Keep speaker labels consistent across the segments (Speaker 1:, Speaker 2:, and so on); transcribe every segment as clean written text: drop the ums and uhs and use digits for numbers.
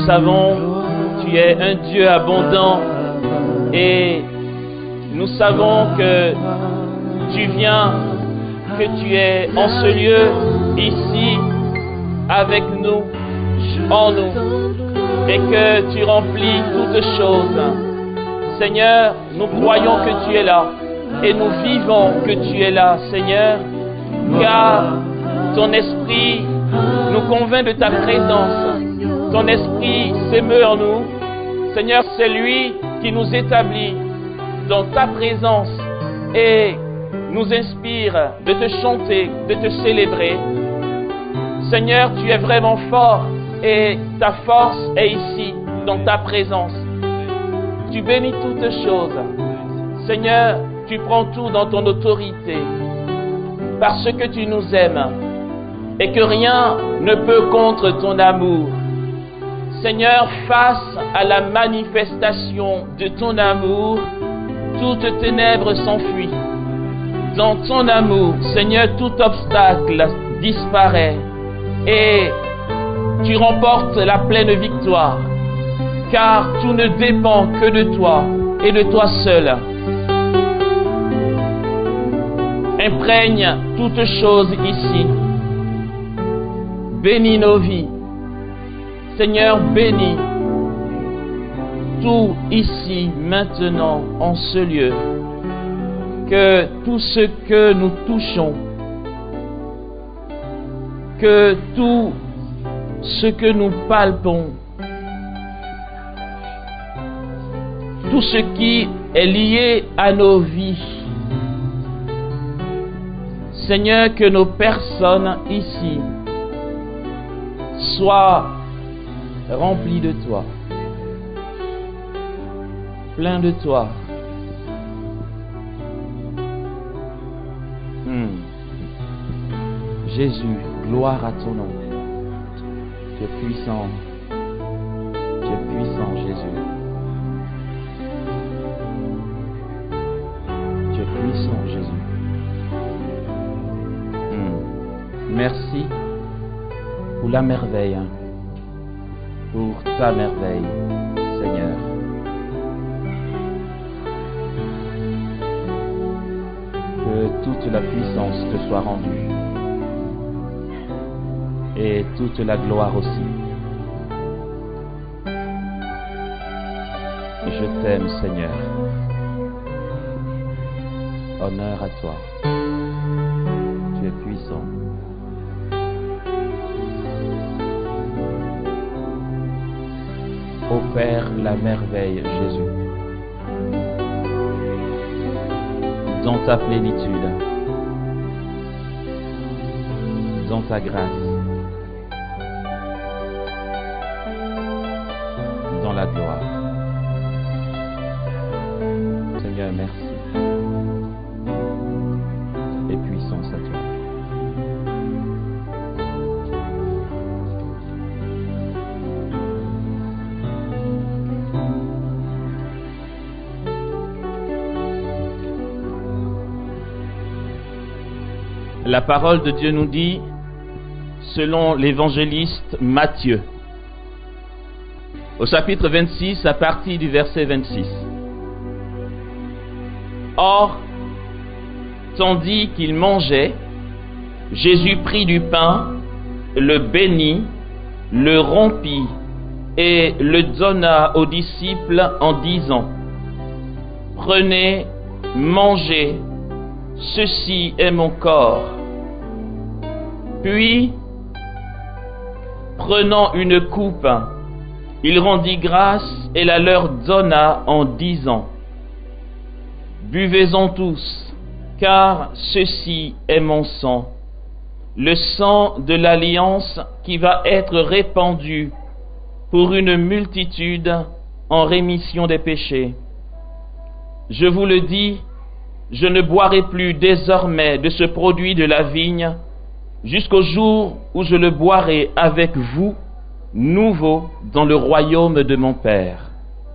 Speaker 1: savons, tu es un Dieu abondant et nous savons que tu viens, que tu es en ce lieu, ici, avec nous, en nous, et que tu remplis toutes choses. Seigneur, nous croyons que tu es là, et nous vivons que tu es là, Seigneur, car ton esprit nous convainc de ta présence. Ton esprit s'émeut en nous. Seigneur, c'est lui qui nous établit dans ta présence et nous inspire de te chanter, de te célébrer. Seigneur, tu es vraiment fort et ta force est ici, dans ta présence. Tu bénis toutes choses. Seigneur, tu prends tout dans ton autorité parce que tu nous aimes et que rien ne peut contre ton amour. Seigneur, face à la manifestation de ton amour, toute ténèbre s'enfuit. Dans ton amour, Seigneur, tout obstacle disparaît et tu remportes la pleine victoire, car tout ne dépend que de toi et de toi seul. Imprègne toutes choses ici. Bénis nos vies. Seigneur, bénis tout ici, maintenant, en ce lieu. Que tout ce que nous touchons, que tout ce que nous palpons, tout ce qui est lié à nos vies, Seigneur, que nos personnes ici soient remplies de toi, plein de toi. Jésus, gloire à ton nom. Tu es puissant. Tu es puissant, Jésus. Tu es puissant, Jésus. Merci pour la merveille, pour ta merveille, Seigneur. Que toute la puissance te soit rendue et toute la gloire aussi. Je t'aime, Seigneur. Honneur à toi. Tu es puissant. Opère la merveille, Jésus, dans ta plénitude, dans ta grâce, dans la gloire. Seigneur, merci et puissance à toi. La parole de Dieu nous dit, selon l'évangéliste Matthieu, au chapitre 26, à partir du verset 26. Or, tandis qu'il mangeait, Jésus prit du pain, le bénit, le rompit et le donna aux disciples en disant, « Prenez, mangez, ceci est mon corps. » Puis, prenant une coupe, il rendit grâce et la leur donna en disant, « Buvez-en tous, car ceci est mon sang, le sang de l'alliance qui va être répandu pour une multitude en rémission des péchés. Je vous le dis, je ne boirai plus désormais de ce produit de la vigne jusqu'au jour où je le boirai avec vous, nouveau dans le royaume de mon Père. »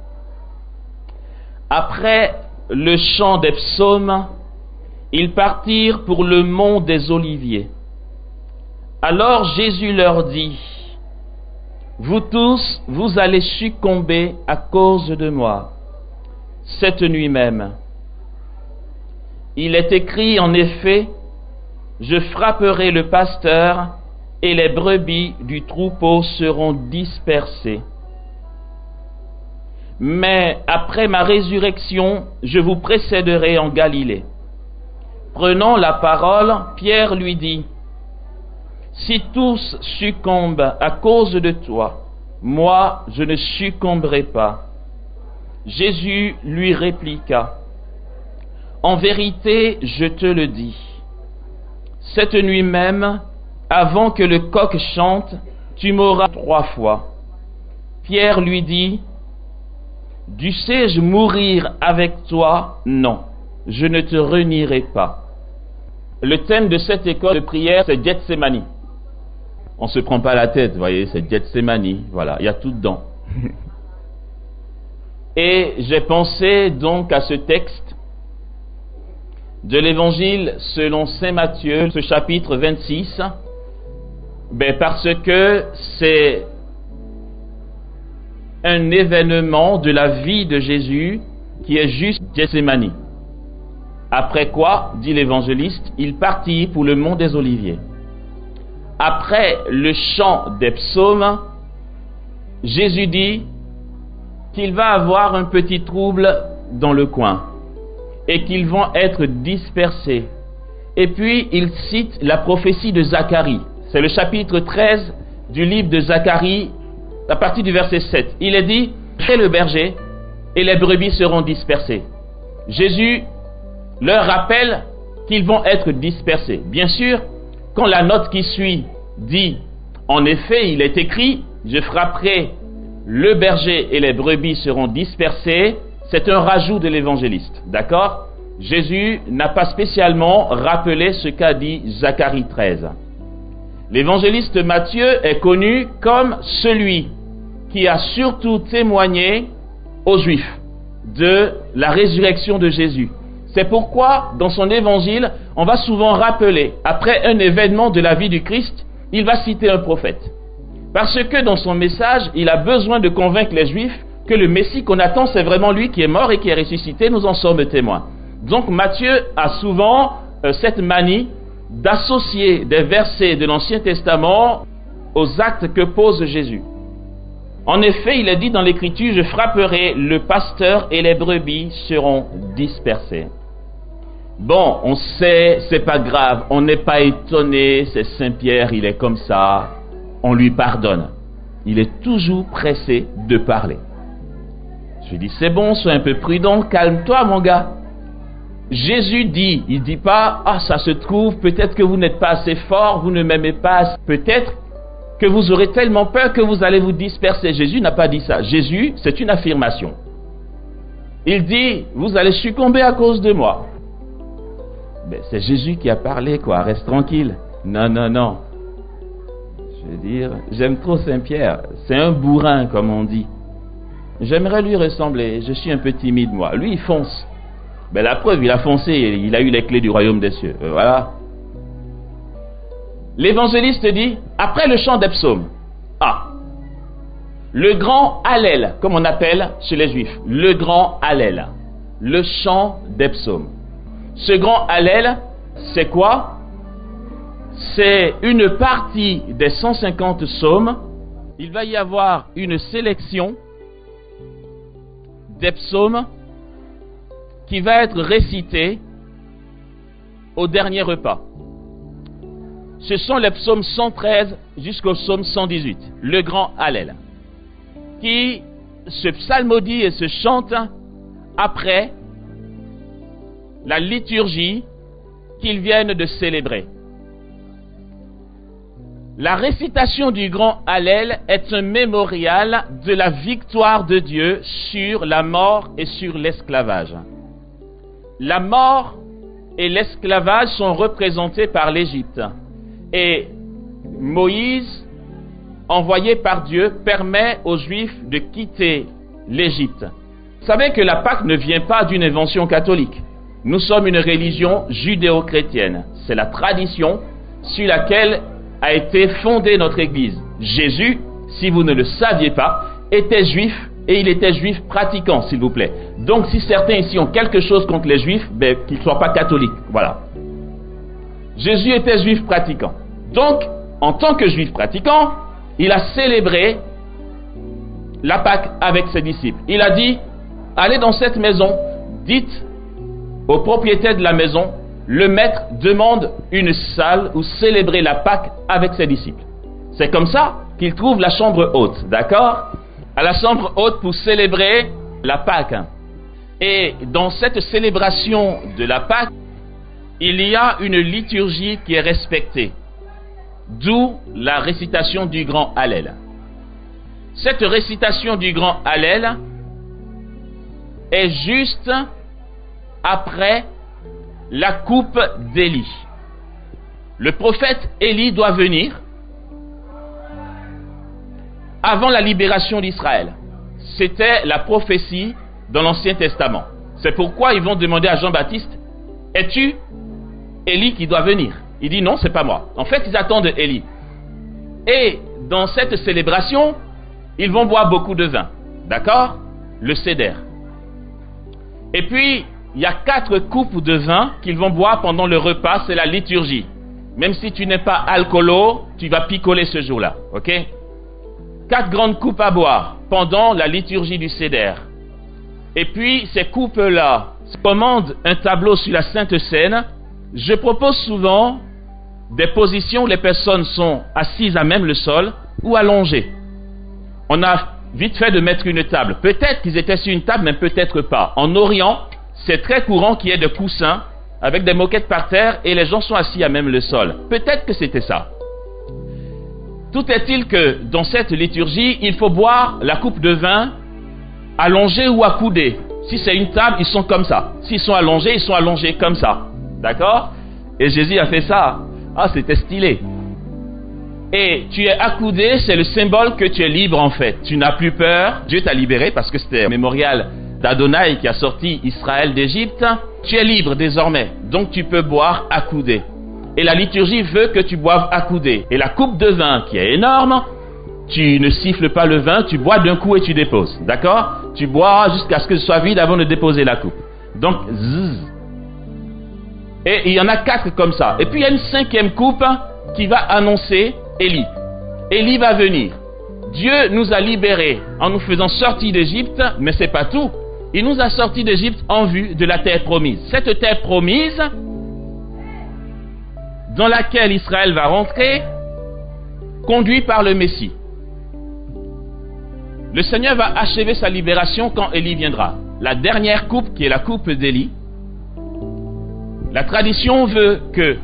Speaker 1: Après le chant des psaumes, ils partirent pour le mont des Oliviers. Alors Jésus leur dit, vous tous, vous allez succomber à cause de moi. Cette nuit même, il est écrit en effet, je frapperai le pasteur et les brebis du troupeau seront dispersées. Mais après ma résurrection, je vous précéderai en Galilée. Prenant la parole, Pierre lui dit, si tous succombent à cause de toi, moi je ne succomberai pas. Jésus lui répliqua, en vérité, je te le dis, cette nuit même, avant que le coq chante, tu m'auras 3 fois. Pierre lui dit, dussé-je mourir avec toi? Non, je ne te renierai pas. Le thème de cette école de prière, c'est Gethsémani. On ne se prend pas la tête, vous voyez, c'est Gethsémani, voilà, il y a tout dedans. Et j'ai pensé donc à ce texte de l'évangile selon saint Matthieu, ce chapitre 26, parce que c'est un événement de la vie de Jésus qui est juste Gethsémani. Après quoi, dit l'évangéliste, il partit pour le mont des Oliviers. Après le chant des psaumes, Jésus dit qu'il va avoir un petit trouble dans le coin et qu'ils vont être dispersés. Et puis il cite la prophétie de Zacharie. C'est le chapitre 13 du livre de Zacharie, à partir du verset 7. Il est dit, fais le berger et les brebis seront dispersées. Jésus leur rappelle qu'ils vont être dispersés. Bien sûr, quand la note qui suit dit, en effet, il est écrit, je frapperai le berger et les brebis seront dispersées, c'est un rajout de l'évangéliste, d'accord? Jésus n'a pas spécialement rappelé ce qu'a dit Zacharie 13. L'évangéliste Matthieu est connu comme celui qui a surtout témoigné aux Juifs de la résurrection de Jésus. C'est pourquoi, dans son évangile, on va souvent rappeler, après un événement de la vie du Christ, il va citer un prophète. Parce que dans son message, il a besoin de convaincre les Juifs que le Messie qu'on attend, c'est vraiment lui qui est mort et qui est ressuscité, nous en sommes témoins. Donc Matthieu a souvent cette manie d'associer des versets de l'Ancien Testament aux actes que pose Jésus. En effet, il est dit dans l'Écriture, je frapperai le pasteur et les brebis seront dispersées. Bon, on sait, c'est pas grave, on n'est pas étonné, c'est Saint-Pierre, il est comme ça, on lui pardonne. Il est toujours pressé de parler. Je lui dis, c'est bon, sois un peu prudent, calme-toi mon gars. Jésus dit, il dit pas, ah ça se trouve, peut-être que vous n'êtes pas assez fort, vous ne m'aimez pas, peut-être que vous aurez tellement peur que vous allez vous disperser. Jésus n'a pas dit ça. Jésus, c'est une affirmation. Il dit, vous allez succomber à cause de moi. Mais c'est Jésus qui a parlé, quoi, reste tranquille. Non, non, non. Je veux dire, j'aime trop Saint-Pierre. C'est un bourrin, comme on dit. J'aimerais lui ressembler. Je suis un peu timide, moi. Lui, il fonce. Ben, la preuve, il a foncé. Il a eu les clés du royaume des cieux. Voilà. L'évangéliste dit, après le chant des psaumes, le grand Hallel, comme on appelle chez les Juifs, le grand Hallel, le chant des psaumes. Ce grand Hallel, c'est quoi? C'est une partie des 150 psaumes. Il va y avoir une sélection des psaumes qui va être récitée au dernier repas. Ce sont les psaumes 113 jusqu'au psaume 118, le grand Hallel, qui se psalmodie et se chante après la liturgie qu'ils viennent de célébrer. La récitation du grand Hallel est un mémorial de la victoire de Dieu sur la mort et sur l'esclavage. La mort et l'esclavage sont représentés par l'Égypte. Et Moïse, envoyé par Dieu, permet aux Juifs de quitter l'Égypte. Vous savez que la Pâque ne vient pas d'une invention catholique. Nous sommes une religion judéo-chrétienne. C'est la tradition sur laquelle a été fondée notre Église. Jésus si vous ne le saviez pas, était juif, et il était juif pratiquant, s'il vous plaît. Donc si certains ici ont quelque chose contre les juifs, ben, qu'ils ne soient pas catholiques. Voilà. Jésus était juif pratiquant. Donc, en tant que juif pratiquant, il a célébré la Pâque avec ses disciples. Il a dit, allez dans cette maison, dites au propriétaire de la maison, le maître demande une salle où célébrer la Pâque avec ses disciples. C'est comme ça qu'il trouve la chambre haute, d'accord? À la chambre haute pour célébrer la Pâque. Et dans cette célébration de la Pâque, il y a une liturgie qui est respectée, d'où la récitation du grand Hallel. Cette récitation du grand Hallel est juste après la coupe d'Élie. Le prophète Élie doit venir avant la libération d'Israël. C'était la prophétie dans l'Ancien Testament. C'est pourquoi ils vont demander à Jean-Baptiste, es-tu Élie qui doit venir? Il dit non, c'est pas moi. En fait, ils attendent Élie. Et dans cette célébration, ils vont boire beaucoup de vin. D'accord? Le céder. Et puis, il y a 4 coupes de vin qu'ils vont boire pendant le repas, c'est la liturgie. Même si tu n'es pas alcoolo, tu vas picoler ce jour-là. Ok? 4 grandes coupes à boire pendant la liturgie du céder. Et puis, ces coupes-là commandent un tableau sur la Sainte Seine. Je propose souvent des positions où les personnes sont assises à même le sol ou allongées. On a vite fait de mettre une table. Peut-être qu'ils étaient sur une table, mais peut-être pas. En Orient, c'est très courant qu'il y ait des coussins avec des moquettes par terre et les gens sont assis à même le sol. Peut-être que c'était ça. Tout est-il que dans cette liturgie, il faut boire la coupe de vin allongée ou accoudée. Si c'est une table, ils sont comme ça. S'ils sont allongés comme ça. D'accord? Et Jésus a fait ça. Ah, c'était stylé. Et tu es accoudé, c'est le symbole que tu es libre en fait. Tu n'as plus peur. Dieu t'a libéré parce que c'était le mémorial d'Adonai qui a sorti Israël d'Égypte. Tu es libre désormais. Donc tu peux boire accoudé. Et la liturgie veut que tu boives accoudé. Et la coupe de vin qui est énorme, tu ne siffles pas le vin, tu bois d'un coup et tu déposes. D'accord? Tu bois jusqu'à ce que ce soit vide avant de déposer la coupe. Donc, zzz. Et il y en a 4 comme ça. Et puis il y a une 5e coupe qui va annoncer Élie. Élie va venir. Dieu nous a libérés en nous faisant sortir d'Égypte, mais c'est pas tout. Il nous a sortis d'Égypte en vue de la terre promise. Cette terre promise, dans laquelle Israël va rentrer, conduit par le Messie. Le Seigneur va achever sa libération quand Élie viendra. La dernière coupe, qui est la coupe d'Élie, la tradition veut que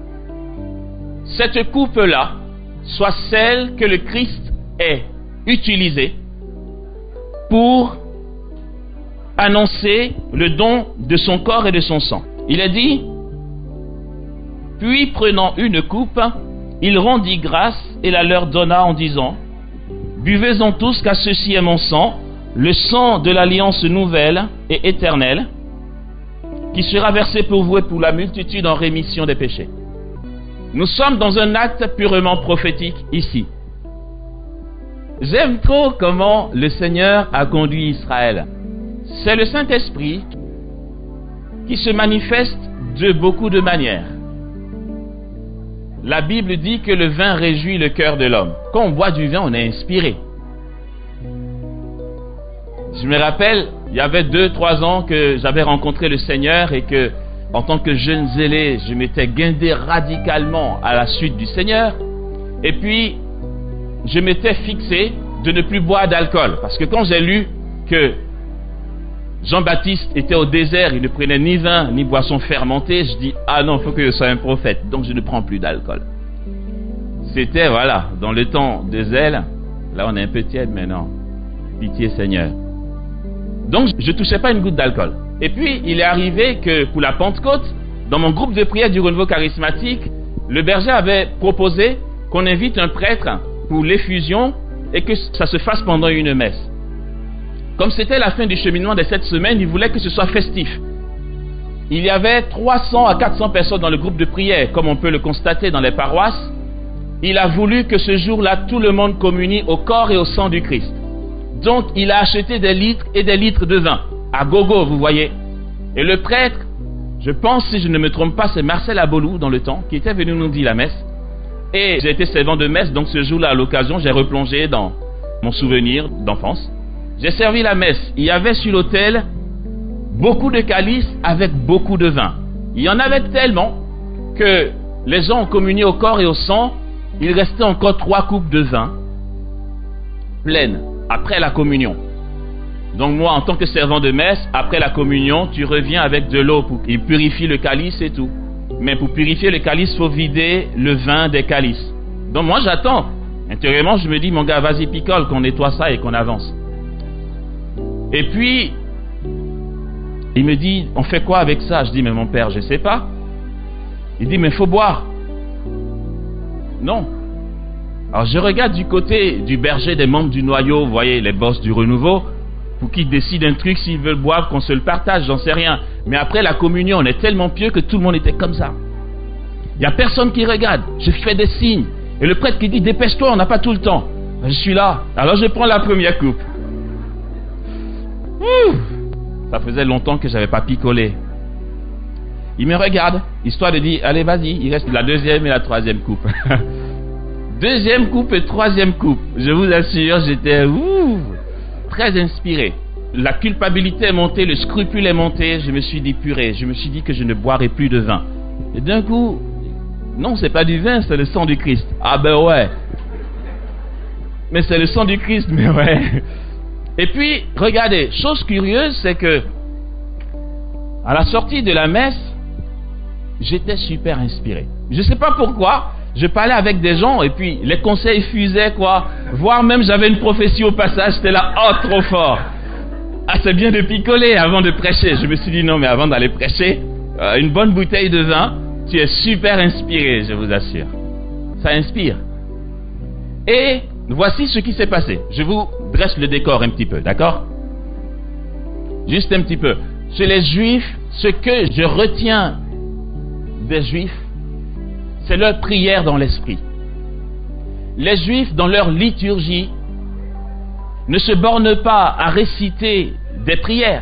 Speaker 1: cette coupe-là soit celle que le Christ ait utilisée pour annoncer le don de son corps et de son sang. Il est dit, puis prenant une coupe, il rendit grâce et la leur donna en disant, buvez-en tous car ceci est mon sang, le sang de l'alliance nouvelle et éternelle, qui sera versé pour vous et pour la multitude en rémission des péchés. Nous sommes dans un acte purement prophétique ici. J'aime trop comment le Seigneur a conduit Israël. C'est le Saint-Esprit qui se manifeste de beaucoup de manières. La Bible dit que le vin réjouit le cœur de l'homme. Quand on boit du vin, on est inspiré. Je me rappelle, il y avait 2-3 ans que j'avais rencontré le Seigneur et que, en tant que jeune zélé, je m'étais guindé radicalement à la suite du Seigneur. Et puis, je m'étais fixé de ne plus boire d'alcool. Parce que quand j'ai lu que Jean-Baptiste était au désert, il ne prenait ni vin ni boisson fermentée, je dis, ah non, il faut que je sois un prophète. Donc je ne prends plus d'alcool. C'était, voilà, dans le temps de zèle. Là, on est un peu tiède maintenant. Pitié Seigneur. Donc, je ne touchais pas une goutte d'alcool. Et puis, il est arrivé que pour la Pentecôte, dans mon groupe de prière du renouveau charismatique, le berger avait proposé qu'on invite un prêtre pour l'effusion et que ça se fasse pendant une messe. Comme c'était la fin du cheminement de cette semaine, il voulait que ce soit festif. Il y avait 300 à 400 personnes dans le groupe de prière, comme on peut le constater dans les paroisses. il a voulu que ce jour-là, tout le monde communie au corps et au sang du Christ. Donc, il a acheté des litres et des litres de vin, à gogo, vous voyez. Et le prêtre, je pense, si je ne me trompe pas, c'est Marcel Abolou, dans le temps, qui était venu nous dire la messe. Et j'ai été servant de messe, donc ce jour-là, à l'occasion, j'ai replongé dans mon souvenir d'enfance. J'ai servi la messe. Il y avait sur l'autel beaucoup de calices avec beaucoup de vin. Il y en avait tellement que les gens ont communié au corps et au sang. Il restait encore 3 coupes de vin pleines après la communion. Donc moi, en tant que servant de messe, après la communion, tu reviens avec de l'eau pour qu'il purifie le calice et tout. Mais pour purifier le calice, il faut vider le vin des calices. Donc moi, j'attends. Intérieurement, je me dis, mon gars, vas-y, picole, qu'on nettoie ça et qu'on avance. Et puis, il me dit, on fait quoi avec ça? Je dis, mais mon père, je sais pas. Il dit, mais il faut boire. Non. Alors je regarde du côté du berger des membres du noyau, vous voyez, les boss du renouveau, pour qu'ils décident un truc, s'ils veulent boire, qu'on se le partage, j'en sais rien. Mais après la communion, on est tellement pieux que tout le monde était comme ça. Il n'y a personne qui regarde. Je fais des signes. Et le prêtre qui dit, dépêche-toi, on n'a pas tout le temps. Je suis là. Alors je prends la première coupe. Ça faisait longtemps que je n'avais pas picolé. Il me regarde, histoire de dire, allez, vas-y, il reste la deuxième et la troisième coupe. Deuxième coupe et troisième coupe. Je vous assure, j'étais très inspiré. La culpabilité est montée, le scrupule est monté. Je me suis dit, purée, je me suis dit que je ne boirais plus de vin. Et d'un coup, non, c'est pas du vin, c'est le sang du Christ. Ah ben ouais. Mais c'est le sang du Christ, mais ouais. Et puis, regardez, chose curieuse, c'est que à la sortie de la messe, j'étais super inspiré. Je sais pas pourquoi, je parlais avec des gens et puis les conseils fusaient, quoi. Voire même j'avais une prophétie au passage, j'étais là, oh, trop fort. Ah, c'est bien de picoler avant de prêcher. Je me suis dit, non, mais avant d'aller prêcher, une bonne bouteille de vin, tu es super inspiré, je vous assure. Ça inspire. Et voici ce qui s'est passé. Je vous dresse le décor un petit peu, d'accord? Juste un petit peu. Chez les Juifs, ce que je retiens des Juifs, c'est leur prière dans l'esprit. Les Juifs, dans leur liturgie, ne se bornent pas à réciter des prières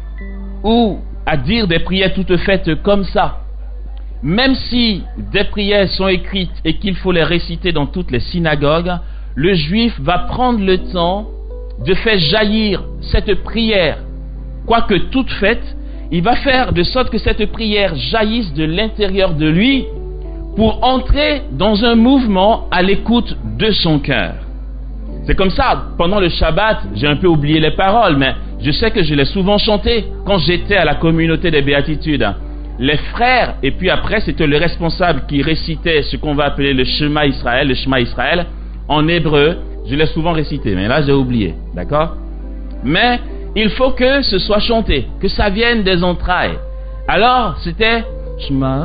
Speaker 1: ou à dire des prières toutes faites comme ça. Même si des prières sont écrites et qu'il faut les réciter dans toutes les synagogues, le Juif va prendre le temps de faire jaillir cette prière, quoique toute faite. Il va faire de sorte que cette prière jaillisse de l'intérieur de lui pour entrer dans un mouvement à l'écoute de son cœur. C'est comme ça, pendant le Shabbat, j'ai un peu oublié les paroles, mais je sais que je l'ai souvent chanté quand j'étais à la communauté des béatitudes. Les frères, et puis après c'était le responsable qui récitait ce qu'on va appeler le Shema Israël, le Shema Israël, en hébreu, je l'ai souvent récité, mais là j'ai oublié, d'accord? Mais il faut que ce soit chanté, que ça vienne des entrailles. Alors, c'était Shema.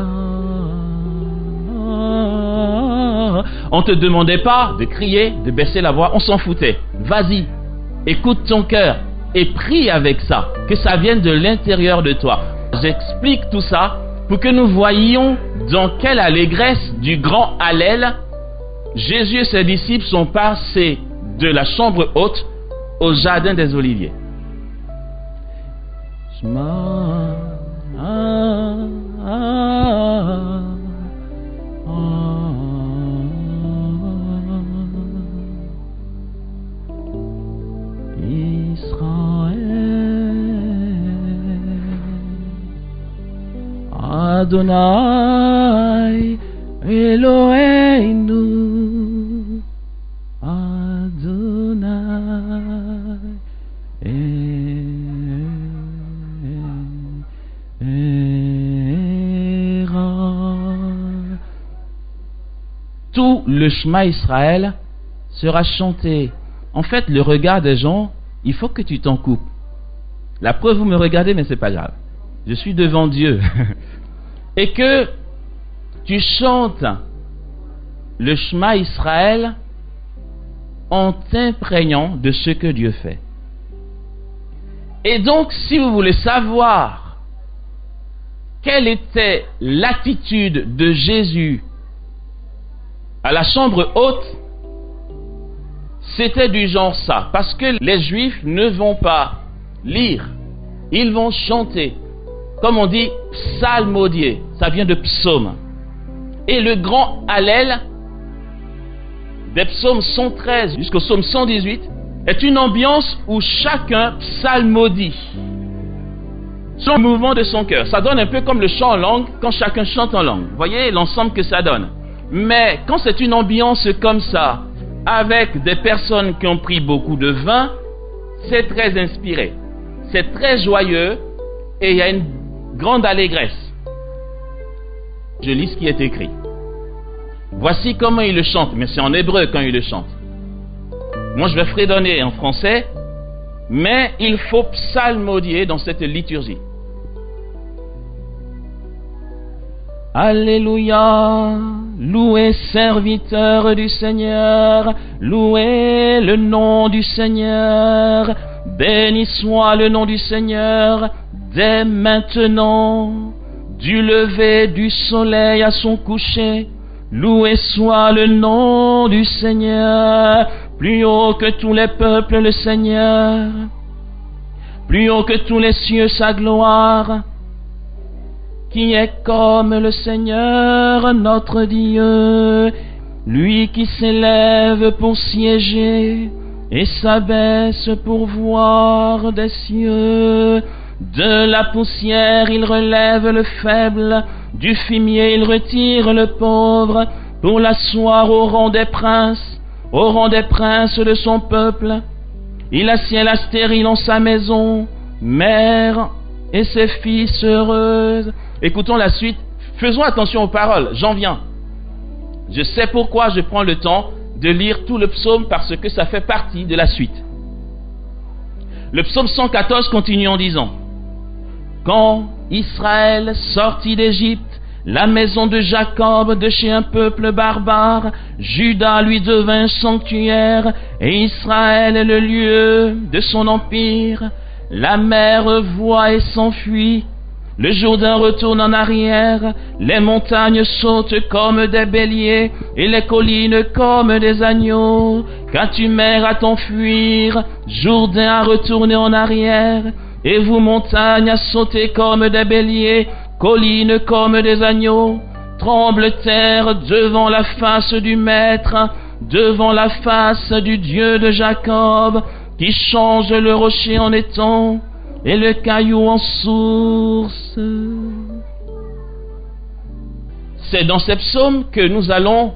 Speaker 1: On ne te demandait pas de crier, de baisser la voix, on s'en foutait. Vas-y, écoute ton cœur et prie avec ça, que ça vienne de l'intérieur de toi. J'explique tout ça pour que nous voyions dans quelle allégresse du grand Hallel Jésus et ses disciples sont passés de la chambre haute au jardin des Oliviers.
Speaker 2: Adonai Eloheinu, Adonai Era.
Speaker 1: Tout le Shema Israël sera chanté. En fait, le regard des gens, il faut que tu t'en coupes. La preuve, vous me regardez, mais c'est pas grave. Je suis devant Dieu. Et que tu chantes le Shema Israël en t'imprégnant de ce que Dieu fait. Et donc, si vous voulez savoir quelle était l'attitude de Jésus à la chambre haute, c'était du genre ça, parce que les Juifs ne vont pas lire, ils vont chanter, comme on dit psalmodier, ça vient de psaume. Et le grand Hallel des psaumes 113 jusqu'au psaume 118 est une ambiance où chacun psalmodie son mouvement de son cœur. Ça donne un peu comme le chant en langue quand chacun chante en langue. Vous voyez l'ensemble que ça donne. Mais quand c'est une ambiance comme ça, avec des personnes qui ont pris beaucoup de vin, c'est très inspiré. C'est très joyeux et il y a une grande allégresse. Je lis ce qui est écrit. Voici comment il le chante, mais c'est en hébreu quand il le chante. Moi je vais fredonner en français, mais il faut psalmodier dans cette liturgie.
Speaker 2: Alléluia, louez serviteur du Seigneur, louez le nom du Seigneur, béni soit le nom du Seigneur dès maintenant, du lever du soleil à son coucher. Loué soit le nom du Seigneur, plus haut que tous les peuples le Seigneur, plus haut que tous les cieux sa gloire, qui est comme le Seigneur notre Dieu, lui qui s'élève pour siéger et s'abaisse pour voir des cieux. De la poussière il relève le faible, du fumier il retire le pauvre, pour l'asseoir au rang des princes de son peuple. Il assied la stérile en sa maison, mère et ses fils heureuses. Écoutons la suite, faisons attention aux paroles, j'en viens. Je sais pourquoi je prends le temps de lire tout le psaume, parce que ça fait partie de la suite. Le psaume 114 continue en disant: quand Israël sortit d'Égypte, la maison de Jacob de chez un peuple barbare, Juda lui devint sanctuaire, et Israël est le lieu de son empire. La mer voit et s'enfuit, le Jourdain retourne en arrière, les montagnes sautent comme des béliers, et les collines comme des agneaux. Qu'as-tu, mer, à t'enfuir, Jourdain à retourner en arrière, et vous, montagnes, à sauter comme des béliers, collines comme des agneaux. Tremble terre devant la face du Maître, devant la face du Dieu de Jacob, qui change le rocher en étang et le caillou en source. C'est dans ces psaumes que nous allons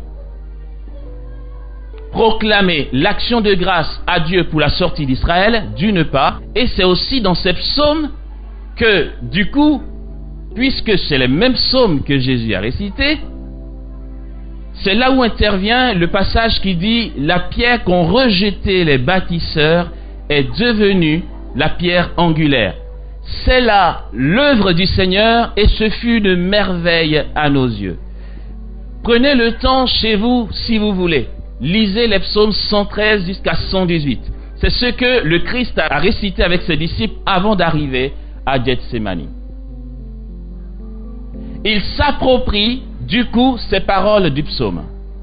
Speaker 2: proclamer l'action de grâce à Dieu pour la sortie d'Israël, d'une part, et c'est aussi dans ces psaumes que, du coup, puisque c'est les mêmes psaumes que Jésus a récités, c'est là où intervient le passage qui dit: la pierre qu'ont rejetée les bâtisseurs est devenue la pierre angulaire. C'est là l'œuvre du Seigneur, et ce fut de merveille à nos yeux. Prenez le temps chez vous si vous voulez. Lisez les psaumes 113 jusqu'à 118. C'est ce que le Christ a récité avec ses disciples avant d'arriver à Gethsémani. Il s'approprie du coup ces paroles du psaume.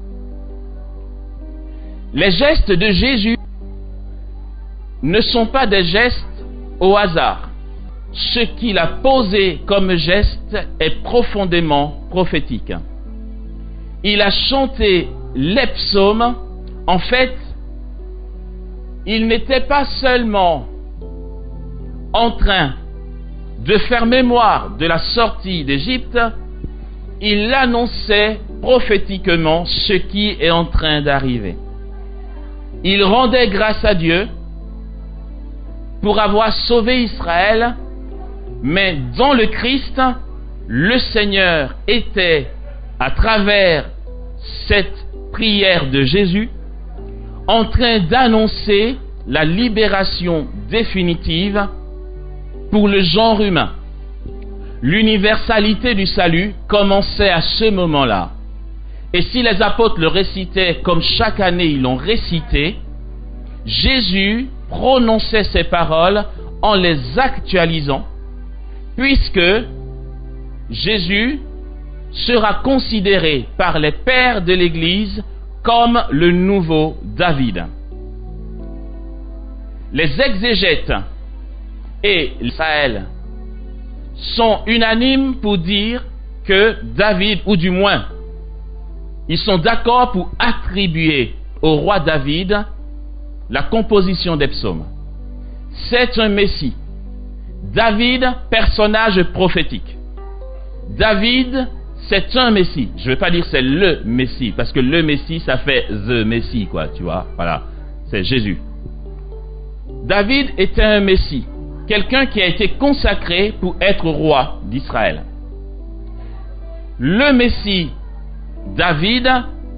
Speaker 2: Les gestes de Jésus ne sont pas des gestes au hasard. Ce qu'il a posé comme geste est profondément prophétique. Il a chanté les psaumes. En fait, il n'était pas seulement en train de faire mémoire de la sortie d'Égypte, il annonçait prophétiquement ce qui est en train d'arriver. Il rendait grâce à Dieu pour avoir sauvé Israël, mais dans le Christ, le Seigneur était, à travers cette prière de Jésus, en train d'annoncer la libération définitive pour le genre humain. L'universalité du salut commençait à ce moment-là. Et si les apôtres le récitaient comme chaque année ils l'ont récité, Jésus prononçait ces paroles en les actualisant, puisque Jésus sera considéré par les pères de l'Église comme le nouveau David. Les exégètes et Israël sont unanimes pour dire que David, ou du moins, ils sont d'accord pour attribuer au roi David la composition des psaumes. C'est un Messie. David, personnage prophétique. David, c'est un Messie. Je ne vais pas dire c'est le Messie, parce que le Messie, ça fait the Messie, quoi, tu vois. Voilà, c'est Jésus. David était un Messie, quelqu'un qui a été consacré pour être roi d'Israël. Le Messie, David,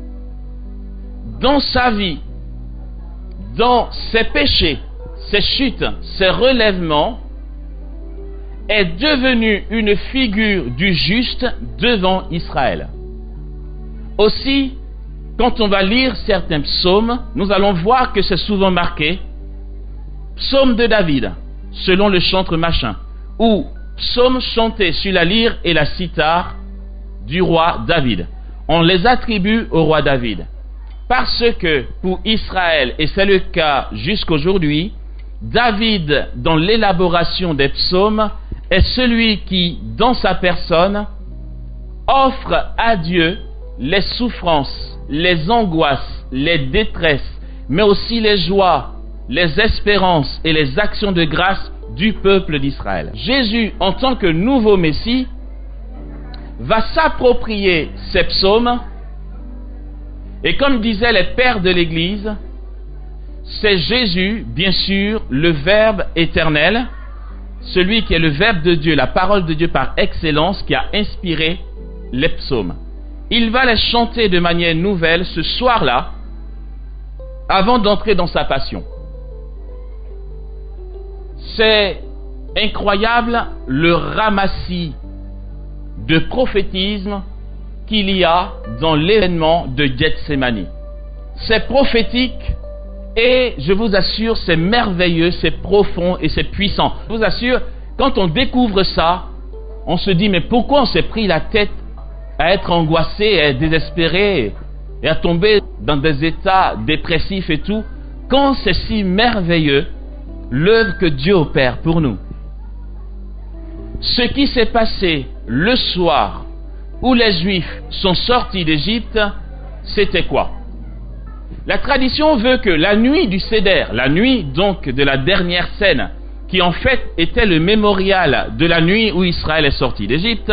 Speaker 2: dans sa vie, dans ses péchés, ses chutes, ses relèvements, est devenu une figure du juste devant Israël. Aussi, quand on va lire certains psaumes, nous allons voir que c'est souvent marqué psaume de David, selon le chantre machin, ou psaume chanté sur la lyre et la cithare du roi David. On les attribue au roi David. Parce que pour Israël, et c'est le cas jusqu'aujourd'hui, David, dans l'élaboration des psaumes, est celui qui, dans sa personne, offre à Dieu les souffrances, les angoisses, les détresses, mais aussi les joies, les espérances et les actions de grâce du peuple d'Israël. Jésus, en tant que nouveau Messie, va s'approprier ces psaumes, et comme disaient les pères de l'Église, c'est Jésus, bien sûr, le Verbe éternel, celui qui est le Verbe de Dieu, la parole de Dieu par excellence, qui a inspiré les psaumes. Il va les chanter de manière nouvelle ce soir-là, avant d'entrer dans sa passion. C'est incroyable le ramassis de prophétisme qu'il y a dans l'événement de Gethsémani. C'est prophétique et je vous assure, c'est merveilleux, c'est profond et c'est puissant. Je vous assure, quand on découvre ça, on se dit mais pourquoi on s'est pris la tête à être angoissé, à être désespéré et à tomber dans des états dépressifs et tout, quand c'est si merveilleux l'œuvre que Dieu opère pour nous. Ce qui s'est passé le soir où les Juifs sont sortis d'Égypte, c'était quoi? La tradition veut que la nuit du Seder, la nuit donc de la dernière scène, qui en fait était le mémorial de la nuit où Israël est sorti d'Égypte,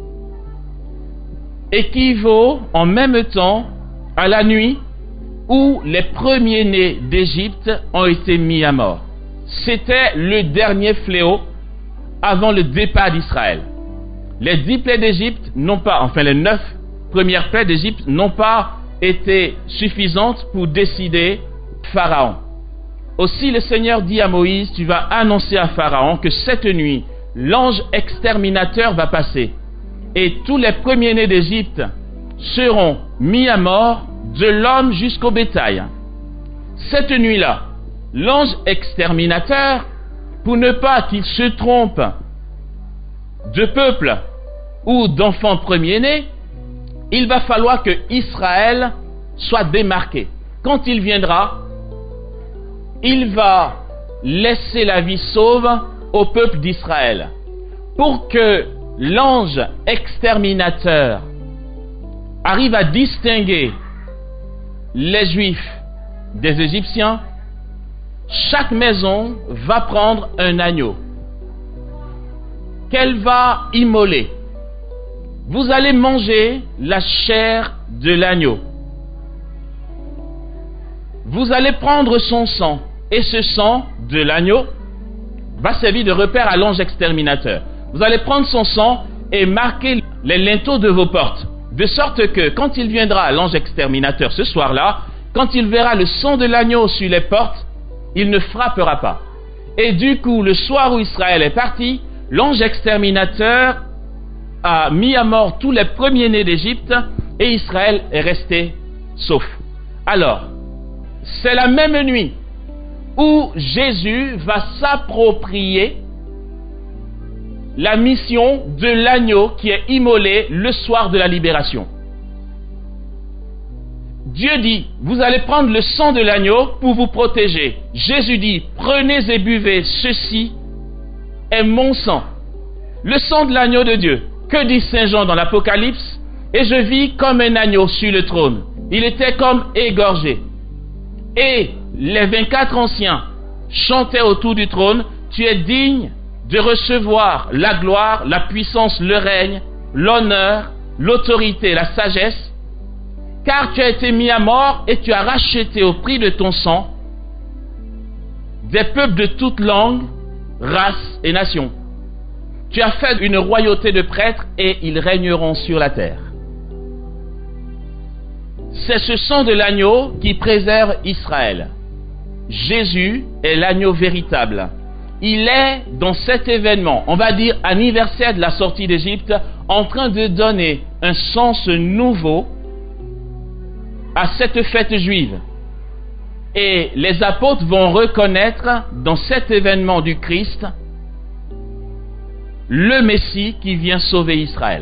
Speaker 2: équivaut en même temps à la nuit où les premiers-nés d'Égypte ont été mis à mort. C'était le dernier fléau avant le départ d'Israël. Les 10 plaies d'Égypte n'ont pas, enfin les 9 premières plaies d'Égypte n'ont pas été suffisantes pour décider Pharaon. Aussi le Seigneur dit à Moïse, tu vas annoncer à Pharaon que cette nuit, l'ange exterminateur va passer et tous les premiers-nés d'Égypte seront mis à mort, de l'homme jusqu'au bétail. Cette nuit-là, l'ange exterminateur, pour ne pas qu'il se trompe de peuple ou d'enfants premiers-nés, il va falloir que Israël soit démarqué. Quand il viendra, il va laisser la vie sauve au peuple d'Israël. Pour que l'ange exterminateur arrive à distinguer les Juifs des Égyptiens, chaque maison va prendre un agneau qu'elle va immoler. Vous allez manger la chair de l'agneau. Vous allez prendre son sang, et ce sang de l'agneau va servir de repère à l'ange exterminateur. Vous allez prendre son sang et marquer les linteaux de vos portes, de sorte que quand il viendra, l'ange exterminateur, ce soir-là, quand il verra le sang de l'agneau sur les portes, il ne frappera pas. Et du coup, le soir où Israël est parti, l'ange exterminateur a mis à mort tous les premiers-nés d'Égypte et Israël est resté sauf. Alors, c'est la même nuit où Jésus va s'approprier
Speaker 1: la mission de l'agneau qui est immolé le soir de la libération. Dieu dit, vous allez prendre le sang de l'agneau pour vous protéger. Jésus dit, prenez et buvez, ceci est mon sang. Le sang de l'agneau de Dieu. Que dit Saint Jean dans l'Apocalypse? Et je vis comme un agneau sur le trône. Il était comme égorgé. Et les 24 anciens chantaient autour du trône, tu es digne de recevoir la gloire, la puissance, le règne, l'honneur, l'autorité, la sagesse, car tu as été mis à mort et tu as racheté au prix de ton sang des peuples de toutes langues, races et nations. Tu as fait une royauté de prêtres et ils régneront sur la terre. C'est ce sang de l'agneau qui préserve Israël. Jésus est l'agneau véritable. Il est dans cet événement, on va dire anniversaire de la sortie d'Égypte, en train de donner un sens nouveau à cette fête juive. Et les apôtres vont reconnaître dans cet événement du Christ le Messie qui vient sauver Israël.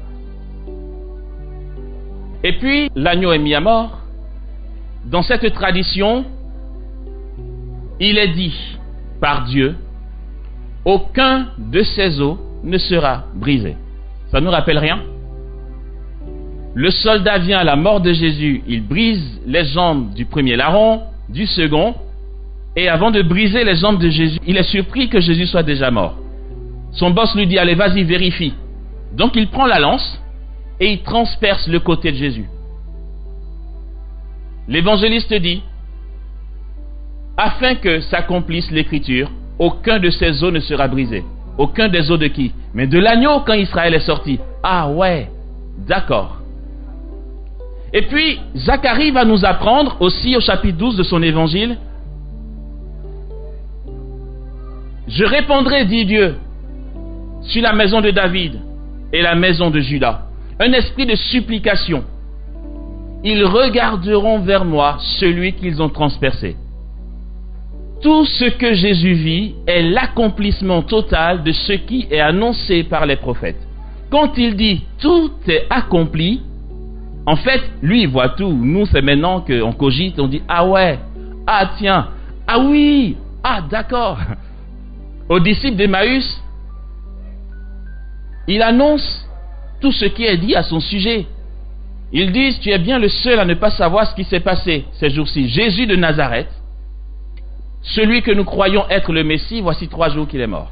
Speaker 1: Et puis, l'agneau est mis à mort. Dans cette tradition, il est dit par Dieu, aucun de ses os ne sera brisé. Ça ne nous rappelle rien? Le soldat vient à la mort de Jésus, il brise les jambes du premier larron, du second, et avant de briser les jambes de Jésus, il est surpris que Jésus soit déjà mort. Son boss lui dit, allez, vas-y, vérifie. Donc il prend la lance et il transperce le côté de Jésus. L'évangéliste dit, afin que s'accomplisse l'écriture, aucun de ses os ne sera brisé. Aucun des os de qui? Mais de l'agneau quand Israël est sorti. Ah ouais, d'accord. Et puis, Zacharie va nous apprendre aussi au chapitre 12 de son évangile, je répondrai, dit Dieu, sur la maison de David et la maison de Juda, un esprit de supplication. Ils regarderont vers moi celui qu'ils ont transpercé. Tout ce que Jésus vit est l'accomplissement total de ce qui est annoncé par les prophètes. Quand il dit tout est accompli, en fait, lui, il voit tout. Nous, c'est maintenant qu'on cogite, on dit, ah ouais, ah tiens, ah oui, ah d'accord. Aux disciples d'Emmaüs, il annonce tout ce qui est dit à son sujet. Ils disent, tu es bien le seul à ne pas savoir ce qui s'est passé ces jours-ci. Jésus de Nazareth, celui que nous croyons être le Messie, voici 3 jours qu'il est mort.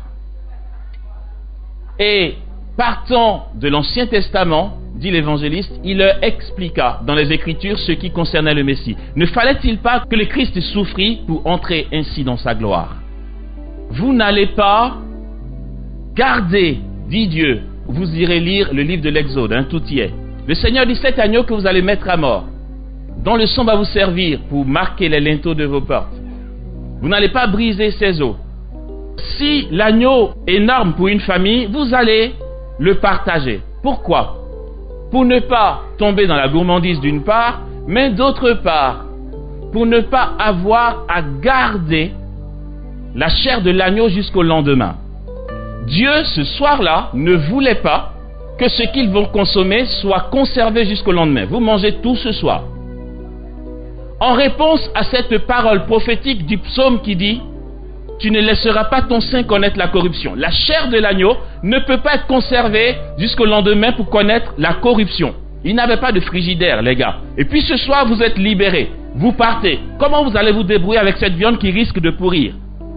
Speaker 1: Et partant de l'Ancien Testament, dit l'évangéliste, il leur expliqua dans les Écritures ce qui concernait le Messie. Ne fallait-il pas que le Christ souffrit pour entrer ainsi dans sa gloire? Vous n'allez pas garder, dit Dieu, vous irez lire le livre de l'Exode, tout y est. Le Seigneur dit, cet agneau que vous allez mettre à mort, dont le sang va vous servir pour marquer les linteaux de vos portes. Vous n'allez pas briser ses os. Si l'agneau est énorme pour une famille, vous allez le partager. Pourquoi? Pour ne pas tomber dans la gourmandise d'une part, mais d'autre part, pour ne pas avoir à garder la chair de l'agneau jusqu'au lendemain. Dieu, ce soir-là, ne voulait pas que ce qu'ils vont consommer soit conservé jusqu'au lendemain. Vous mangez tout ce soir. En réponse à cette parole prophétique du psaume qui dit « Tu ne laisseras pas ton sein connaître la corruption ». La chair de l'agneau ne peut pas être conservée jusqu'au lendemain pour connaître la corruption. Il n'avait pas de frigidaire, les gars. Et puis ce soir, vous êtes libérés. Vous partez. Comment vous allez vous débrouiller avec cette viande qui risque de pourrir?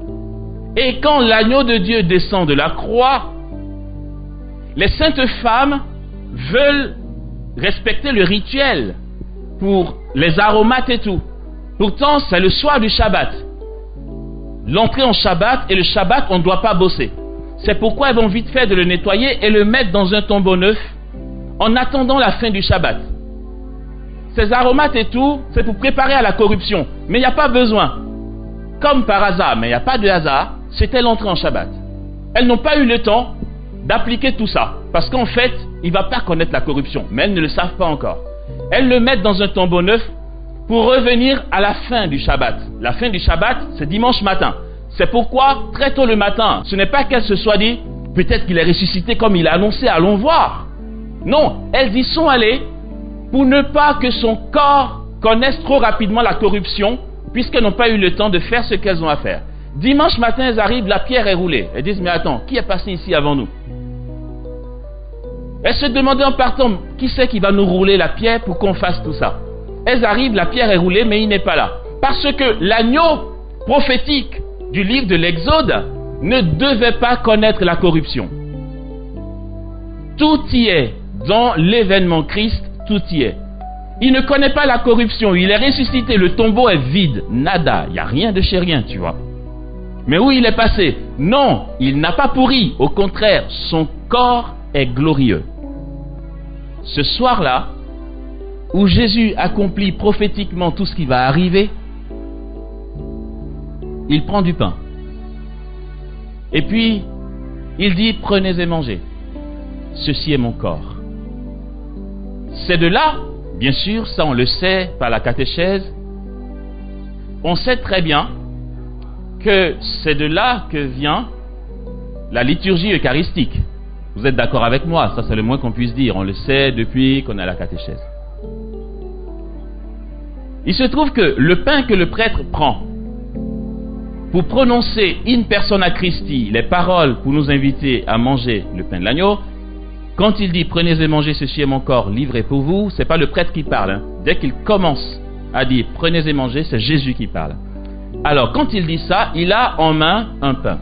Speaker 1: Et quand l'agneau de Dieu descend de la croix, les saintes femmes veulent respecter le rituel pour les aromates et tout. Pourtant, c'est le soir du Shabbat. L'entrée en Shabbat, et le Shabbat, on ne doit pas bosser. C'est pourquoi elles vont vite fait de le nettoyer et le mettre dans un tombeau neuf en attendant la fin du Shabbat. Ces aromates et tout, c'est pour préparer à la corruption. Mais il n'y a pas besoin. Comme par hasard, mais il n'y a pas de hasard, c'était l'entrée en Shabbat. Elles n'ont pas eu le temps d'appliquer tout ça. Parce qu'en fait, il ne va pas connaître la corruption. Mais elles ne le savent pas encore. Elles le mettent dans un tombeau neuf pour revenir à la fin du Shabbat. La fin du Shabbat, c'est dimanche matin. C'est pourquoi, très tôt le matin, ce n'est pas qu'elle se soit dit,
Speaker 2: Peut-être qu'il est ressuscité comme il a annoncé, allons voir. Non, elles y sont allées pour ne pas que son corps connaisse trop rapidement la corruption, puisqu'elles n'ont pas eu le temps de faire ce qu'elles ont à faire. Dimanche matin, elles arrivent, la pierre est roulée. Elles disent, mais attends, qui est passé ici avant nous? Elles se demandaient en partant, qui c'est qui va nous rouler la pierre pour qu'on fasse tout ça? Elles arrivent, la pierre est roulée, mais il n'est pas là. Parce que l'agneau prophétique du livre de l'Exode ne devait pas connaître la corruption. Tout y est. Dans l'événement Christ, tout y est. Il ne connaît pas la corruption, il est ressuscité, le tombeau est vide, nada, il n'y a rien de chez rien, tu vois. Mais où il est passé? Non, il n'a pas pourri, au contraire, son corps est glorieux. Ce soir-là, où Jésus accomplit prophétiquement tout ce qui va arriver, il prend du pain. Et puis, il dit, prenez et mangez. Ceci est mon corps. C'est de là, bien sûr, ça on le sait par la catéchèse, on sait très bien que c'est de là que vient la liturgie eucharistique. Vous êtes d'accord avec moi? Ça c'est le moins qu'on puisse dire, on le sait depuis qu'on a la catéchèse. Il se trouve que le pain que le prêtre prend pour prononcer in persona Christi les paroles pour nous inviter à manger le pain de l'agneau, quand il dit prenez et mangez, ceci est mon corps livré pour vous, c'est pas le prêtre qui parle. Hein. Dès qu'il commence à dire prenez et mangez, c'est Jésus qui parle. Alors quand il dit ça, il a en main un pain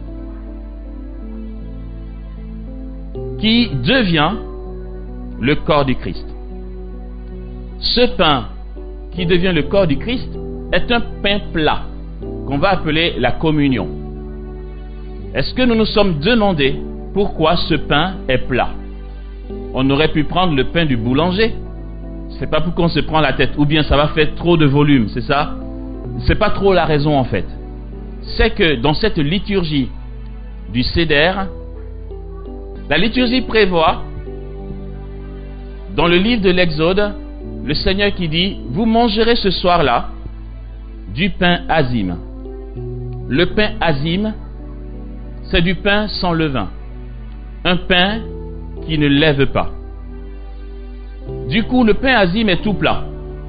Speaker 2: qui devient le corps du Christ. Ce pain qui devient le corps du Christ est un pain plat qu'on va appeler la communion. Est-ce que nous nous sommes demandé pourquoi ce pain est plat? On aurait pu prendre le pain du boulanger. C'est pas pour qu'on se prend la tête. Ou bien ça va faire trop de volume, c'est ça? C'est pas trop la raison en fait. C'est que dans cette liturgie du Seder, la liturgie prévoit, dans le livre de l'Exode, le Seigneur qui dit, vous mangerez ce soir-là du pain azime. Le pain azime, c'est du pain sans levain. Un pain qui ne lève pas. Du coup, le pain azime est tout plat.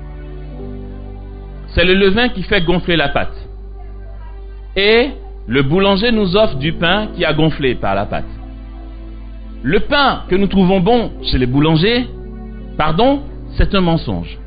Speaker 2: C'est le levain qui fait gonfler la pâte. Et le boulanger nous offre du pain qui a gonflé par la pâte. Le pain que nous trouvons bon chez les boulangers, c'est un mensonge.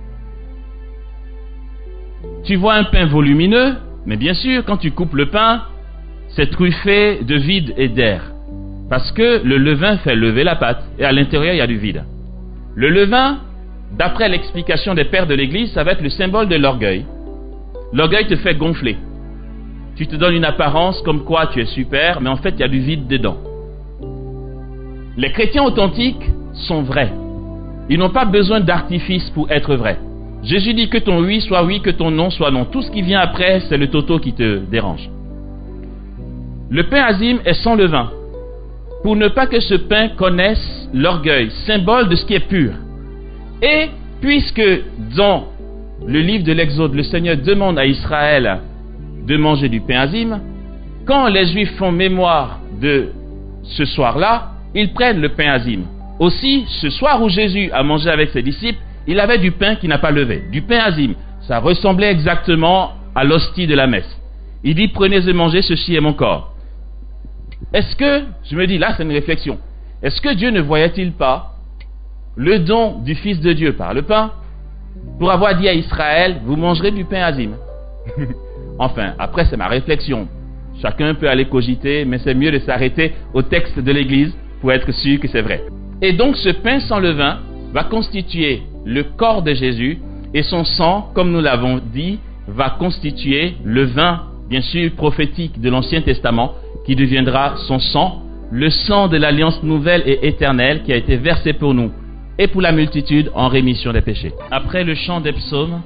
Speaker 2: Tu vois un pain volumineux, mais bien sûr, quand tu coupes le pain, c'est truffé de vide et d'air. Parce que le levain fait lever la pâte, et à l'intérieur, il y a du vide. Le levain, d'après l'explication des pères de l'Église, ça va être le symbole de l'orgueil. L'orgueil te fait gonfler. Tu te donnes une apparence comme quoi tu es super, mais en fait, il y a du vide dedans. Les chrétiens authentiques sont vrais. Ils n'ont pas besoin d'artifice pour être vrais. Jésus dit que ton oui soit oui, que ton non soit non. Tout ce qui vient après, c'est le toto qui te dérange. Le pain azime est sans levain, pour ne pas que ce pain connaisse l'orgueil, symbole de ce qui est pur. Et puisque dans le livre de l'Exode, le Seigneur demande à Israël de manger du pain azime, quand les Juifs font mémoire de ce soir-là, ils prennent le pain azime. Aussi, ce soir où Jésus a mangé avec ses disciples, il avait du pain qui n'a pas levé, du pain azime. Ça ressemblait exactement à l'hostie de la messe. Il dit, prenez et mangez, ceci est mon corps. Est-ce que, je me dis, là c'est une réflexion, est-ce que Dieu ne voyait-il pas le don du Fils de Dieu par le pain, pour avoir dit à Israël, vous mangerez du pain azime? Enfin, après c'est ma réflexion. Chacun peut aller cogiter, mais c'est mieux de s'arrêter au texte de l'Église pour être sûr que c'est vrai. Et donc ce pain sans levain va constituer le corps de Jésus, et son sang, comme nous l'avons dit, va constituer le vin, bien sûr prophétique de l'Ancien Testament, qui deviendra son sang, le sang de l'alliance nouvelle et éternelle qui a été versé pour nous et pour la multitude en rémission des péchés. Après le chant des psaumes,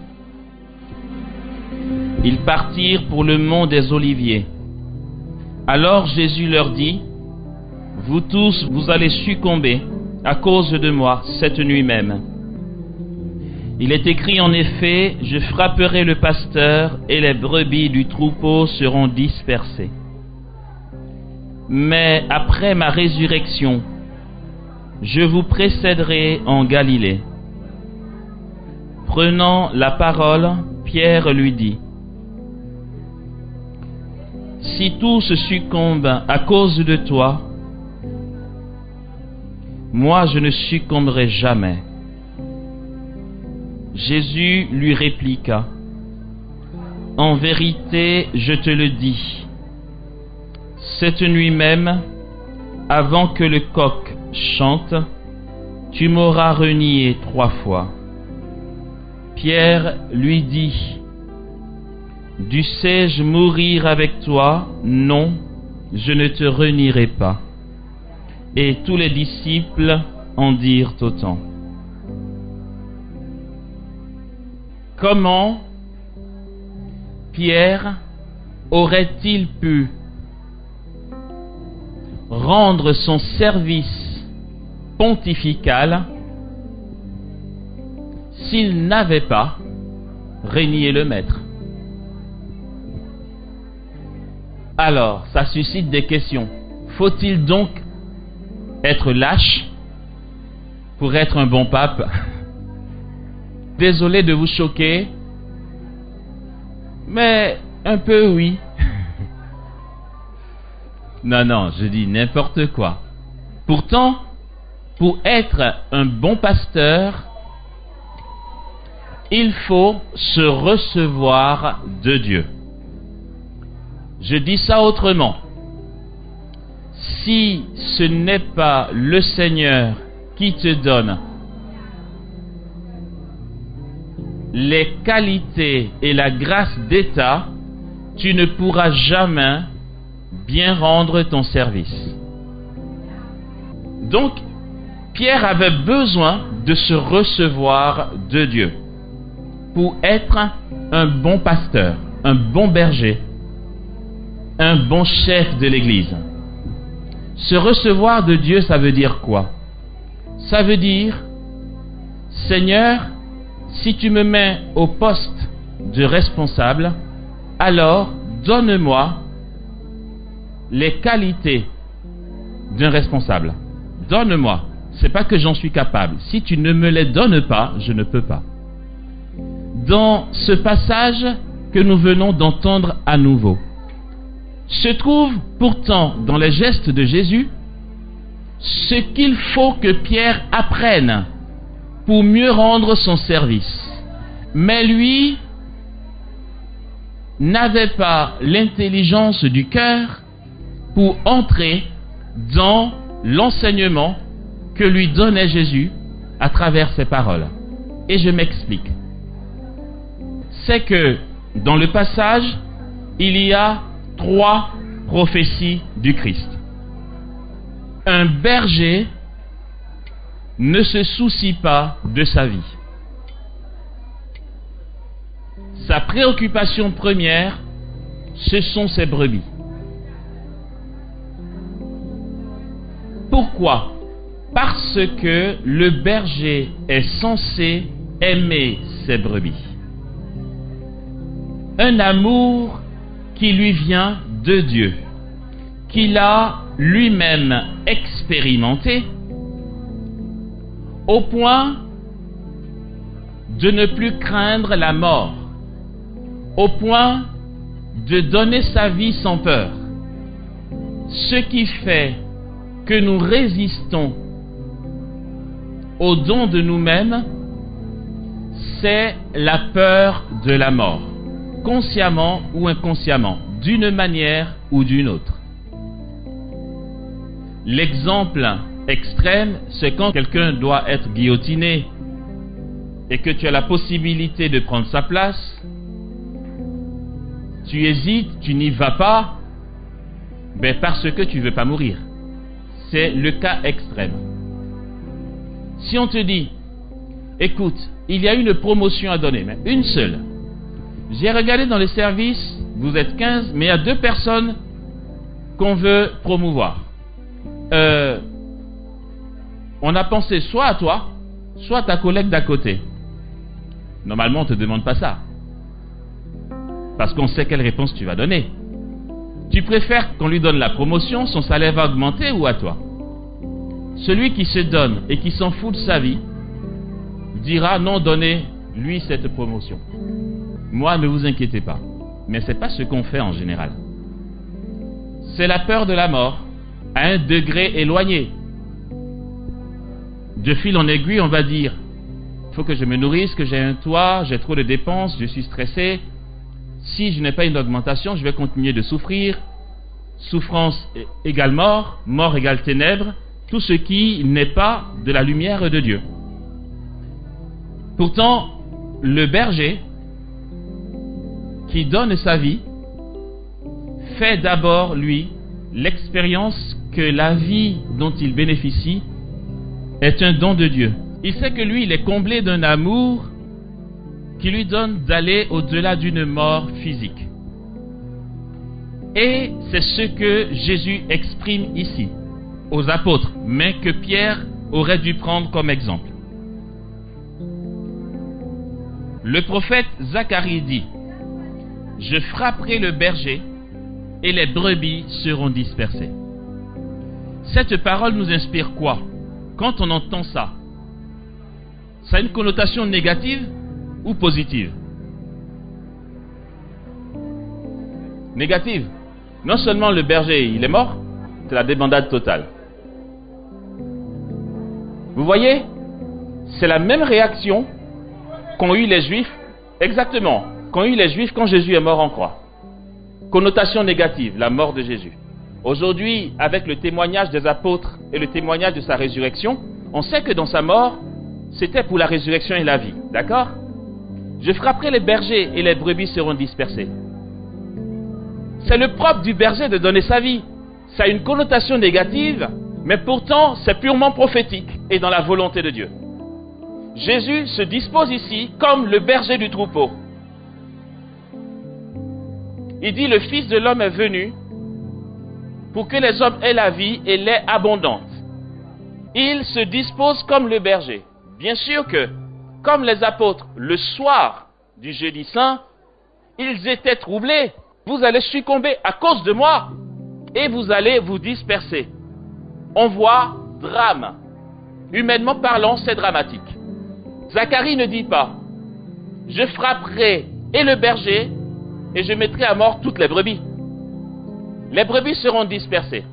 Speaker 2: ils partirent pour le mont des Oliviers. Alors Jésus leur dit, vous tous, vous allez succomber à cause de moi cette nuit même. Il est écrit en effet, je frapperai le pasteur et les brebis du troupeau seront dispersées. mais après ma résurrection, je vous précéderai en Galilée. » Prenant la parole, Pierre lui dit: « Si tous succombent à cause de toi, moi je ne succomberai jamais. » Jésus lui répliqua: « En vérité, je te le dis, cette nuit même, avant que le coq chante, tu m'auras renié 3 fois. » Pierre lui dit: « Dussé-je mourir avec toi? Non, je ne te renierai pas. » Et tous les disciples en dirent autant. Comment Pierre aurait-il pu rendre son service pontifical s'il n'avait pas renié le Maître? Alors, ça suscite des questions. Faut-il donc être lâche pour être un bon pape? Désolé de vous choquer, mais un peu oui. Non, je dis n'importe quoi. Pourtant, pour être un bon pasteur, il faut se recevoir de Dieu. Je dis ça autrement. Si ce n'est pas le Seigneur qui te donne les qualités et la grâce d'État, tu ne pourras jamais bien rendre ton service. Donc, Pierre avait besoin de se recevoir de Dieu pour être un bon pasteur, un bon berger, un bon chef de l'Église. Se recevoir de Dieu, ça veut dire quoi? Ça veut dire: Seigneur, si tu me mets au poste de responsable, alors donne-moi les qualités d'un responsable. Donne-moi. C'est pas que j'en suis capable. Si tu ne me les donnes pas, je ne peux pas. Dans ce passage que nous venons d'entendre à nouveau, se trouve pourtant dans les gestes de Jésus ce qu'il faut que Pierre apprenne pour mieux rendre son service. Mais lui n'avait pas l'intelligence du cœur pour entrer dans l'enseignement que lui donnait Jésus à travers ses paroles. Et je m'explique. C'est que dans le passage, il y a 3 prophéties du Christ. Un berger ne se soucie pas de sa vie. Sa préoccupation première, ce sont ses brebis. Pourquoi? Parce que le berger est censé aimer ses brebis. Un amour qui lui vient de Dieu, qu'il a lui-même expérimenté, au point de ne plus craindre la mort, au point de donner sa vie sans peur. Ce qui fait que nous résistons au don de nous-mêmes, c'est la peur de la mort, consciemment ou inconsciemment, d'une manière ou d'une autre. L'exemple extrême, c'est quand quelqu'un doit être guillotiné et que tu as la possibilité de prendre sa place, tu hésites, tu n'y vas pas, parce que tu ne veux pas mourir. C'est le cas extrême. Si on te dit, écoute, il y a une promotion à donner, mais une seule. J'ai regardé dans les services, vous êtes 15, mais il y a 2 personnes qu'on veut promouvoir. On a pensé soit à toi, soit à ta collègue d'à côté. Normalement, on ne te demande pas ça. Parce qu'on sait quelle réponse tu vas donner. Tu préfères qu'on lui donne la promotion, son salaire va augmenter ou à toi? Celui qui se donne et qui s'en fout de sa vie dira non, donnez-lui cette promotion. Moi, ne vous inquiétez pas. Mais ce n'est pas ce qu'on fait en général. C'est la peur de la mort à un degré éloigné. De fil en aiguille, on va dire, il faut que je me nourrisse, que j'ai un toit, j'ai trop de dépenses, je suis stressé. Si je n'ai pas une augmentation, je vais continuer de souffrir. Souffrance égale mort, mort égale ténèbres, tout ce qui n'est pas de la lumière de Dieu. Pourtant, le berger qui donne sa vie fait d'abord, lui, l'expérience que la vie dont il bénéficie est un don de Dieu. Il sait que lui, il est comblé d'un amour qui lui donne d'aller au-delà d'une mort physique. Et c'est ce que Jésus exprime ici, aux apôtres, mais que Pierre aurait dû prendre comme exemple. Le prophète Zacharie dit: « Je frapperai le berger et les brebis seront dispersées. » Cette parole nous inspire quoi? Quand on entend ça, ça a une connotation négative ou positive? Négative. Non seulement le berger, il est mort, c'est la débandade totale. Vous voyez, c'est la même réaction qu'ont eu les Juifs, exactement, qu'ont eu les Juifs quand Jésus est mort en croix. Connotation négative, la mort de Jésus. Aujourd'hui, avec le témoignage des apôtres et le témoignage de sa résurrection, on sait que dans sa mort, c'était pour la résurrection et la vie, d'accord? Je frapperai les bergers et les brebis seront dispersées. C'est le propre du berger de donner sa vie. Ça a une connotation négative, mais pourtant c'est purement prophétique et dans la volonté de Dieu. Jésus se dispose ici comme le berger du troupeau. Il dit: le Fils de l'homme est venu pour que les hommes aient la vie et l'aient abondante. Il se dispose comme le berger. Bien sûr que, comme les apôtres, le soir du jeudi saint, ils étaient troublés. Vous allez succomber à cause de moi et vous allez vous disperser. On voit drame. Humainement parlant, c'est dramatique. Zacharie ne dit pas: je frapperai et le berger et je mettrai à mort toutes les brebis. Les brebis seront dispersées.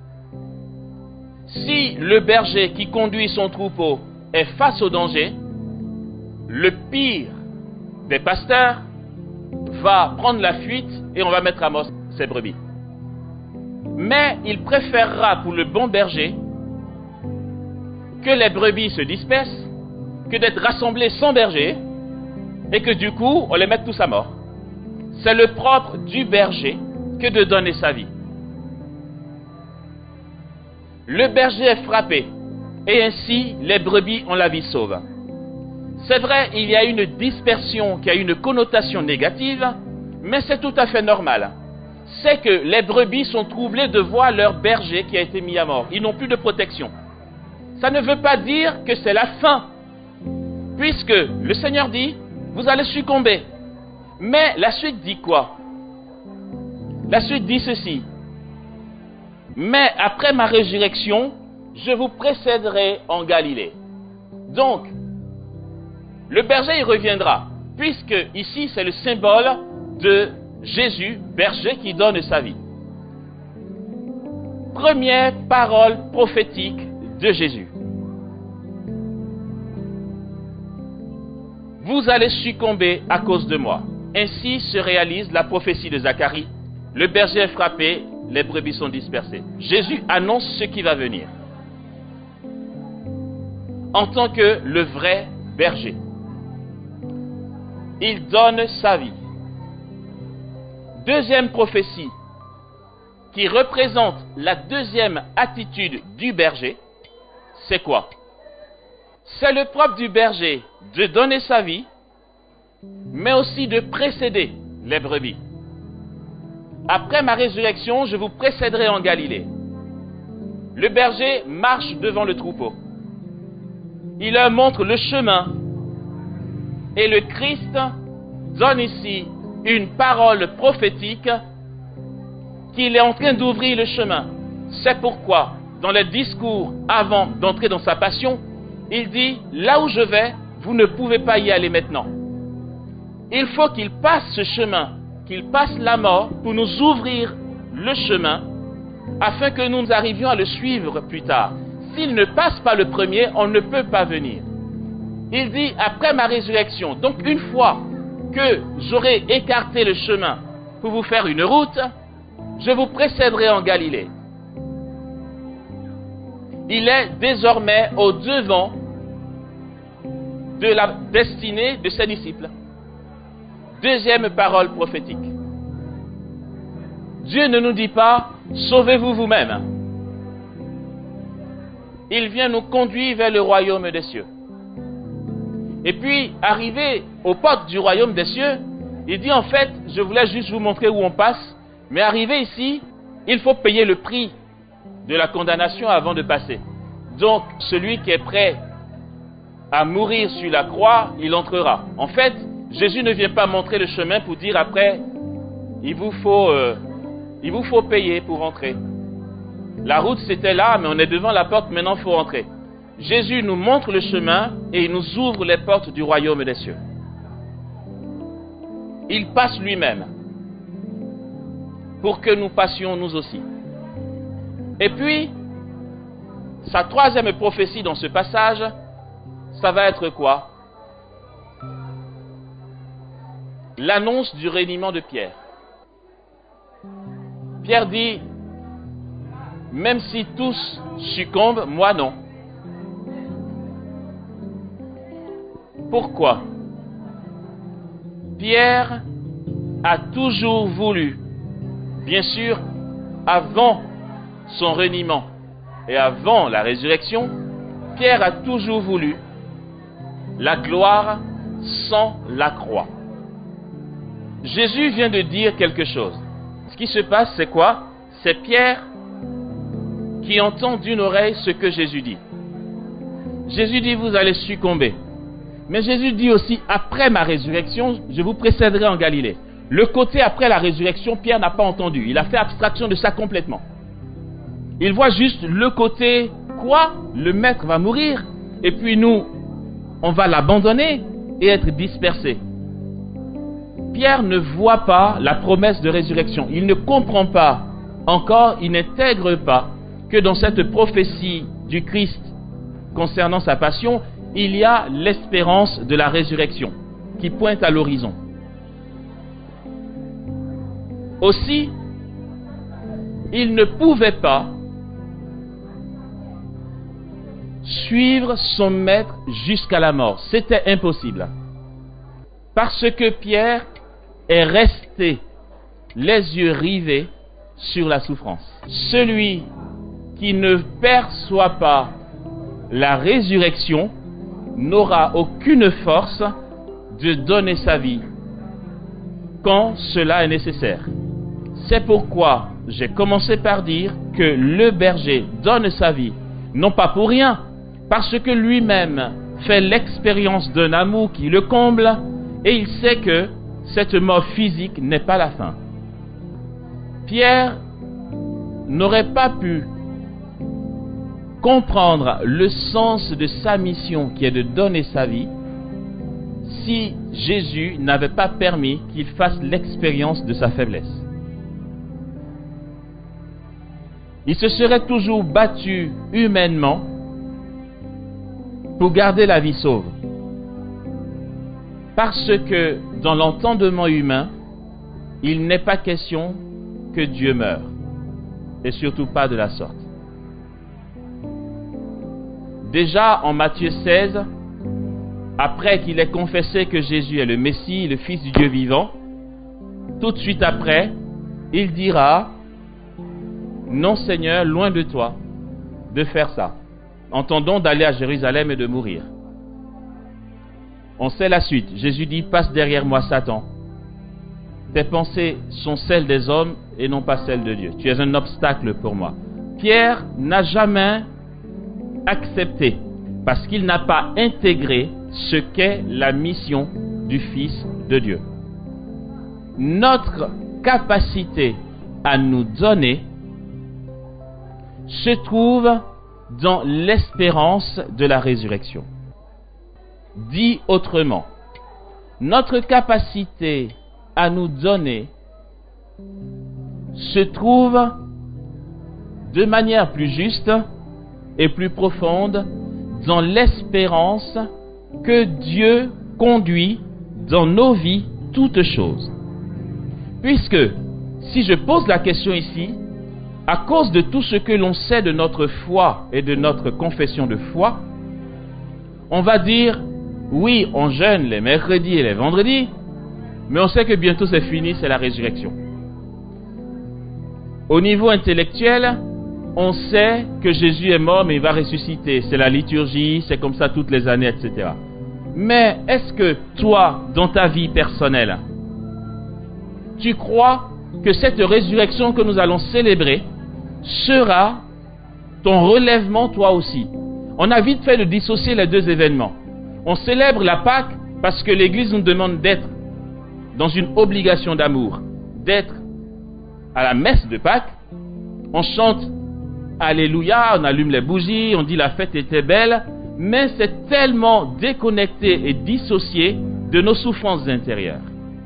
Speaker 2: Si le berger qui conduit son troupeau est face au danger, le pire des pasteurs va prendre la fuite et on va mettre à mort ses brebis. Mais il préférera pour le bon berger que les brebis se dispersent que d'être rassemblés sans berger et que du coup on les mette tous à mort. C'est le propre du berger que de donner sa vie. Le berger est frappé et ainsi les brebis ont la vie sauve. C'est vrai, il y a une dispersion qui a une connotation négative, mais c'est tout à fait normal. C'est que les brebis sont troublées de voir leur berger qui a été mis à mort. Ils n'ont plus de protection. Ça ne veut pas dire que c'est la fin, puisque le Seigneur dit: vous allez succomber. Mais la suite dit quoi? La suite dit ceci: mais après ma résurrection, je vous précéderai en Galilée. Donc, le berger y reviendra, puisque ici c'est le symbole de Jésus, berger qui donne sa vie. Première parole prophétique de Jésus. Vous allez succomber à cause de moi. Ainsi se réalise la prophétie de Zacharie. Le berger est frappé, les brebis sont dispersées. Jésus annonce ce qui va venir en tant que le vrai berger. Il donne sa vie. Deuxième prophétie qui représente la deuxième attitude du berger, c'est quoi? C'est le propre du berger de donner sa vie, mais aussi de précéder les brebis. Après ma résurrection, je vous précéderai en Galilée. Le berger marche devant le troupeau. Il leur montre le chemin. Et le Christ donne ici une parole prophétique
Speaker 1: qu'il est en train d'ouvrir le chemin. C'est pourquoi, dans le discours avant d'entrer dans sa passion, il dit, là où je vais, vous ne pouvez pas y aller maintenant. Il faut qu'il passe ce chemin, qu'il passe la mort pour nous ouvrir le chemin, afin que nous arrivions à le suivre plus tard. S'il ne passe pas le premier, on ne peut pas venir. Il dit, après ma résurrection, donc une fois que j'aurai écarté le chemin pour vous faire une route, je vous précéderai en Galilée. Il est désormais au devant de la destinée de ses disciples. Deuxième parole prophétique. Dieu ne nous dit pas, sauvez-vous vous-même. Il vient nous conduire vers le royaume des cieux. Et puis, arrivé aux portes du royaume des cieux, il dit en fait, je voulais juste vous montrer où on passe, mais arrivé ici, il faut payer le prix de la condamnation avant de passer. Donc, celui qui est prêt à mourir sur la croix, il entrera. En fait, Jésus ne vient pas montrer le chemin pour dire après, il vous faut payer pour entrer. La route c'était là, mais on est devant la porte, maintenant il faut entrer. Jésus nous montre le chemin et il nous ouvre les portes du royaume des cieux. Il passe lui-même pour que nous passions nous aussi. Et puis, sa troisième prophétie dans ce passage, ça va être quoi? L'annonce du reniement de Pierre. Pierre dit, même si tous succombent, moi non. Pourquoi? Pierre a toujours voulu, bien sûr, avant son reniement et avant la résurrection, Pierre a toujours voulu la gloire sans la croix. Jésus vient de dire quelque chose. Ce qui se passe, c'est quoi? C'est Pierre qui entend d'une oreille ce que Jésus dit. Jésus dit, vous allez succomber. Mais Jésus dit aussi, après ma résurrection, je vous précéderai en Galilée. Le côté après la résurrection, Pierre n'a pas entendu. Il a fait abstraction de ça complètement. Il voit juste le côté, quoi? Le maître va mourir, et puis nous, on va l'abandonner et être dispersés. Pierre ne voit pas la promesse de résurrection. Il ne comprend pas encore, il n'intègre pas que dans cette prophétie du Christ concernant sa passion, il y a l'espérance de la résurrection qui pointe à l'horizon. Aussi, il ne pouvait pas suivre son maître jusqu'à la mort. C'était impossible. Parce que Pierre est resté les yeux rivés sur la souffrance. Celui qui ne perçoit pas la résurrection n'aura aucune force de donner sa vie quand cela est nécessaire. C'est pourquoi j'ai commencé par dire que le berger donne sa vie, non pas pour rien, parce que lui-même fait l'expérience d'un amour qui le comble et il sait que cette mort physique n'est pas la fin. Pierre n'aurait pas pu comprendre le sens de sa mission qui est de donner sa vie si Jésus n'avait pas permis qu'il fasse l'expérience de sa faiblesse. Il se serait toujours battu humainement pour garder la vie sauve. Parce que dans l'entendement humain, il n'est pas question que Dieu meure, et surtout pas de la sorte. Déjà en Matthieu 16, après qu'il ait confessé que Jésus est le Messie, le Fils du Dieu vivant, tout de suite après, il dira, non Seigneur, loin de toi de faire ça. Entendons d'aller à Jérusalem et de mourir. On sait la suite. Jésus dit, passe derrière moi Satan. Tes pensées sont celles des hommes et non pas celles de Dieu. Tu es un obstacle pour moi. Pierre n'a jamais accepté parce qu'il n'a pas intégré ce qu'est la mission du Fils de Dieu. Notre capacité
Speaker 2: à nous donner se trouve dans l'espérance de la résurrection. Dit autrement, notre capacité à nous donner se trouve de manière plus juste et plus profonde dans l'espérance que Dieu conduit dans nos vies toutes choses. Puisque, si je pose la question ici, à cause de tout ce que l'on sait de notre foi et de notre confession de foi, on va dire, oui, on jeûne les mercredis et les vendredis, mais on sait que bientôt c'est fini, c'est la résurrection. Au niveau intellectuel, on sait que Jésus est mort, mais il va ressusciter. C'est la liturgie, c'est comme ça toutes les années, etc. Mais est-ce que toi, dans ta vie personnelle, tu crois que cette résurrection que nous allons célébrer sera ton relèvement toi aussi? On a vite fait de dissocier les deux événements. On célèbre la Pâque parce que l'Église nous demande d'être dans une obligation d'amour, d'être à la messe de Pâques. On chante Alléluia, on allume les bougies, on dit la fête était belle, mais c'est tellement déconnecté et dissocié de nos souffrances intérieures.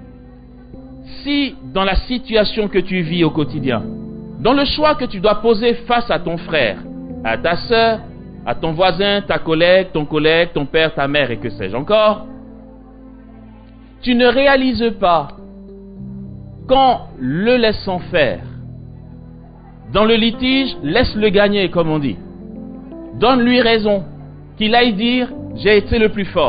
Speaker 2: Si dans la situation que tu vis au quotidien, dans le choix que tu dois poser face à ton frère, à ta sœur, à ton voisin, ta collègue, ton père, ta mère et que sais-je encore, tu ne réalises pas qu'en le laissant faire, dans le litige, laisse-le gagner, comme on dit. Donne-lui raison, qu'il aille dire « j'ai été le plus fort ».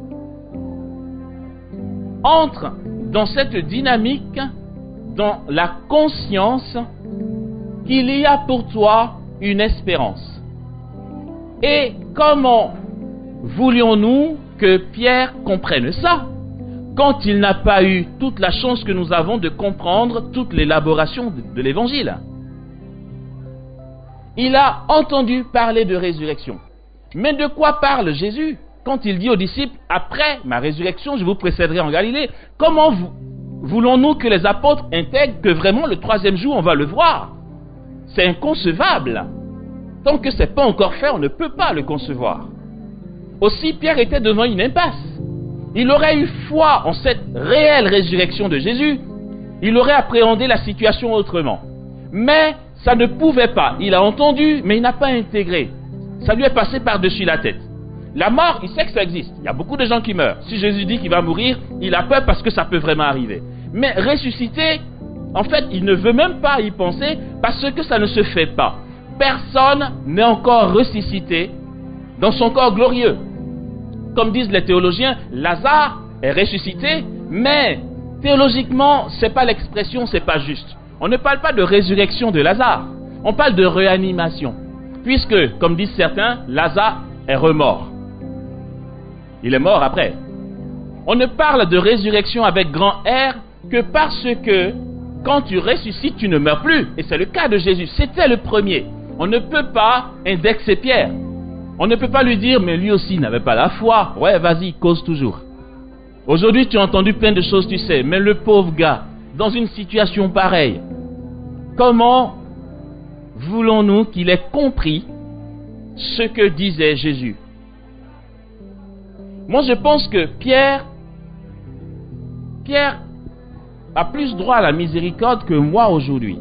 Speaker 2: Entre dans cette dynamique, dans la conscience qu'il y a pour toi une espérance. Et comment voulions-nous que Pierre comprenne ça, quand il n'a pas eu toute la chance que nous avons de comprendre toute l'élaboration de l'Évangile? Il a entendu parler de résurrection. Mais de quoi parle Jésus quand il dit aux disciples, après ma résurrection, je vous précéderai en Galilée? Comment voulons-nous que les apôtres intègrent que vraiment le troisième jour, on va le voir? C'est inconcevable. Tant que ce n'est pas encore fait, on ne peut pas le concevoir. Aussi, Pierre était devant une impasse. Il aurait eu foi en cette réelle résurrection de Jésus. Il aurait appréhendé la situation autrement. Mais ça ne pouvait pas. Il a entendu, mais il n'a pas intégré. Ça lui est passé par-dessus la tête. La mort, il sait que ça existe. Il y a beaucoup de gens qui meurent. Si Jésus dit qu'il va mourir, il a peur parce que ça peut vraiment arriver. Mais ressusciter, en fait, il ne veut même pas y penser parce que ça ne se fait pas. Personne n'est encore ressuscité dans son corps glorieux. Comme disent les théologiens, Lazare est ressuscité, mais théologiquement, c'est pas l'expression, c'est pas juste. On ne parle pas de résurrection de Lazare, on parle de réanimation. Puisque, comme disent certains, Lazare est remort. Il est mort après. On ne parle de résurrection avec grand R que parce que quand tu ressuscites, tu ne meurs plus. Et c'est le cas de Jésus. C'était le premier. On ne peut pas indexer Pierre. On ne peut pas lui dire, mais lui aussi n'avait pas la foi. Ouais, vas-y, cause toujours. Aujourd'hui, tu as entendu plein de choses, tu sais. Mais le pauvre gars, dans une situation pareille, comment voulons-nous qu'il ait compris ce que disait Jésus? Moi, je pense que Pierre a plus droit à la miséricorde que moi aujourd'hui.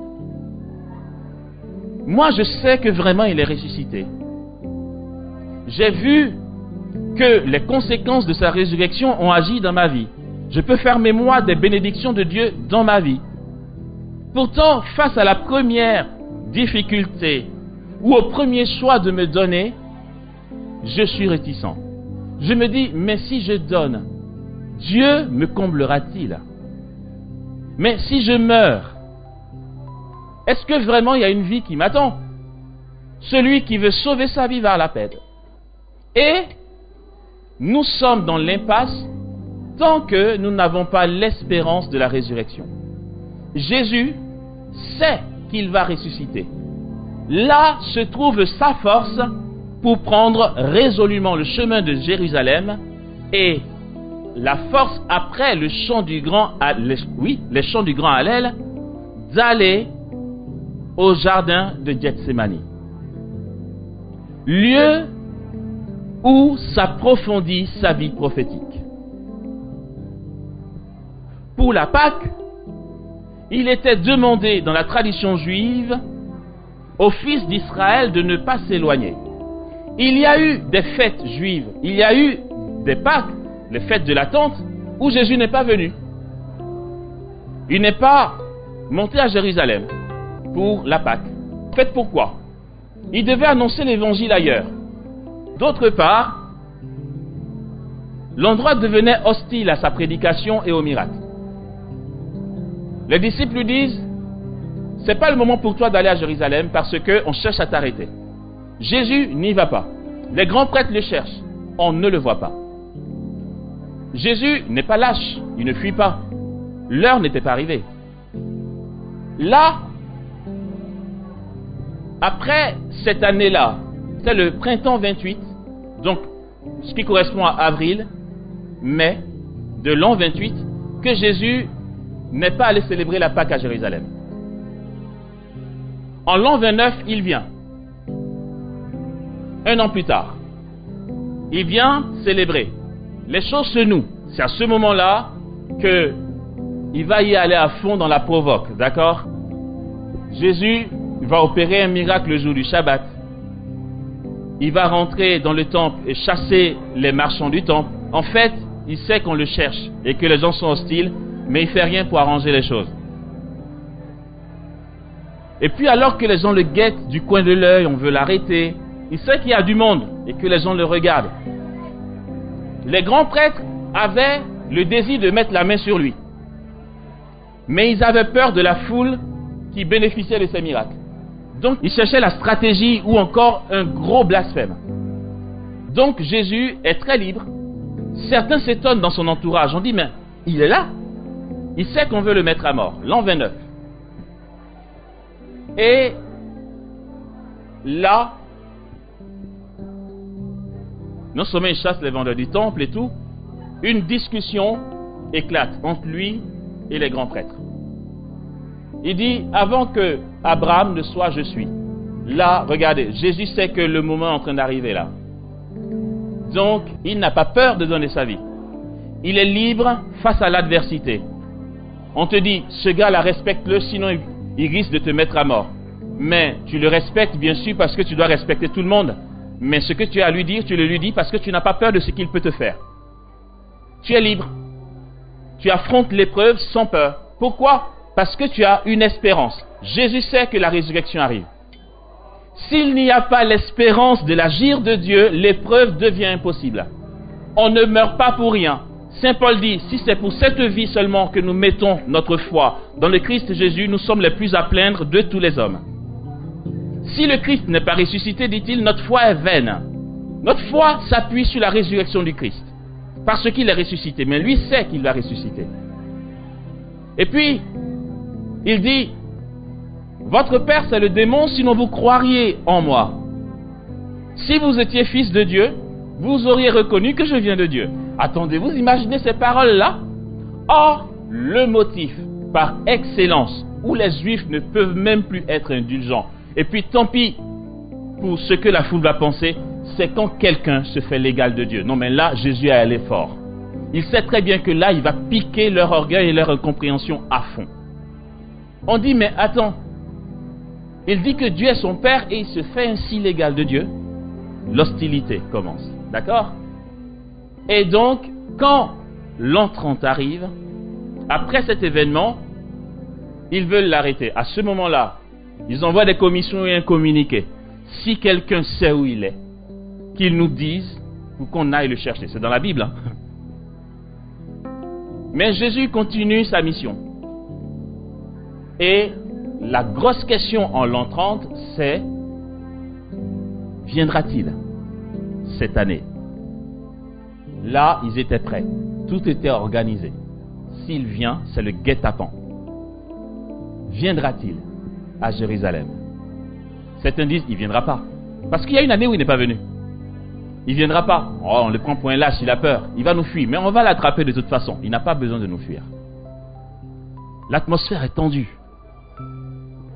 Speaker 2: Moi, je sais que vraiment il est ressuscité. J'ai vu que les conséquences de sa résurrection ont agi dans ma vie. Je peux faire mémoire des bénédictions de Dieu dans ma vie. Pourtant, face à la première difficulté ou au premier choix de me donner, je suis réticent. Je me dis, mais si je donne, Dieu me comblera-t-il? Mais si je meurs, est-ce que vraiment il y a une vie qui m'attend? Celui qui veut sauver sa vie va à la perdre. Et nous sommes dans l'impasse tant que nous n'avons pas l'espérance de la résurrection. Jésus sait qu'il va ressusciter. Là se trouve sa force pour prendre résolument le chemin de Jérusalem et la force après le chant du grand, les chants du grand Hallel d'aller au jardin de Gethsémani, lieu où s'approfondit sa vie prophétique. Pour la Pâque, il était demandé dans la tradition juive aux fils d'Israël de ne pas s'éloigner. Il y a eu des fêtes juives, il y a eu des Pâques, les fêtes de la tente, où Jésus n'est pas venu. Il n'est pas monté à Jérusalem pour la Pâque. Faites pourquoi? Il devait annoncer l'évangile ailleurs. D'autre part, l'endroit devenait hostile à sa prédication et aux miracles. Les disciples lui disent, c'est pas le moment pour toi d'aller à Jérusalem parce qu'on cherche à t'arrêter. Jésus n'y va pas. Les grands prêtres le cherchent. On ne le voit pas. Jésus n'est pas lâche. Il ne fuit pas. L'heure n'était pas arrivée. Là, après cette année-là, c'est le printemps 28, donc ce qui correspond à avril, mai de l'an 28, que Jésus n'est pas allé célébrer la Pâque à Jérusalem. En l'an 29, il vient. Un an plus tard, il vient célébrer. Les choses se nouent. C'est à ce moment-là que il va y aller à fond dans la provoque, d'accord? Jésus va opérer un miracle le jour du Shabbat. Il va rentrer dans le temple et chasser les marchands du temple. En fait, il sait qu'on le cherche et que les gens sont hostiles, mais il ne fait rien pour arranger les choses. Et puis alors que les gens le guettent du coin de l'œil, on veut l'arrêter, il sait qu'il y a du monde et que les gens le regardent. Les grands prêtres avaient le désir de mettre la main sur lui. Mais ils avaient peur de la foule qui bénéficiait de ces miracles. Donc, ils cherchaient la stratégie ou encore un gros blasphème. Donc, Jésus est très libre. Certains s'étonnent dans son entourage. On dit, mais il est là. Il sait qu'on veut le mettre à mort. L'an 29. Et là, non seulement il chasse les vendeurs du temple et tout, une discussion éclate entre lui et les grands prêtres. Il dit, avant que Abraham ne soit, je suis. Là, regardez, Jésus sait que le moment est en train d'arriver là. Donc, il n'a pas peur de donner sa vie. Il est libre face à l'adversité. On te dit, ce gars-là, respecte-le, sinon il risque de te mettre à mort. Mais tu le respectes, bien sûr, parce que tu dois respecter tout le monde. Mais ce que tu as à lui dire, tu le lui dis parce que tu n'as pas peur de ce qu'il peut te faire. Tu es libre. Tu affrontes l'épreuve sans peur. Pourquoi? Parce que tu as une espérance. Jésus sait que la résurrection arrive. S'il n'y a pas l'espérance de l'agir de Dieu, l'épreuve devient impossible. On ne meurt pas pour rien. Saint Paul dit, si c'est pour cette vie seulement que nous mettons notre foi dans le Christ Jésus, nous sommes les plus à plaindre de tous les hommes. Si le Christ n'est pas ressuscité, dit-il, notre foi est vaine. Notre foi s'appuie sur la résurrection du Christ. Parce qu'il est ressuscité. Mais lui sait qu'il va ressusciter. Et puis, il dit, votre père c'est le démon, sinon vous croiriez en moi. Si vous étiez fils de Dieu, vous auriez reconnu que je viens de Dieu. Attendez, vous imaginez ces paroles-là? Or, le motif par excellence où les Juifs ne peuvent même plus être indulgents. Et puis tant pis pour ce que la foule va penser, c'est quand quelqu'un se fait l'égal de Dieu. Non mais là, Jésus est allé fort. Il sait très bien que là, il va piquer leur orgueil et leur incompréhension à fond. On dit, mais attends, il dit que Dieu est son Père et il se fait ainsi l'égal de Dieu. L'hostilité commence, d'accord? Et donc, quand l'an 30 arrive, après cet événement, ils veulent l'arrêter. À ce moment-là, ils envoient des commissions et un communiqué. Si quelqu'un sait où il est, qu'il nous dise ou qu'on aille le chercher. C'est dans la Bible. Hein? Mais Jésus continue sa mission. Et la grosse question en l'an 30, c'est: viendra-t-il cette année? Là, ils étaient prêts. Tout était organisé. S'il vient, c'est le guet-apens. Viendra-t-il à Jérusalem? Certains disent, il ne viendra pas. Parce qu'il y a une année où il n'est pas venu. Il ne viendra pas. Oh, on le prend pour un lâche, il a peur. Il va nous fuir. Mais on va l'attraper de toute façon. Il n'a pas besoin de nous fuir. L'atmosphère est tendue.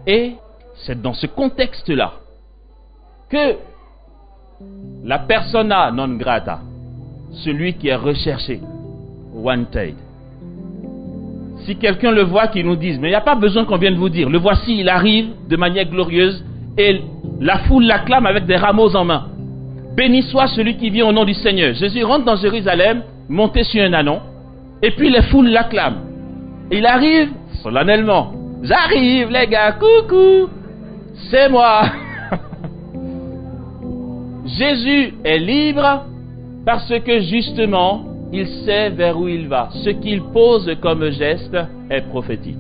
Speaker 1: Et c'est dans ce contexte-là que la persona non grata, celui qui est recherché, wanted. Si quelqu'un le voit, qu'il nous dise, mais il n'y a pas besoin qu'on vienne vous dire, le voici, il arrive de manière glorieuse et la foule l'acclame avec des rameaux en main. Béni soit celui qui vient au nom du Seigneur. Jésus rentre dans Jérusalem, monté sur un ânon, et puis les foules l'acclament. Il arrive solennellement. J'arrive les gars, coucou, c'est moi. Jésus est libre parce que justement, il sait vers où il va. Ce qu'il pose comme geste est prophétique.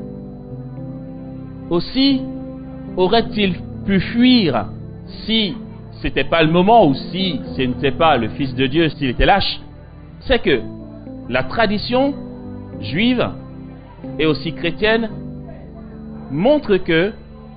Speaker 1: Aussi, aurait-il pu fuir si ce n'était pas le moment ou si ce n'était pas le Fils de Dieu, s'il était lâche? C'est que la tradition juive et aussi chrétienne montre que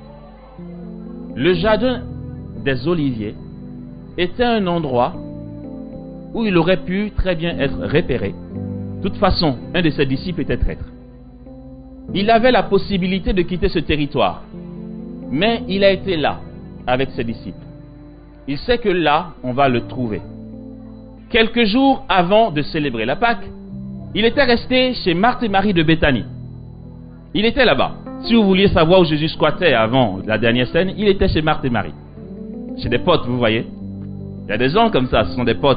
Speaker 1: le jardin des Oliviers était un endroit où il aurait pu très bien être repéré. De toute façon, un de ses disciples était traître. Il avait la possibilité de quitter ce territoire, mais il a été là avec ses disciples. Il sait que là, on va le trouver. Quelques jours avant de célébrer la Pâque, il était resté chez Marthe et Marie de Béthanie. Il était là-bas. Si vous vouliez savoir où Jésus squattait avant la dernière scène, il était chez Marthe et Marie. Chez des potes, vous voyez. Il y a des gens comme ça, ce sont des potes.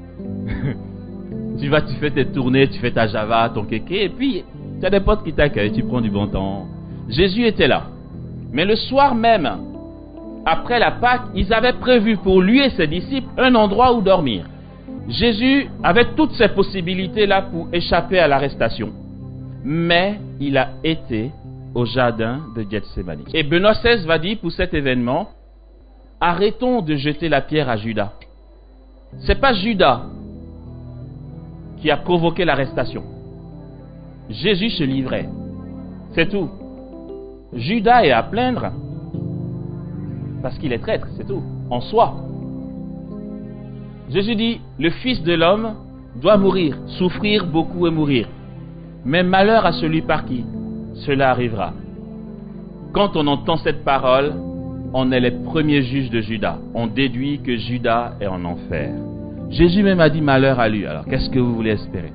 Speaker 1: Tu fais tes tournées, tu fais ta java, ton kéké, et puis tu as des potes qui t'accueillent, tu prends du bon temps. Jésus était là. Mais le soir même, après la Pâque, ils avaient prévu pour lui et ses disciples un endroit où dormir. Jésus avait toutes ces possibilités là pour échapper à l'arrestation. Mais il a été au jardin de Gethsémani. Et Benoît XVI va dire pour cet événement, arrêtons de jeter la pierre à Judas. C'est pas Judas qui a provoqué l'arrestation. Jésus se livrait. C'est tout. Judas est à plaindre parce qu'il est traître, c'est tout, en soi. Jésus dit, le Fils de l'homme doit mourir, souffrir beaucoup et mourir. Mais malheur à celui par qui cela arrivera. Quand on entend cette parole, on est les premiers juges de Judas. On déduit que Judas est en enfer. Jésus même a dit malheur à lui. Alors qu'est-ce que vous voulez espérer?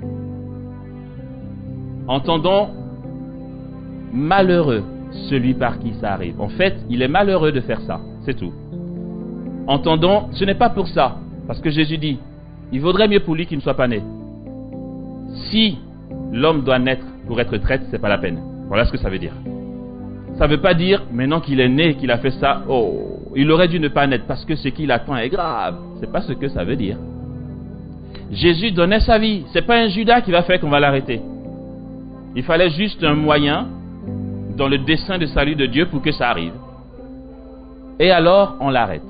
Speaker 1: Entendons, malheureux celui par qui ça arrive. En fait, il est malheureux de faire ça. C'est tout. Entendons, ce n'est pas pour ça. Parce que Jésus dit, il vaudrait mieux pour lui qu'il ne soit pas né. Si l'homme doit naître pour être traître, c'est pas la peine. Voilà ce que ça veut dire. Ça ne veut pas dire, maintenant qu'il est né, qu'il a fait ça, oh, il aurait dû ne pas naître parce que ce qu'il attend est grave. C'est pas ce que ça veut dire. Jésus donnait sa vie. C'est pas un Judas qui va faire qu'on va l'arrêter. Il fallait juste un moyen dans le dessein de salut de Dieu pour que ça arrive. Et alors, on l'arrête.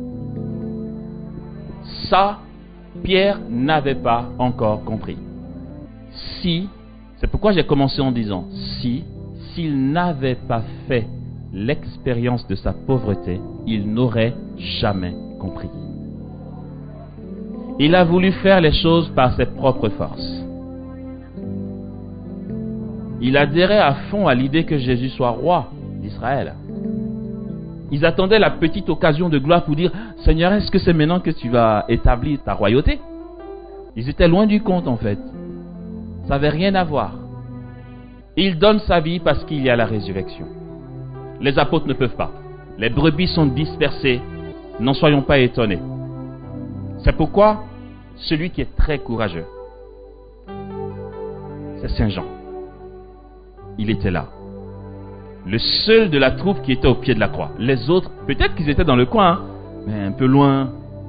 Speaker 1: Ça, Pierre n'avait pas encore compris. C'est pourquoi j'ai commencé en disant, s'il n'avait pas fait l'expérience de sa pauvreté, il n'aurait jamais compris. Il a voulu faire les choses par ses propres forces. Il adhérait à fond à l'idée que Jésus soit roi d'Israël. Ils attendaient la petite occasion de gloire pour dire « Seigneur, est-ce que c'est maintenant que tu vas établir ta royauté ?» Ils étaient loin du compte en fait. Ça n'avait rien à voir. Il donne sa vie parce qu'il y a la résurrection. Les apôtres ne peuvent pas. Les brebis sont dispersées. N'en soyons pas étonnés. C'est pourquoi celui qui est très courageux, c'est Saint Jean. Il était là. Le seul de la troupe qui était au pied de la croix. Les autres, peut-être qu'ils étaient dans le coin, mais un peu loin.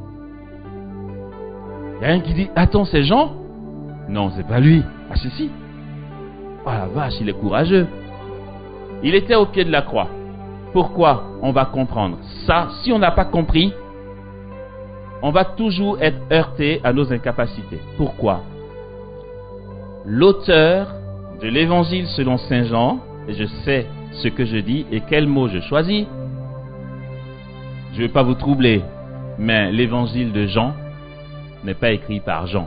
Speaker 1: Il y a un qui dit, attends, c'est Jean? Non, c'est pas lui. Ah, si. Oh la vache, il est courageux. Il était au pied de la croix. Pourquoi? On va comprendre. Ça, si on n'a pas compris, on va toujours être heurté à nos incapacités. Pourquoi? L'auteur de l'évangile selon Saint Jean, et je sais ce que je dis et quel mot je choisis, je ne vais pas vous troubler, mais l'évangile de Jean n'est pas écrit par Jean.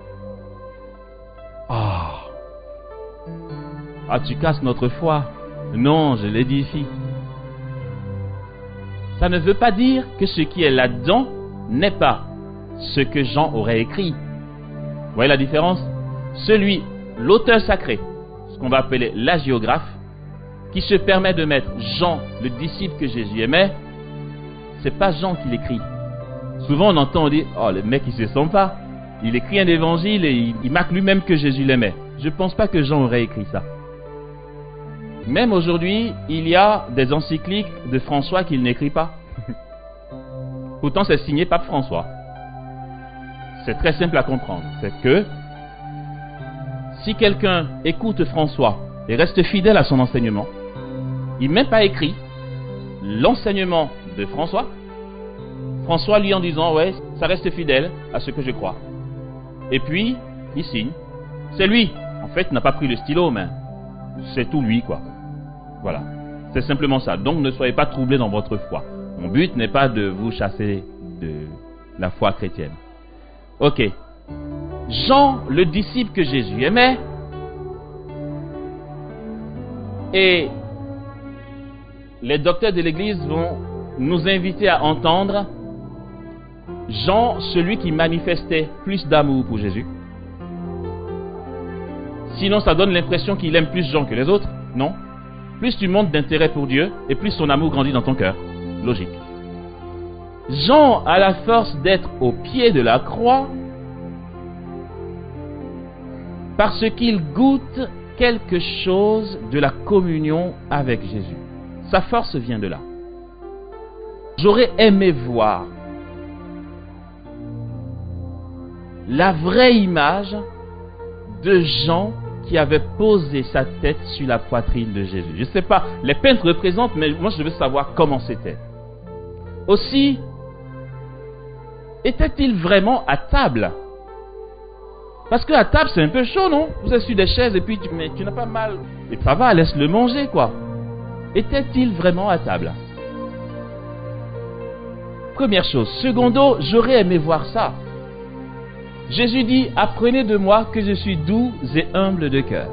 Speaker 1: Ah, tu casses notre foi.
Speaker 2: Non, je l'édifie. Ça ne veut pas dire que ce qui est là-dedans n'est pas ce que Jean aurait écrit. Vous voyez la différence? L'auteur sacré, ce qu'on va appeler l'agiographe, qui se permet de mettre Jean, le disciple que Jésus aimait, c'est pas Jean qui l'écrit. Souvent on entend, on dit, oh le mec il se sent pas. Il écrit un évangile et il marque lui-même que Jésus l'aimait. Je ne pense pas que Jean aurait écrit ça. Même aujourd'hui, il y a des encycliques de François qu'il n'écrit pas. Pourtant c'est signé Pape François. C'est très simple à comprendre. C'est que si quelqu'un écoute François et reste fidèle à son enseignement, il n'a même pas écrit l'enseignement de François. François lui en disant, ouais, ça reste fidèle à ce que je crois. Et puis, il signe. C'est lui. En fait, il n'a pas pris le stylo, mais c'est tout lui, quoi. Voilà. C'est simplement ça. Donc, ne soyez pas troublés dans votre foi. Mon but n'est pas de vous chasser de la foi chrétienne. Ok. Jean, le disciple que Jésus aimait, et les docteurs de l'Église vont nous inviter à entendre Jean, celui qui manifestait plus d'amour pour Jésus. Sinon, ça donne l'impression qu'il aime plus Jean que les autres. Non. Plus tu montres d'intérêt pour Dieu, et plus son amour grandit dans ton cœur. Logique. Jean a la force d'être au pied de la croix parce qu'il goûte quelque chose de la communion avec Jésus. Sa force vient de là. J'aurais aimé voir la vraie image de Jean qui avait posé sa tête sur la poitrine de Jésus. Je ne sais pas, les peintres représentent, mais moi je veux savoir comment c'était. Aussi, était-il vraiment à table? Parce qu'à table c'est un peu chaud, non? Vous êtes sur des chaises et puis tu n'as pas mal. Et ça va, laisse-le manger, quoi. Était-il vraiment à table? Première chose. Secondo, j'aurais aimé voir ça. Jésus dit, apprenez de moi que je suis doux et humble de cœur.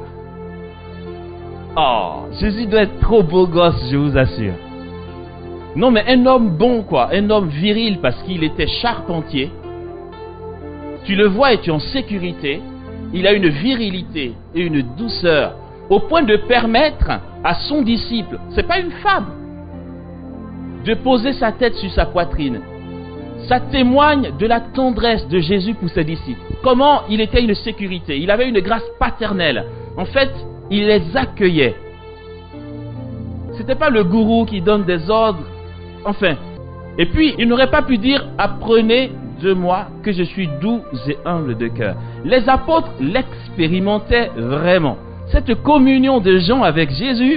Speaker 2: Oh, Jésus doit être trop beau gosse, je vous assure. Non, mais un homme bon, quoi. Un homme viril parce qu'il était charpentier. Tu le vois et tu es en sécurité. Il a une virilité et une douceur au point de permettre à son disciple, c'est pas une femme, de poser sa tête sur sa poitrine. Ça témoigne de la tendresse de Jésus pour ses disciples. Comment il était une sécurité. Il avait une grâce paternelle. En fait, il les accueillait. C'était pas le gourou qui donne des ordres. Enfin. Et puis, il n'aurait pas pu dire, apprenez de moi que je suis doux et humble de cœur. Les apôtres l'expérimentaient vraiment. Cette communion de Jean avec Jésus,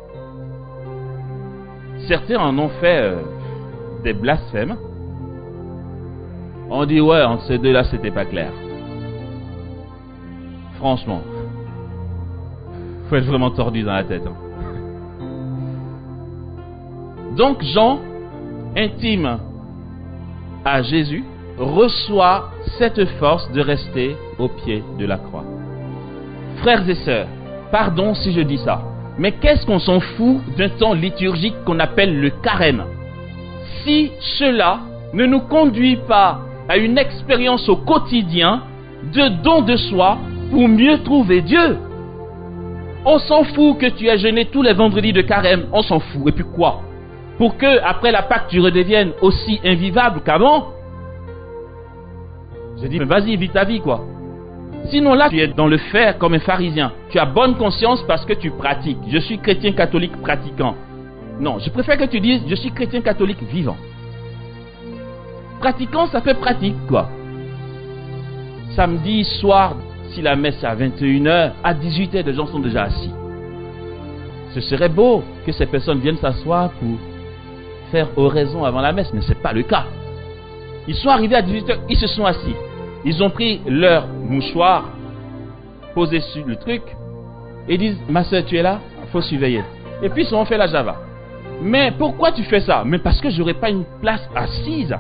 Speaker 2: certains en ont fait des blasphèmes. On dit, ouais, entre ces deux-là, c'était pas clair. Franchement. Faut être vraiment tordu dans la tête. Hein. Donc, Jean, intime à Jésus, reçoit cette force de rester au pied de la croix. Frères et sœurs, pardon si je dis ça, mais qu'est-ce qu'on s'en fout d'un temps liturgique qu'on appelle le carême? Si cela ne nous conduit pas à une expérience au quotidien de don de soi pour mieux trouver Dieu. On s'en fout que tu aies jeûné tous les vendredis de carême, on s'en fout. Et puis quoi? Pour que après la Pâque tu redeviennes aussi invivable qu'avant? J'ai dit, mais vas-y, vis ta vie, quoi. Sinon là, tu es dans le faire comme un pharisien. Tu as bonne conscience parce que tu pratiques. Je suis chrétien catholique pratiquant. Non, je préfère que tu dises, je suis chrétien catholique vivant. Pratiquant, ça fait pratique, quoi. Samedi soir, si la messe est à 21h, à 18h, des gens sont déjà assis. Ce serait beau que ces personnes viennent s'asseoir pour faire oraison avant la messe, mais ce n'est pas le cas. Ils sont arrivés à 18h, ils se sont assis. Ils ont pris leur mouchoir, posé sur le truc, et disent, ma soeur, tu es là? Il faut surveiller. Et puis ils ont fait la java. Mais pourquoi tu fais ça? Mais parce que je n'aurai pas une place assise.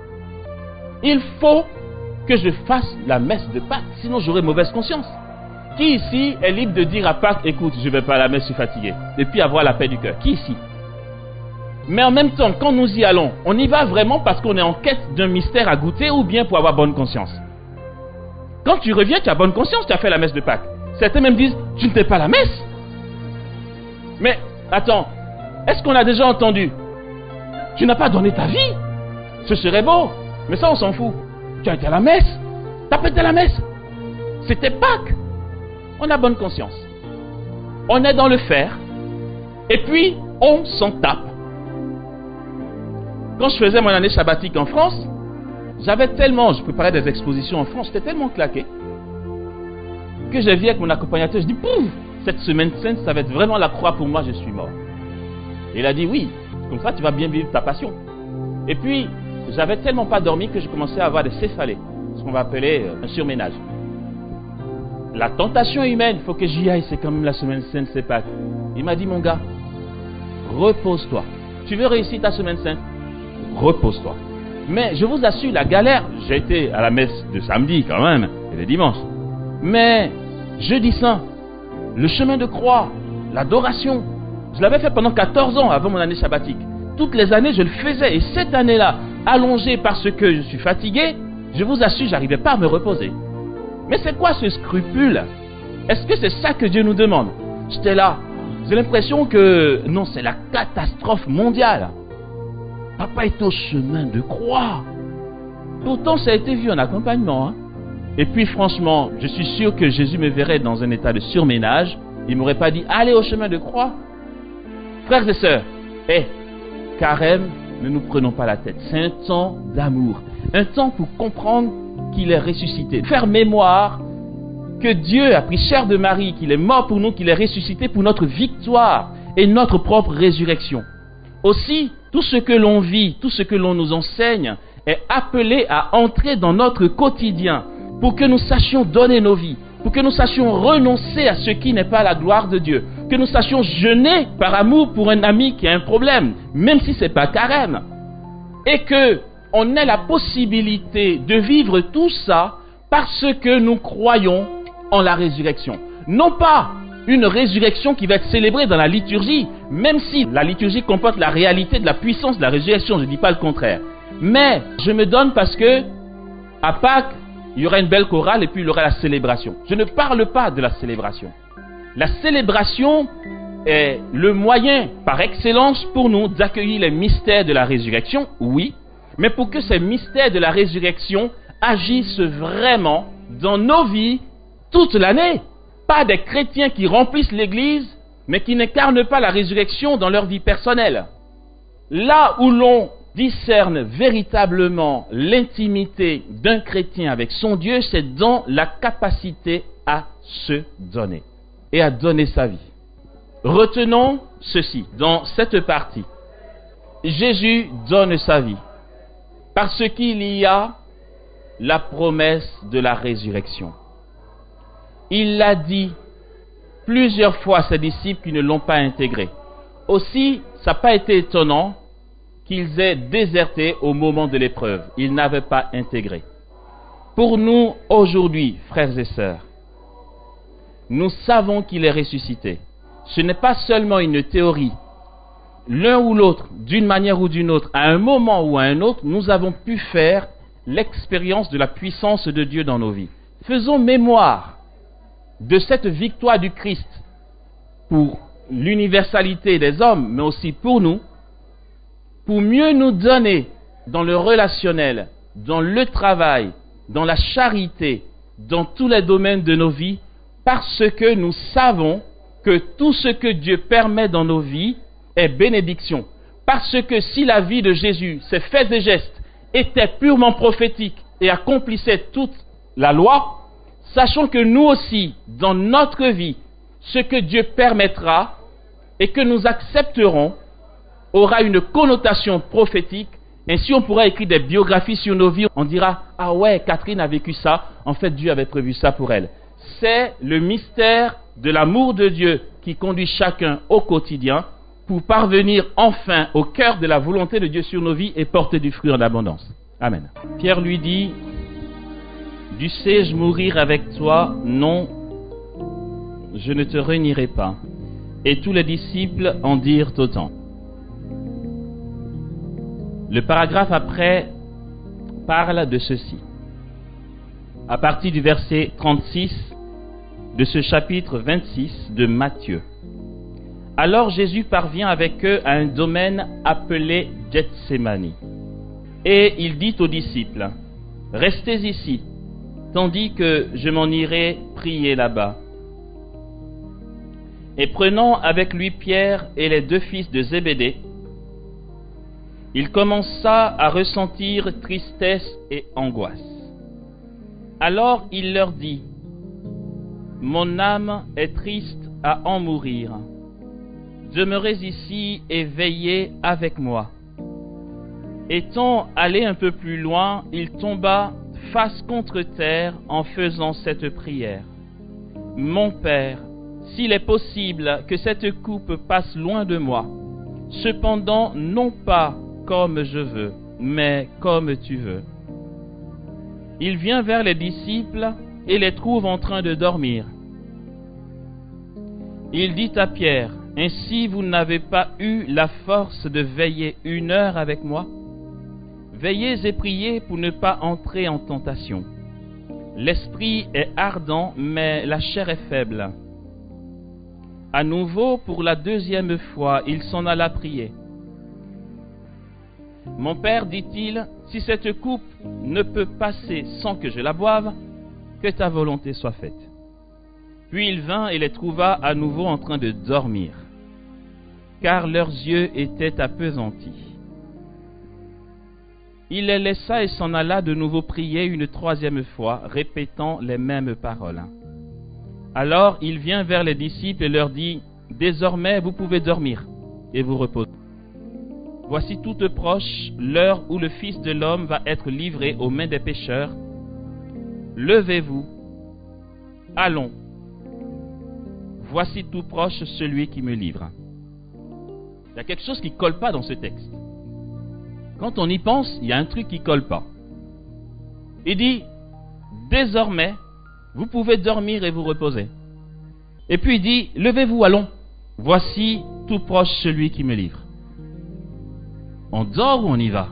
Speaker 2: Il faut que je fasse la messe de Pâques, sinon j'aurai mauvaise conscience.
Speaker 1: Qui ici est libre de dire à Pâques, écoute, je ne vais pas à la messe, je suis fatigué, et puis avoir la paix du cœur? Qui ici? Mais en même temps, quand nous y allons, on y va vraiment parce qu'on est en quête d'un mystère à goûter ou bien pour avoir bonne conscience? Quand tu reviens, tu as bonne conscience, tu as fait la messe de Pâques. Certains même disent, tu ne fais pas la messe. Mais attends, est-ce qu'on a déjà entendu? Tu n'as pas donné ta vie. Ce serait beau, mais ça on s'en fout. Tu as été à la messe, tu as pas été à la messe. C'était Pâques. On a bonne conscience. On est dans le faire, et puis on s'en tape. Quand je faisais mon année sabbatique en France, je préparais des expositions en France, j'étais tellement claqué que j'ai vu avec mon accompagnateur, je dis, pouf, cette semaine sainte, ça va être vraiment la croix pour moi, je suis mort. Et il a dit, oui, comme ça tu vas bien vivre ta passion. Et puis, j'avais tellement pas dormi que je commençais à avoir des céphalées, ce qu'on va appeler un surménage. La tentation humaine, il faut que j'y aille, c'est quand même la semaine sainte, c'est Pâques. Il m'a dit, mon gars, repose-toi. Tu veux réussir ta semaine sainte? Repose-toi. Mais je vous assure, la galère, j'ai été à la messe de samedi quand même, et le dimanche. Mais jeudi saint, le chemin de croix, l'adoration, je l'avais fait pendant 14 ans avant mon année sabbatique. Toutes les années, je le faisais. Et cette année-là, allongée parce que je suis fatigué, je vous assure, j'arrivais pas à me reposer. Mais c'est quoi ce scrupule? Est-ce que c'est ça que Dieu nous demande? J'étais là, j'ai l'impression que non, c'est la catastrophe mondiale. Papa est au chemin de croix. Pourtant, ça a été vu en accompagnement. Hein? Et puis, franchement, je suis sûr que Jésus me verrait dans un état de surménage. Il ne m'aurait pas dit, allez au chemin de croix. Frères et sœurs, carême, ne nous prenons pas la tête. C'est un temps d'amour. Un temps pour comprendre qu'il est ressuscité. Faire mémoire que Dieu a pris chair de Marie, qu'il est mort pour nous, qu'il est ressuscité pour notre victoire et notre propre résurrection. Aussi, tout ce que l'on vit, tout ce que l'on nous enseigne est appelé à entrer dans notre quotidien pour que nous sachions donner nos vies, pour que nous sachions renoncer à ce qui n'est pas la gloire de Dieu, que nous sachions jeûner par amour pour un ami qui a un problème, même si ce n'est pas carême, et qu'on ait la possibilité de vivre tout ça parce que nous croyons en la résurrection. Non pas une résurrection qui va être célébrée dans la liturgie, même si la liturgie comporte la réalité de la puissance de la résurrection, je ne dis pas le contraire. Mais je me donne parce que à Pâques, il y aura une belle chorale et puis il y aura la célébration. Je ne parle pas de la célébration. La célébration est le moyen par excellence pour nous d'accueillir les mystères de la résurrection, oui, mais pour que ces mystères de la résurrection agissent vraiment dans nos vies toute l'année. Pas des chrétiens qui remplissent l'église, mais qui n'incarnent pas la résurrection dans leur vie personnelle. Là où l'on discerne véritablement l'intimité d'un chrétien avec son Dieu, c'est dans la capacité à se donner et à donner sa vie. Retenons ceci dans cette partie. Jésus donne sa vie parce qu'il y a la promesse de la résurrection. Il l'a dit plusieurs fois à ses disciples qui ne l'ont pas intégré. Aussi, ça n'a pas été étonnant qu'ils aient déserté au moment de l'épreuve. Ils n'avaient pas intégré. Pour nous, aujourd'hui, frères et sœurs, nous savons qu'il est ressuscité. Ce n'est pas seulement une théorie. L'un ou l'autre, d'une manière ou d'une autre, à un moment ou à un autre, nous avons pu faire l'expérience de la puissance de Dieu dans nos vies. Faisons mémoire de cette victoire du Christ pour l'universalité des hommes, mais aussi pour nous, pour mieux nous donner dans le relationnel, dans le travail, dans la charité, dans tous les domaines de nos vies, parce que nous savons que tout ce que Dieu permet dans nos vies est bénédiction. Parce que si la vie de Jésus, ses faits et gestes, étaient purement prophétiques et accomplissaient toute la loi, sachons que nous aussi, dans notre vie, ce que Dieu permettra et que nous accepterons aura une connotation prophétique. Ainsi, on pourra écrire des biographies sur nos vies. On dira, ah ouais, Catherine a vécu ça. En fait, Dieu avait prévu ça pour elle. C'est le mystère de l'amour de Dieu qui conduit chacun au quotidien pour parvenir enfin au cœur de la volonté de Dieu sur nos vies et porter du fruit en abondance. Amen. Pierre lui dit, dussé-je mourir avec toi? Non,
Speaker 2: je ne te renierai pas. » Et tous les disciples en dirent autant. Le paragraphe après parle de ceci. À partir du verset 36 de ce chapitre 26 de Matthieu. Alors Jésus parvient avec eux à un domaine appelé Gethsémani. Et il dit aux disciples, « Restez ici, tandis que je m'en irai prier là-bas. » Et prenant avec lui Pierre et les 2 fils de Zébédée, il commença à ressentir tristesse et angoisse. Alors il leur dit, « Mon âme est triste à en mourir. Demeurez ici et veillez avec moi. » Étant allé un peu plus loin, il tomba face contre terre en faisant cette prière. « Mon Père, s'il est possible que cette coupe passe loin de moi, cependant non pas comme je veux, mais comme tu veux. » Il vient vers les disciples et les trouve en train de dormir. Il dit à Pierre, « Ainsi vous n'avez pas eu la force de veiller 1 heure avec moi? Veillez et priez pour ne pas entrer en tentation. L'esprit est ardent, mais la chair est faible. » À nouveau, pour la 2e fois, il s'en alla prier. « Mon Père, dit-il, si cette coupe ne peut passer sans que je la boive, que ta volonté soit faite. » Puis il vint et les trouva à nouveau en train de dormir, car leurs yeux étaient appesantis. Il les laissa et s'en alla de nouveau prier une 3e fois, répétant les mêmes paroles. Alors il vient vers les disciples et leur dit, « Désormais vous pouvez dormir et vous reposer. Voici toute proche l'heure où le Fils de l'homme va être livré aux mains des pécheurs. Levez-vous, allons. Voici tout proche celui qui me livre. » Il y a quelque chose qui ne colle pas dans ce texte. Quand on y pense, il y a un truc qui ne colle pas. Il dit, « Désormais, vous pouvez dormir et vous reposer. » Et puis il dit, « Levez-vous, allons. Voici tout proche celui qui me livre. » On dort ou on y va?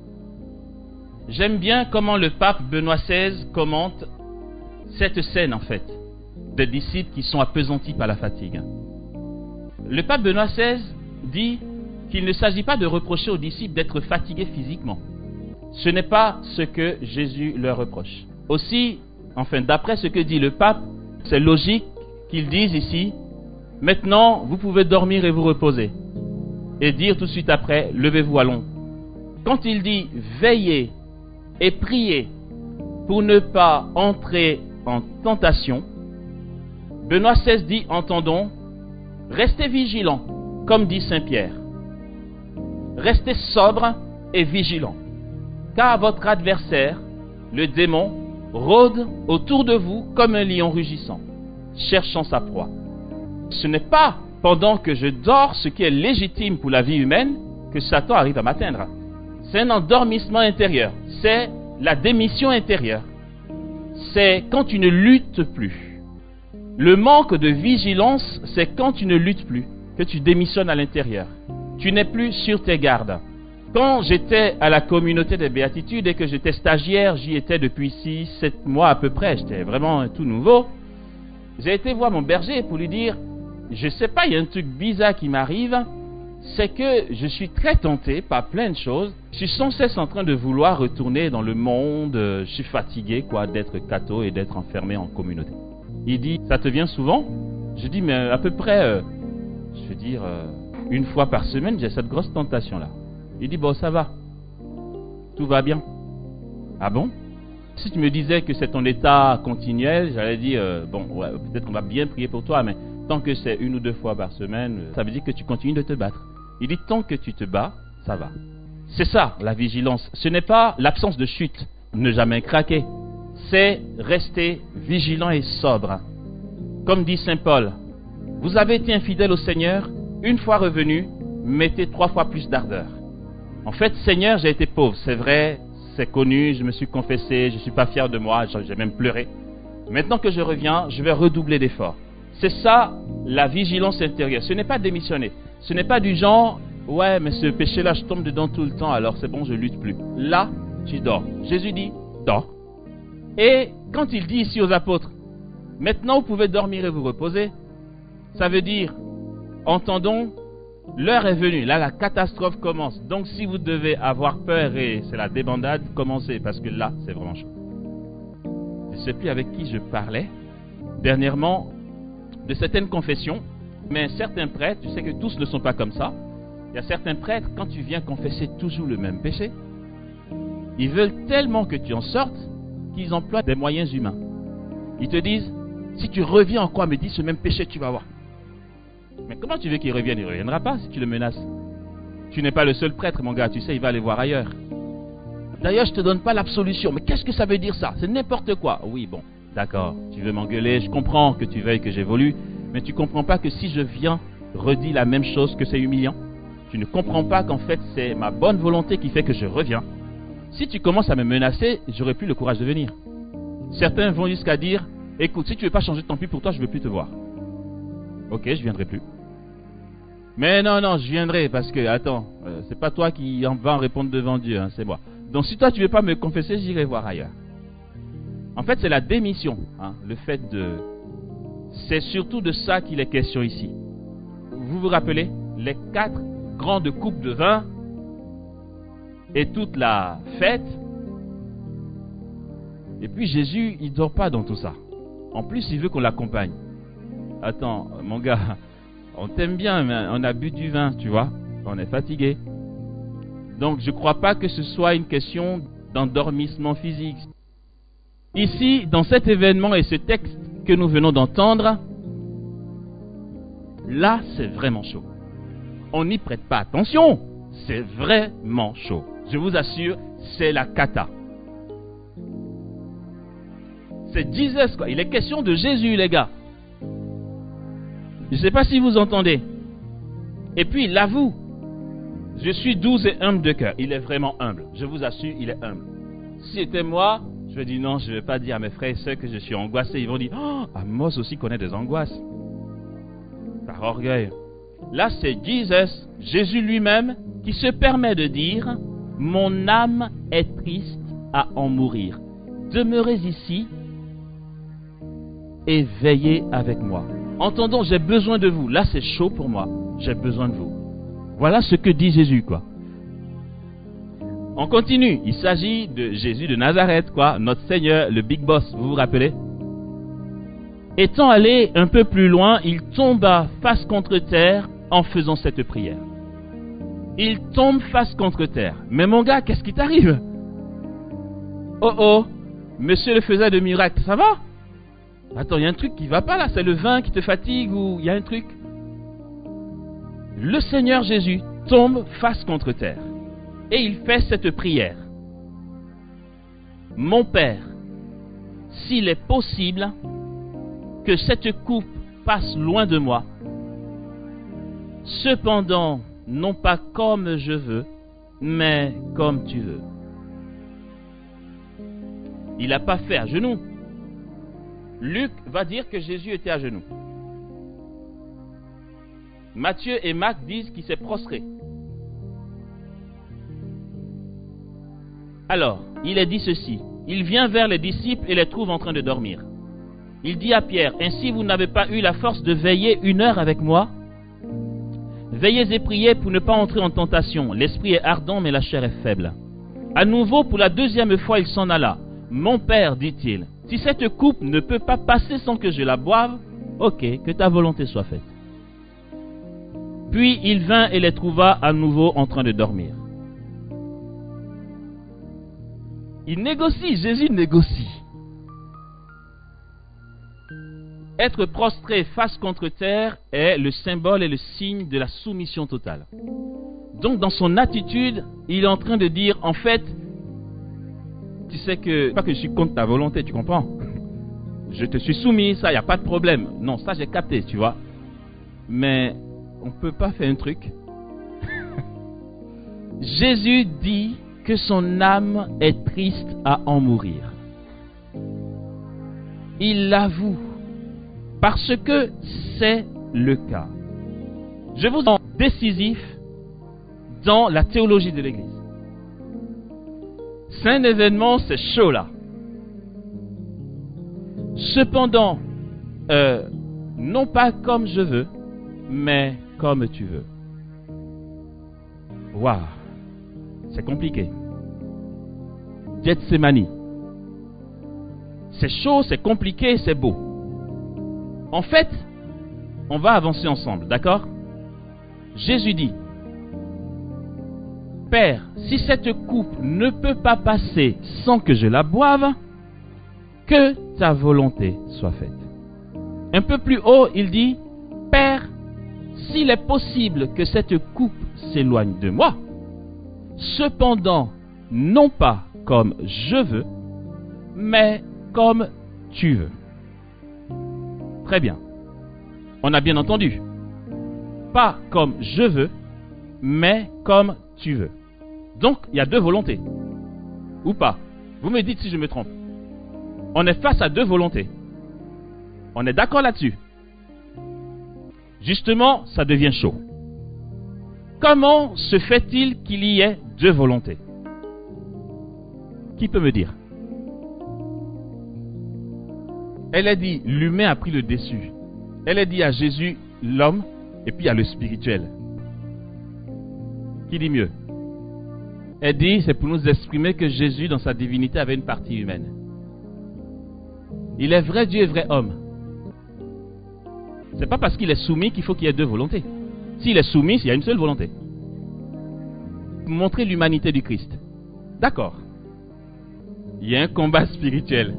Speaker 2: J'aime bien comment le pape Benoît XVI commente cette scène en fait, des disciples qui sont appesantis par la fatigue. Le pape Benoît XVI dit qu'il ne s'agit pas de reprocher aux disciples d'être fatigués physiquement. Ce n'est pas ce que Jésus leur reproche. Aussi, enfin d'après ce que dit le pape, c'est logique qu'ils disent ici, « Maintenant, vous pouvez dormir et vous reposer. » Et dire tout de suite après, « Levez-vous, allons. » Quand il dit « Veillez et priez pour ne pas entrer en tentation », Benoît XVI dit, entendons, « Restez vigilants, comme dit Saint Pierre. Restez sobres et vigilants, car votre adversaire, le démon, rôde autour de vous comme un lion rugissant, cherchant sa proie. » Ce n'est pas pendant que je dors, ce qui est légitime pour la vie humaine, que Satan arrive à m'atteindre. C'est un endormissement intérieur, c'est la démission intérieure. C'est quand tu ne luttes plus. Le manque de vigilance, c'est quand tu ne luttes plus, que tu démissionnes à l'intérieur. Tu n'es plus sur tes gardes. Quand j'étais à la communauté des béatitudes et que j'étais stagiaire, j'y étais depuis 6-7 mois à peu près, j'étais vraiment tout nouveau, j'ai été voir mon berger pour lui dire, je sais pas, il y a un truc bizarre qui m'arrive, c'est que je suis très tenté par plein de choses. Je suis sans cesse en train de vouloir retourner dans le monde, je suis fatigué d'être catho et d'être enfermé en communauté. Il dit, ça te vient souvent? Je dis, mais à peu près, je veux dire, 1 fois par semaine, j'ai cette grosse tentation-là. Il dit, bon, ça va, tout va bien. Ah bon? Si tu me disais que c'est ton état continuel, j'allais dire, bon, ouais, peut-être qu'on va bien prier pour toi, mais tant que c'est 1 ou 2 fois par semaine, ça veut dire que tu continues de te battre. Il dit, tant que tu te bats, ça va. C'est ça, la vigilance. Ce n'est pas l'absence de chute, ne jamais craquer. C'est rester vigilant et sobre. Comme dit Saint Paul, vous avez été infidèle au Seigneur, 1 fois revenu, mettez 3 fois plus d'ardeur. En fait, Seigneur, j'ai été pauvre, c'est vrai, c'est connu, je me suis confessé, je ne suis pas fier de moi, j'ai même pleuré. Maintenant que je reviens, je vais redoubler d'efforts.
Speaker 1: C'est ça, la vigilance intérieure. Ce n'est pas démissionner. Ce n'est pas du genre, ouais, mais ce péché-là, je tombe dedans tout le temps, alors c'est bon, je lutte plus. Là, tu dors. Jésus dit, dors. Et quand il dit ici aux apôtres, maintenant vous pouvez dormir et vous reposer, ça veut dire, entendons, l'heure est venue, là la catastrophe commence. Donc si vous devez avoir peur et c'est la débandade, commencez, parce que là, c'est vraiment chaud. Je ne sais plus avec qui je parlais dernièrement de certaines confessions, mais certains prêtres, tu sais que tous ne sont pas comme ça. Il y a certains prêtres, quand tu viens confesser toujours le même péché, ils veulent tellement que tu en sortes qu'ils emploient des moyens humains. Ils te disent, si tu reviens encore à me dire ce même péché, tu vas voir. Mais comment tu veux qu'il revienne? Il ne reviendra pas si tu le menaces. Tu n'es pas le seul prêtre, mon gars, tu sais, il va aller voir ailleurs. D'ailleurs, je ne te donne pas l'absolution. Mais qu'est-ce que ça veut dire ça? C'est n'importe quoi. Oui, bon, d'accord, tu veux m'engueuler, je comprends que tu veuilles que j'évolue, mais tu ne comprends pas que si je viens, redis la même chose, que c'est humiliant. Tu ne comprends pas qu'en fait, c'est ma bonne volonté qui fait que je reviens. Si tu commences à me menacer, j'aurai plus le courage de venir. Certains vont jusqu'à dire, écoute, si tu ne veux pas changer, tant pis pour toi, je ne veux plus te voir. Ok, je viendrai plus. Mais non, je viendrai parce que, attends, c'est pas toi qui va en répondre devant Dieu, hein, c'est moi. Donc si toi tu ne veux pas me confesser, j'irai voir ailleurs. En fait, c'est la démission, hein, le fait de... C'est surtout de ça qu'il est question ici. Vous vous rappelez, les 4 grandes coupes de vin et toute la fête. Et puis Jésus, il ne dort pas dans tout ça. En plus, il veut qu'on l'accompagne. Attends, mon gars, on t'aime bien, mais on a bu du vin, tu vois. On est fatigué. Donc, je ne crois pas que ce soit une question d'endormissement physique. Ici, dans cet événement et ce texte que nous venons d'entendre, là, c'est vraiment chaud. On n'y prête pas attention. C'est vraiment chaud. Je vous assure, c'est la cata. C'est Jesus, quoi. Il est question de Jésus, les gars. Je ne sais pas si vous entendez. Et puis, il avoue. Je suis doux et humble de cœur. Il est vraiment humble. Je vous assure, il est humble. Si c'était moi, je vais dire non, je ne vais pas dire à mes frères et sœurs que je suis angoissé. Ils vont dire, oh, Amos aussi connaît des angoisses. Par orgueil. Là, c'est Jesus, Jésus lui-même, qui se permet de dire, mon âme est triste à en mourir. Demeurez ici et veillez avec moi. Entendons, j'ai besoin de vous. Là, c'est chaud pour moi. J'ai besoin de vous. Voilà ce que dit Jésus, quoi. On continue. Il s'agit de Jésus de Nazareth, quoi. Notre Seigneur, le Big Boss, vous vous rappelez? Étant allé un peu plus loin, il tomba face contre terre en faisant cette prière. Il tombe face contre terre. Mais mon gars, qu'est-ce qui t'arrive? Oh, monsieur le faisait de miracles, ça va? Attends, il y a un truc qui va pas là, c'est le vin qui te fatigue ou il y a un truc? Le Seigneur Jésus tombe face contre terre et il fait cette prière. Mon Père, s'il est possible que cette coupe passe loin de moi, cependant, non pas comme je veux, mais comme tu veux. Il n'a pas fait à genoux. Luc va dire que Jésus était à genoux. Matthieu et Marc disent qu'il s'est prostré. Alors, il est dit ceci. Il vient vers les disciples et les trouve en train de dormir. Il dit à Pierre, ainsi vous n'avez pas eu la force de veiller 1 heure avec moi? Veillez et priez pour ne pas entrer en tentation. L'esprit est ardent, mais la chair est faible. À nouveau, pour la 2e fois, il s'en alla. Mon Père, dit-il, si cette coupe ne peut pas passer sans que je la boive, ok, que ta volonté soit faite. Puis il vint et les trouva à nouveau en train de dormir. Il négocie, Jésus négocie. Être prostré face contre terre est le symbole et le signe de la soumission totale. Donc dans son attitude, il est en train de dire, en fait, tu sais que, pas que je suis contre ta volonté, tu comprends? Je te suis soumis, ça, il n'y a pas de problème. Non, ça j'ai capté, tu vois. Mais on ne peut pas faire un truc. Jésus dit que son âme est triste à en mourir. Il l'avoue.
Speaker 2: Parce que c'est le cas. Je vous en décisif dans la théologie de l'Église. C'est un événement, c'est chaud là. Cependant, non pas comme je veux, mais comme tu veux. Waouh, c'est compliqué. Gethsémani. C'est chaud, c'est compliqué, c'est beau. En fait, on va avancer ensemble, d'accord? Jésus dit, Père, si cette coupe ne peut pas passer sans que je la boive, que ta volonté soit faite. Un peu plus haut, il dit, Père, s'il est possible que cette coupe s'éloigne de moi, cependant, non pas comme je veux, mais comme tu veux. Très bien. On a bien entendu. Pas comme je veux, mais comme tu veux. Donc, il y a deux volontés. Ou pas? Vous me dites si je me trompe. On est face à deux volontés. On est d'accord là-dessus. Justement, ça devient chaud. Comment se fait-il qu'il y ait deux volontés? Qui peut me dire? Elle a dit, l'humain a pris le dessus. Elle a dit à Jésus, l'homme, et puis il y a le spirituel. Qui dit mieux? Elle dit, c'est pour nous exprimer que Jésus, dans sa divinité, avait une partie humaine. Il est vrai Dieu et vrai homme. C'est pas parce qu'il est soumis qu'il faut qu'il y ait deux volontés. S'il est soumis, il y a une seule volonté. Montrer l'humanité du Christ. D'accord. Il y a un combat spirituel.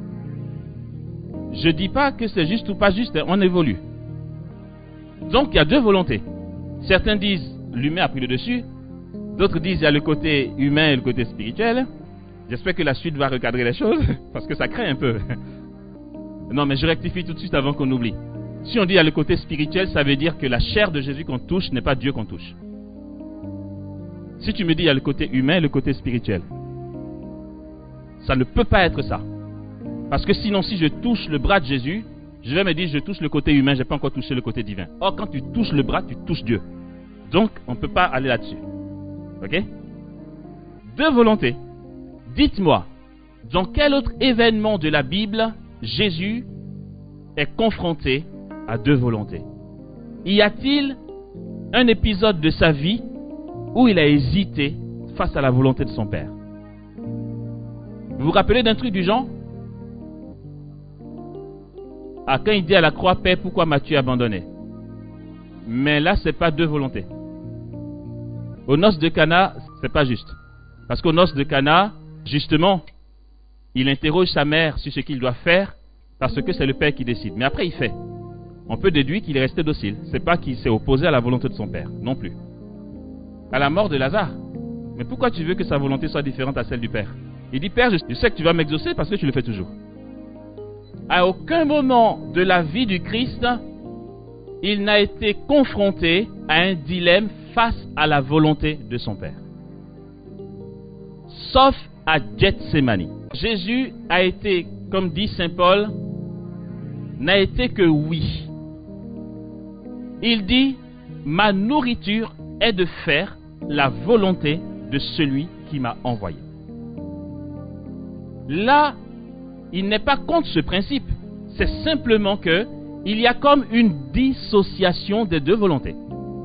Speaker 2: Je dis pas que c'est juste ou pas juste, on évolue. Donc il y a deux volontés. Certains disent l'humain a pris le dessus, d'autres disent il y a le côté humain et le côté spirituel. J'espère que la suite va recadrer les choses, parce que ça craint un peu. Non, mais je rectifie tout de suite avant qu'on oublie. Si on dit il y a le côté spirituel, ça veut dire que la chair de Jésus qu'on touche n'est pas Dieu qu'on touche. Si tu me dis il y a le côté humain et le côté spirituel, ça ne peut pas être ça. Parce que sinon, si je touche le bras de Jésus, je vais me dire je touche le côté humain, je n'ai pas encore touché le côté divin. Or, quand tu touches le bras, tu touches Dieu. Donc, on ne peut pas aller là-dessus. Ok? Deux volontés. Dites-moi, dans quel autre événement de la Bible Jésus est confronté à deux volontés? Y a-t-il un épisode de sa vie où il a hésité face à la volonté de son Père? Vous vous rappelez d'un truc du genre? Ah, quand il dit à la croix, Père, pourquoi m'as-tu abandonné? Mais là, c'est pas deux volontés. Aux noces de Cana, c'est pas juste. Parce qu'aux noces de Cana, justement, il interroge sa mère sur ce qu'il doit faire, parce que c'est le Père qui décide. Mais après, il fait. On peut déduire qu'il est resté docile. C'est pas qu'il s'est opposé à la volonté de son Père, non plus. À la mort de Lazare. Mais pourquoi tu veux que sa volonté soit différente à celle du Père? Il dit, Père, je sais que tu vas m'exaucer parce que tu le fais toujours. À aucun moment de la vie du Christ, il n'a été confronté à un dilemme face à la volonté de son Père. Sauf à Gethsémani. Jésus a été, comme dit Saint Paul, n'a été que oui. Il dit, ma nourriture est de faire la volonté de celui qui m'a envoyé. Là, il n'est pas contre ce principe. C'est simplement que il y a comme une dissociation des deux volontés.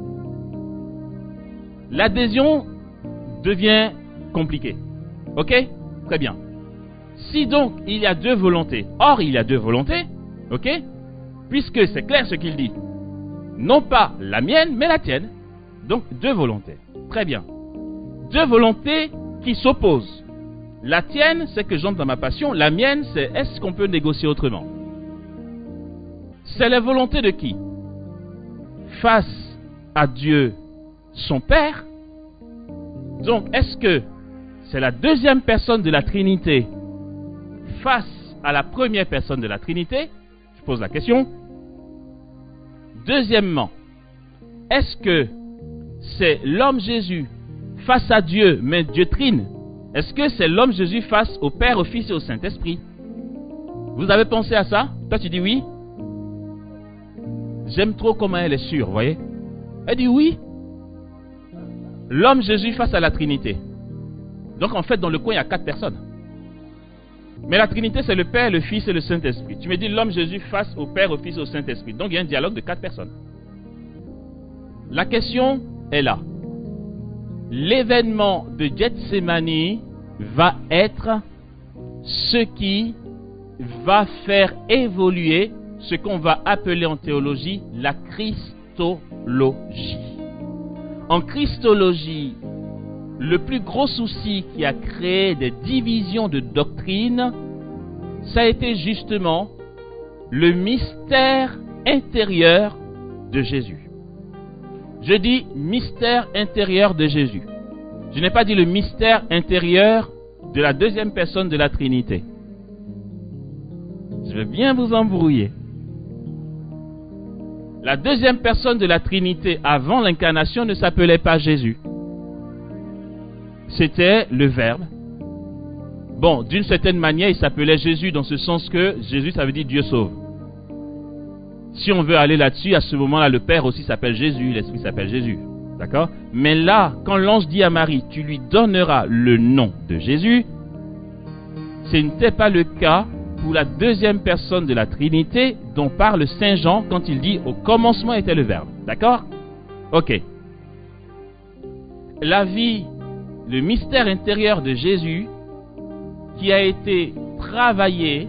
Speaker 2: L'adhésion devient compliquée. Ok? Très bien. Si donc il y a deux volontés, or il y a deux volontés, ok? Puisque c'est clair ce qu'il dit. Non pas la mienne, mais la tienne. Donc deux volontés. Très bien. Deux volontés qui s'opposent. La tienne, c'est que j'entre dans ma passion. La mienne, c'est est-ce qu'on peut négocier autrement? C'est la volonté de qui? Face à Dieu, son Père. Donc, est-ce que c'est la deuxième personne de la Trinité face à la première personne de la Trinité? Je pose la question. Deuxièmement, est-ce que c'est l'homme Jésus face à Dieu, mais Dieu trine? Est-ce que c'est l'homme Jésus face au Père, au Fils et au Saint-Esprit? Vous avez pensé à ça? Toi, tu dis oui? j'aime trop comment elle est sûre, vous voyez. Elle dit oui. L'homme Jésus face à la Trinité. Donc en fait, dans le coin, il y a 4 personnes. Mais la Trinité, c'est le Père, le Fils et le Saint-Esprit. Tu me dis l'homme Jésus face au Père, au Fils et au Saint-Esprit. Donc il y a un dialogue de 4 personnes. La question est là. L'événement de Gethsémani va être ce qui va faire évoluer ce qu'on va appeler en théologie la Christologie. En Christologie, le plus gros souci qui a créé des divisions de doctrine, ça a été justement le mystère intérieur de Jésus. Je dis mystère intérieur de Jésus. Je n'ai pas dit le mystère intérieur de la deuxième personne de la Trinité. Je vais bien vous embrouiller. La deuxième personne de la Trinité avant l'incarnation ne s'appelait pas Jésus. C'était le Verbe. Bon, d'une certaine manière, il s'appelait Jésus dans ce sens que Jésus, ça veut dire Dieu sauve. Si on veut aller là-dessus, à ce moment-là, le Père aussi s'appelle Jésus, l'Esprit s'appelle Jésus. D'accord? Mais là, quand l'ange dit à Marie, tu lui donneras le nom de Jésus, ce n'était pas le cas pour la deuxième personne de la Trinité dont parle Saint Jean quand il dit au commencement était le Verbe. D'accord? Ok. La vie, le mystère intérieur de Jésus qui a été travaillé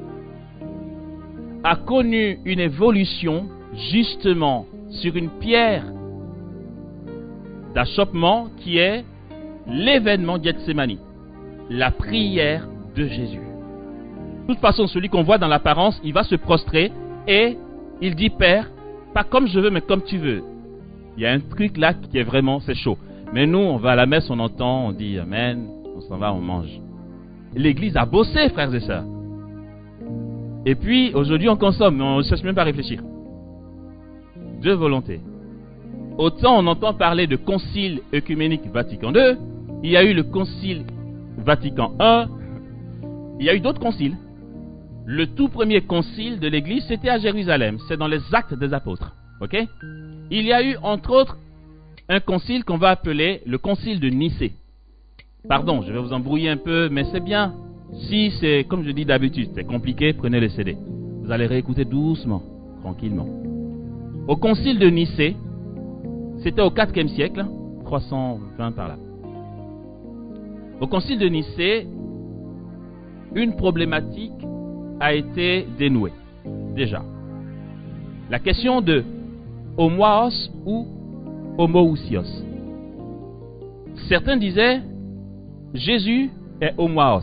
Speaker 2: a connu une évolution justement sur une pierre d'achoppement qui est l'événement Gethsémani, la prière de Jésus. De toute façon, celui qu'on voit dans l'apparence, il va se prostrer et il dit Père, pas comme je veux mais comme tu veux. Il y a un truc là qui est vraiment, c'est chaud. Mais nous, on va à la messe, on entend, on dit Amen, on s'en va, on mange. L'église a bossé, frères et sœurs. Et puis, aujourd'hui, on consomme, mais on ne cherche même pas à réfléchir. Deux volontés. Autant on entend parler de concile œcuménique Vatican II, il y a eu le concile Vatican I, il y a eu d'autres conciles. Le tout premier concile de l'église, c'était à Jérusalem, c'est dans les Actes des Apôtres. Ok? Il y a eu, entre autres, un concile qu'on va appeler le concile de Nicée. Pardon, je vais vous embrouiller un peu, mais c'est bien. Si c'est, comme je dis d'habitude, c'est compliqué, prenez le CD. Vous allez réécouter doucement, tranquillement. Au concile de Nicée, c'était au 4e siècle, 320 par là. Au concile de Nicée, une problématique a été dénouée, déjà. La question de homoios ou homoousios. Certains disaient, Jésus est homoios.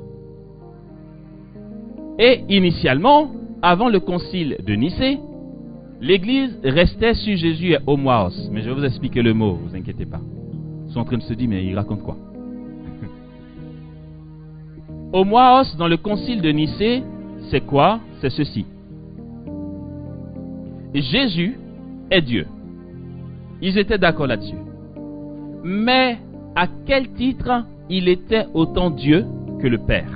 Speaker 2: Et initialement, avant le concile de Nicée, l'Église restait sur Jésus et homoios. Mais je vais vous expliquer le mot, vous inquiétez pas. Ils sont en train de se dire, mais il raconte quoi? Homoios, dans le concile de Nicée, c'est quoi? C'est ceci. Jésus est Dieu. Ils étaient d'accord là-dessus. Mais à quel titre il était autant Dieu que le Père?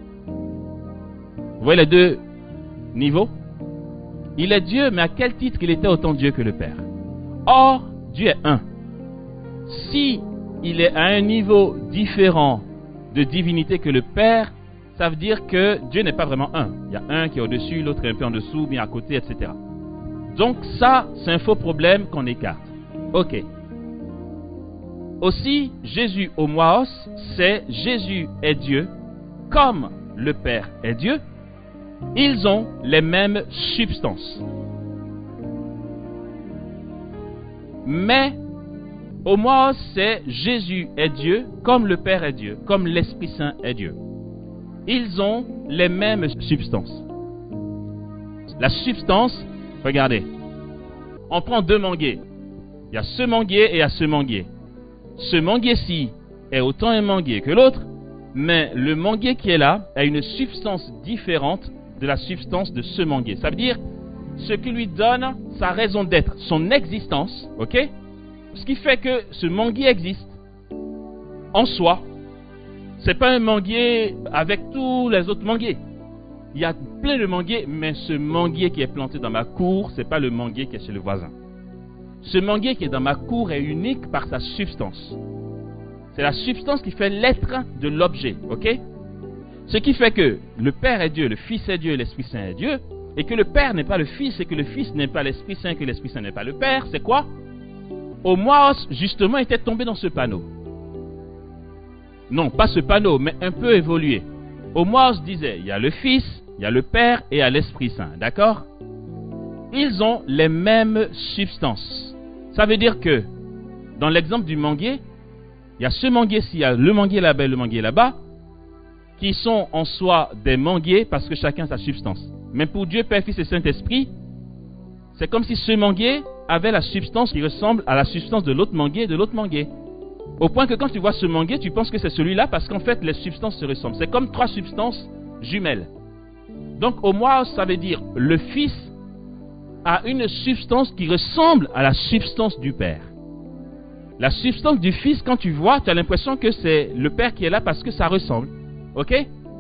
Speaker 2: Vous voyez les deux niveaux? Il est Dieu, mais à quel titre il était autant Dieu que le Père? Or, Dieu est un. Si il est à un niveau différent de divinité que le Père, ça veut dire que Dieu n'est pas vraiment un. Il y a un qui est au-dessus, l'autre est un peu en dessous, bien à côté, etc. Donc ça, c'est un faux problème qu'on écarte. Ok. Aussi, Jésus homoios, c'est Jésus est Dieu, comme le Père est Dieu. Ils ont les mêmes substances. Mais homoios, c'est Jésus est Dieu, comme le Père est Dieu, comme l'Esprit Saint est Dieu. Ils ont les mêmes substances. La substance, regardez, on prend deux manguiers. Il y a ce manguier et il y a ce manguier. Ce manguier-ci est autant un manguier que l'autre, mais le manguier qui est là a une substance différente de la substance de ce manguier. Ça veut dire ce qui lui donne sa raison d'être, son existence, ok? Ce qui fait que ce manguier existe en soi. C'est pas un manguier avec tous les autres manguiers. il y a plein de manguiers, mais ce manguier qui est planté dans ma cour, ce n'est pas le manguier qui est chez le voisin. Ce manguier qui est dans ma cour est unique par sa substance. C'est la substance qui fait l'être de l'objet, ok? Ce qui fait que le Père est Dieu, le Fils est Dieu, l'Esprit Saint est Dieu, et que le Père n'est pas le Fils, et que le Fils n'est pas l'Esprit Saint, que l'Esprit Saint n'est pas le Père, c'est quoi? Homoios, justement, était tombé dans ce panneau. Non, pas ce panneau, mais un peu évolué. Homoios disait, il y a le Fils, il y a le Père et il y a l'Esprit Saint, d'accord? Ils ont les mêmes substances. Ça veut dire que, dans l'exemple du manguier, il y a ce manguier-ci, il y a le manguier là-bas et le manguier là-bas, qui sont en soi des manguiers parce que chacun a sa substance. Mais pour Dieu, Père, Fils et Saint-Esprit, c'est comme si ce manguier avait la substance qui ressemble à la substance de l'autre manguier et de l'autre manguier. Au point que quand tu vois ce manguier, tu penses que c'est celui-là parce qu'en fait, les substances se ressemblent. C'est comme trois substances jumelles. Donc, homoios, ça veut dire le Fils a une substance qui ressemble à la substance du Père. La substance du Fils, quand tu vois, tu as l'impression que c'est le Père qui est là parce que ça ressemble. Ok?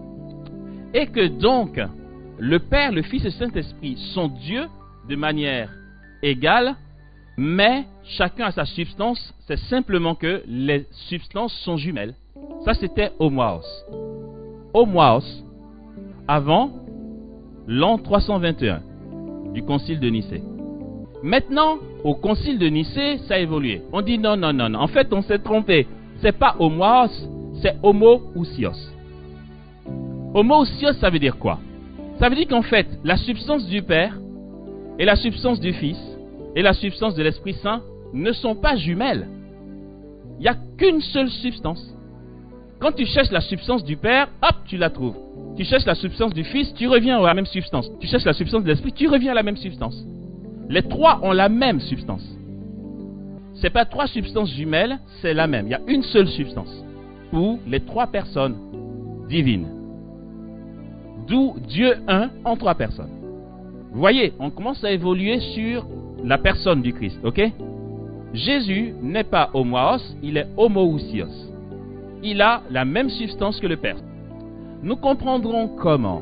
Speaker 2: Et que donc, le Père, le Fils et le Saint-Esprit sont Dieu de manière égale, mais chacun a sa substance. C'est simplement que les substances sont jumelles. Ça, c'était homoios. Homoios, avant l'an 321 du concile de Nicée. Maintenant, au concile de Nicée, ça a évolué. On dit non. En fait, on s'est trompé. C'est pas homoios, c'est homoousios. Homoousios, ça veut dire quoi? Ça veut dire qu'en fait, la substance du Père et la substance du Fils et la substance de l'Esprit Saint ne sont pas jumelles. Il n'y a qu'une seule substance. Quand tu cherches la substance du Père, hop, tu la trouves. Tu cherches la substance du Fils, tu reviens à la même substance. Tu cherches la substance de l'Esprit, tu reviens à la même substance. Les trois ont la même substance. Ce n'est pas trois substances jumelles, c'est la même. Il y a une seule substance pour les trois personnes divines. D'où Dieu un en trois personnes. Vous voyez, on commence à évoluer sur la personne du Christ, ok? Jésus n'est pas homoios, il est homoousios. Il a la même substance que le Père. Nous comprendrons comment.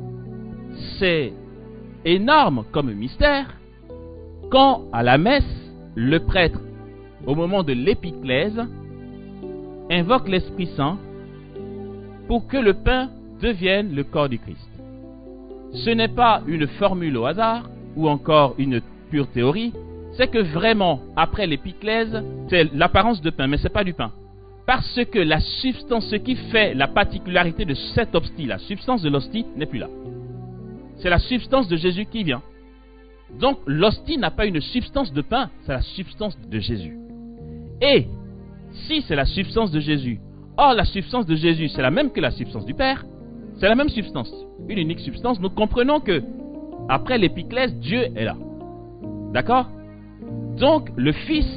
Speaker 2: C'est énorme comme mystère quand, à la messe, le prêtre, au moment de l'épiclèse, invoque l'Esprit Saint pour que le pain devienne le corps du Christ. Ce n'est pas une formule au hasard ou encore une pure théorie, c'est que vraiment, après l'épiclèse, c'est l'apparence de pain, mais ce n'est pas du pain. Parce que la substance, ce qui fait la particularité de cette hostie, la substance de l'hostie n'est plus là. C'est la substance de Jésus qui vient. Donc l'hostie n'a pas une substance de pain, c'est la substance de Jésus. Et si c'est la substance de Jésus, or la substance de Jésus c'est la même que la substance du Père, c'est la même substance, une unique substance, nous comprenons que après l'épiclèse, Dieu est là. D'accord? Donc le Fils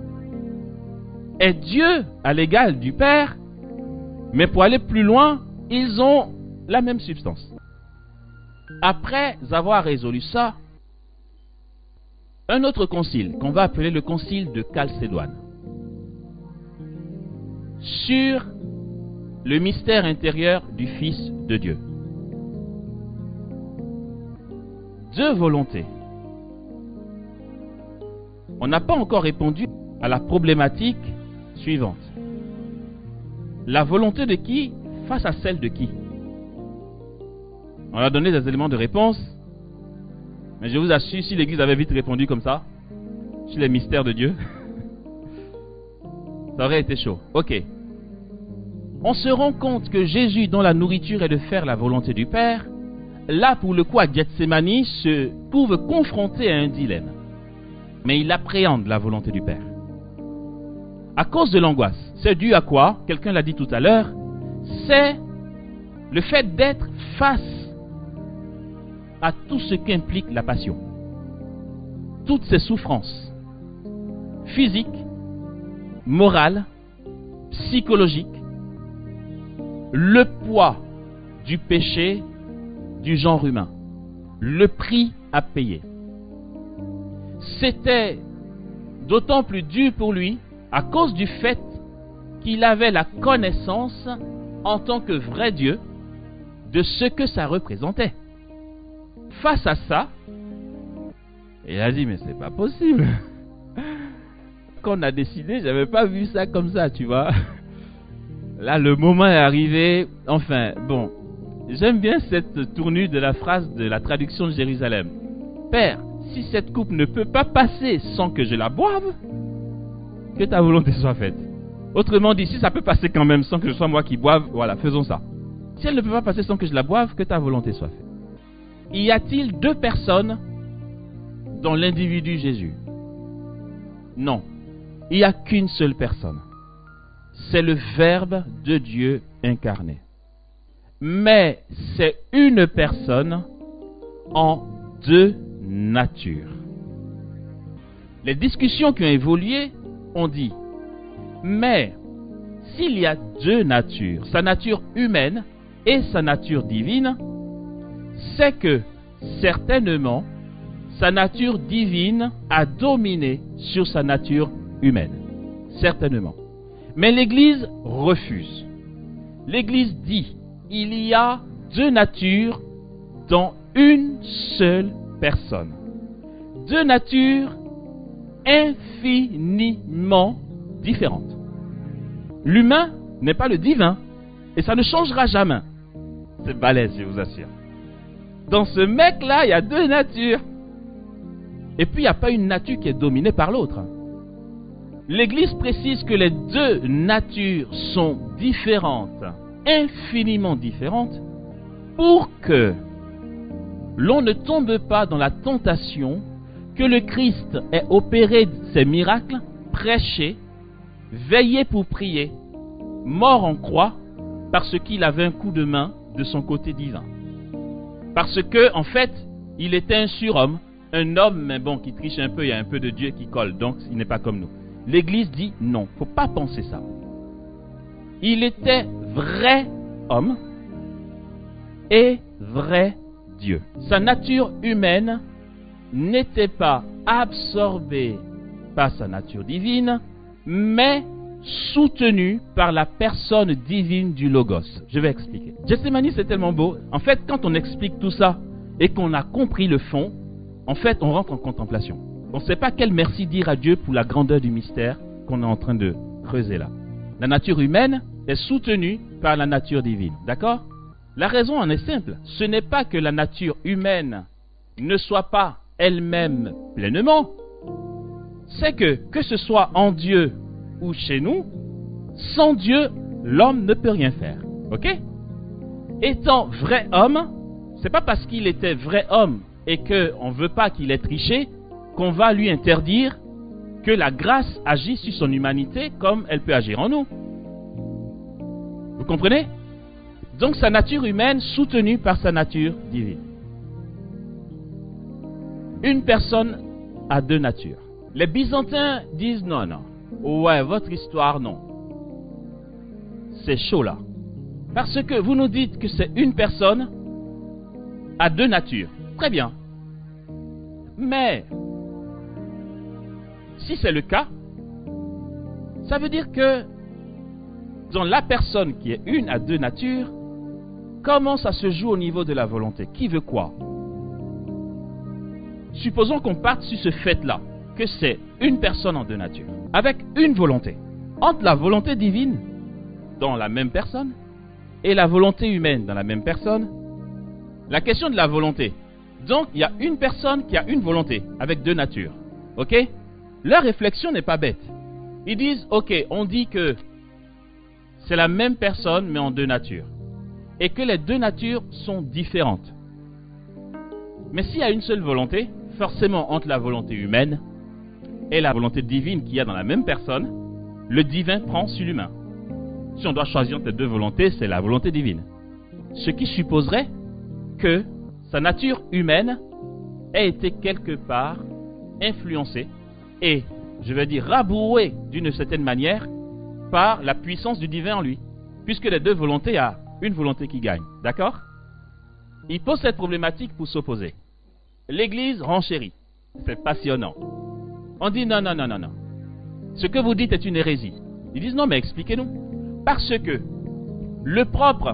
Speaker 2: est Dieu à l'égal du Père, mais pour aller plus loin, ils ont la même substance. Après avoir résolu ça, un autre concile, qu'on va appeler le concile de Chalcédoine, sur le mystère intérieur du Fils de Dieu. Deux volontés. On n'a pas encore répondu à la problématique suivante. La volonté de qui face à celle de qui? On a donné des éléments de réponse, mais je vous assure, si l'Église avait vite répondu comme ça, sur les mystères de Dieu, ça aurait été chaud. Ok. On se rend compte que Jésus, dont la nourriture est de faire la volonté du Père, là pour le coup à Gethsémani, se trouve confronté à un dilemme. Mais il appréhende la volonté du Père. À cause de l'angoisse, c'est dû à quoi? Quelqu'un l'a dit tout à l'heure, c'est le fait d'être face à tout ce qu'implique la passion. Toutes ces souffrances physiques, morales, psychologiques, le poids du péché du genre humain, le prix à payer. C'était d'autant plus dur pour lui à cause du fait qu'il avait la connaissance en tant que vrai Dieu de ce que ça représentait. Face à ça, il a dit, mais c'est pas possible. Quand on a décidé, j'avais pas vu ça comme ça, tu vois. Là, le moment est arrivé. Enfin, bon, j'aime bien cette tournure de la phrase de la traduction de Jérusalem. Père, si cette coupe ne peut pas passer sans que je la boive, que ta volonté soit faite. Autrement dit, si ça peut passer quand même sans que ce soit moi qui boive, voilà, faisons ça. Si elle ne peut pas passer sans que je la boive, que ta volonté soit faite. Y a-t-il deux personnes dans l'individu Jésus? Non. Il n'y a qu'une seule personne. C'est le Verbe de Dieu incarné. Mais c'est une personne en deux natures. Les discussions qui ont évolué ont dit, mais s'il y a deux natures, sa nature humaine et sa nature divine, c'est que certainement sa nature divine a dominé sur sa nature humaine. Certainement. Mais l'Église refuse. L'Église dit, il y a deux natures dans une seule personne. Deux natures infiniment différentes. L'humain n'est pas le divin, et ça ne changera jamais. C'est balèze, je vous assure. Dans ce mec-là, il y a deux natures. Et puis, il n'y a pas une nature qui est dominée par l'autre. L'Église précise que les deux natures sont différentes, infiniment différentes, pour que l'on ne tombe pas dans la tentation que le Christ ait opéré ses miracles, prêché, veillé pour prier, mort en croix, parce qu'il avait un coup de main de son côté divin. Parce que, en fait, il était un surhomme, un homme, mais bon, qui triche un peu, il y a un peu de Dieu qui colle, donc il n'est pas comme nous. L'Église dit non, il ne faut pas penser ça. Il était vrai homme et vrai Dieu. Sa nature humaine n'était pas absorbée par sa nature divine, mais soutenue par la personne divine du Logos. Je vais expliquer. Gethsémani, c'est tellement beau. En fait, quand on explique tout ça et qu'on a compris le fond, en fait, on rentre en contemplation. On ne sait pas quel merci dire à Dieu pour la grandeur du mystère qu'on est en train de creuser là. La nature humaine est soutenue par la nature divine. D'accord? La raison en est simple. Ce n'est pas que la nature humaine ne soit pas elle-même pleinement. C'est que ce soit en Dieu ou chez nous, sans Dieu, l'homme ne peut rien faire. Ok? Étant vrai homme, c'est pas parce qu'il était vrai homme et qu'on ne veut pas qu'il ait triché qu'on va lui interdire que la grâce agit sur son humanité comme elle peut agir en nous. Vous comprenez? Donc sa nature humaine soutenue par sa nature divine. Une personne a deux natures. Les Byzantins disent non, non. Ouais, votre histoire, non. C'est chaud là. Parce que vous nous dites que c'est une personne à deux natures. Très bien. Mais, si c'est le cas, ça veut dire que dans la personne qui est une à deux natures, comment ça se joue au niveau de la volonté? Qui veut quoi? Supposons qu'on parte sur ce fait-là, que c'est une personne en deux natures, avec une volonté. Entre la volonté divine dans la même personne et la volonté humaine dans la même personne, la question de la volonté. Donc, il y a une personne qui a une volonté avec deux natures. Ok? Leur réflexion n'est pas bête. Ils disent, ok, on dit que c'est la même personne mais en deux natures. Et que les deux natures sont différentes. Mais s'il y a une seule volonté, forcément entre la volonté humaine et la volonté divine qu'il y a dans la même personne, le divin prend sur l'humain. Si on doit choisir entre les deux volontés, c'est la volonté divine. Ce qui supposerait que sa nature humaine ait été quelque part influencée et, je vais dire, rabouée d'une certaine manière par la puissance du divin en lui. Puisque les deux volontés, il y a une volonté qui gagne. D'accord? Il pose cette problématique pour s'opposer. L'Église renchérit. C'est passionnant. On dit non, non, non, non, non. Ce que vous dites est une hérésie. Ils disent non, mais expliquez-nous. Parce que le propre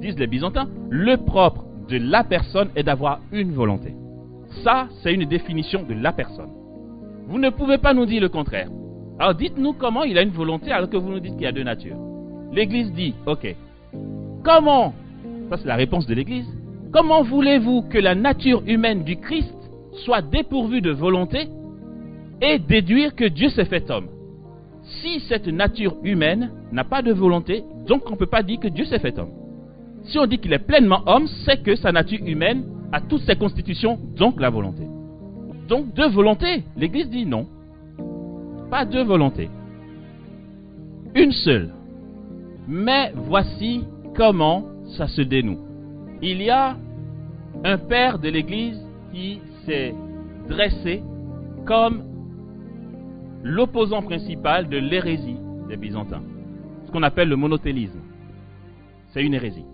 Speaker 2: disent les Byzantins, le propre de la personne est d'avoir une volonté. Ça, c'est une définition de la personne. Vous ne pouvez pas nous dire le contraire. Alors dites-nous comment il a une volonté alors que vous nous dites qu'il y a deux natures. L'Église dit, ok, comment, ça c'est la réponse de l'Église, comment voulez-vous que la nature humaine du Christ soit dépourvue de volonté et déduire que Dieu s'est fait homme? Si cette nature humaine n'a pas de volonté, donc on ne peut pas dire que Dieu s'est fait homme. Si on dit qu'il est pleinement homme, c'est que sa nature humaine a toutes ses constitutions, donc la volonté. Donc deux volontés, l'Église dit non. Pas deux volontés. Une seule. Mais voici comment ça se dénoue. Il y a un père de l'Église qui s'est dressé comme l'opposant principal de l'hérésie des Byzantins. Ce qu'on appelle le monothélisme. C'est une hérésie.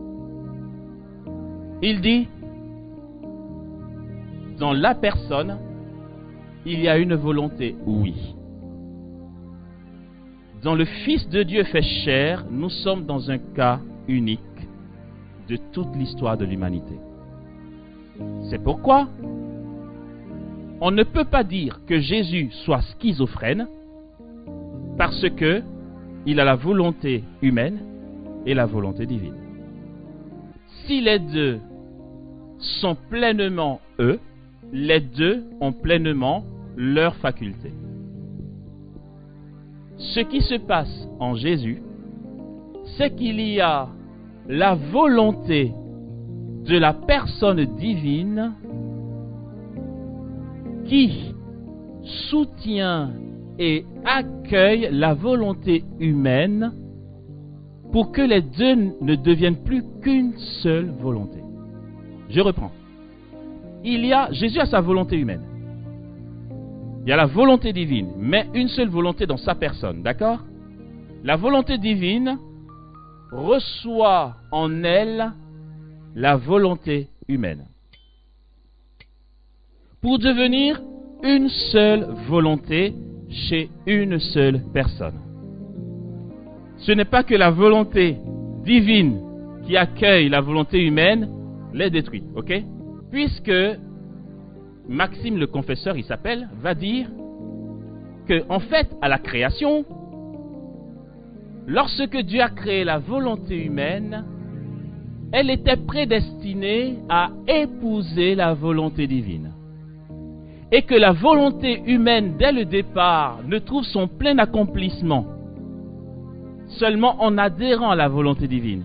Speaker 2: Il dit, dans la personne, il y a une volonté, oui. Dans le Fils de Dieu fait chair, nous sommes dans un cas unique de toute l'histoire de l'humanité. C'est pourquoi on ne peut pas dire que Jésus soit schizophrène parce que il a la volonté humaine et la volonté divine. Si les deux sont pleinement eux, les deux ont pleinement leurs facultés. Ce qui se passe en Jésus, c'est qu'il y a la volonté de la personne divine qui soutient et accueille la volonté humaine pour que les deux ne deviennent plus qu'une seule volonté. Je reprends. Jésus a sa volonté humaine. Il y a la volonté divine, mais une seule volonté dans sa personne, d'accord? La volonté divine reçoit en elle la volonté humaine pour devenir une seule volonté chez une seule personne. Ce n'est pas que la volonté divine qui accueille la volonté humaine les détruit, ok? Puisque Maxime le confesseur, il s'appelle, va dire que en fait, à la création, lorsque Dieu a créé la volonté humaine, elle était prédestinée à épouser la volonté divine. Et que la volonté humaine, dès le départ, ne trouve son plein accomplissement seulement en adhérant à la volonté divine.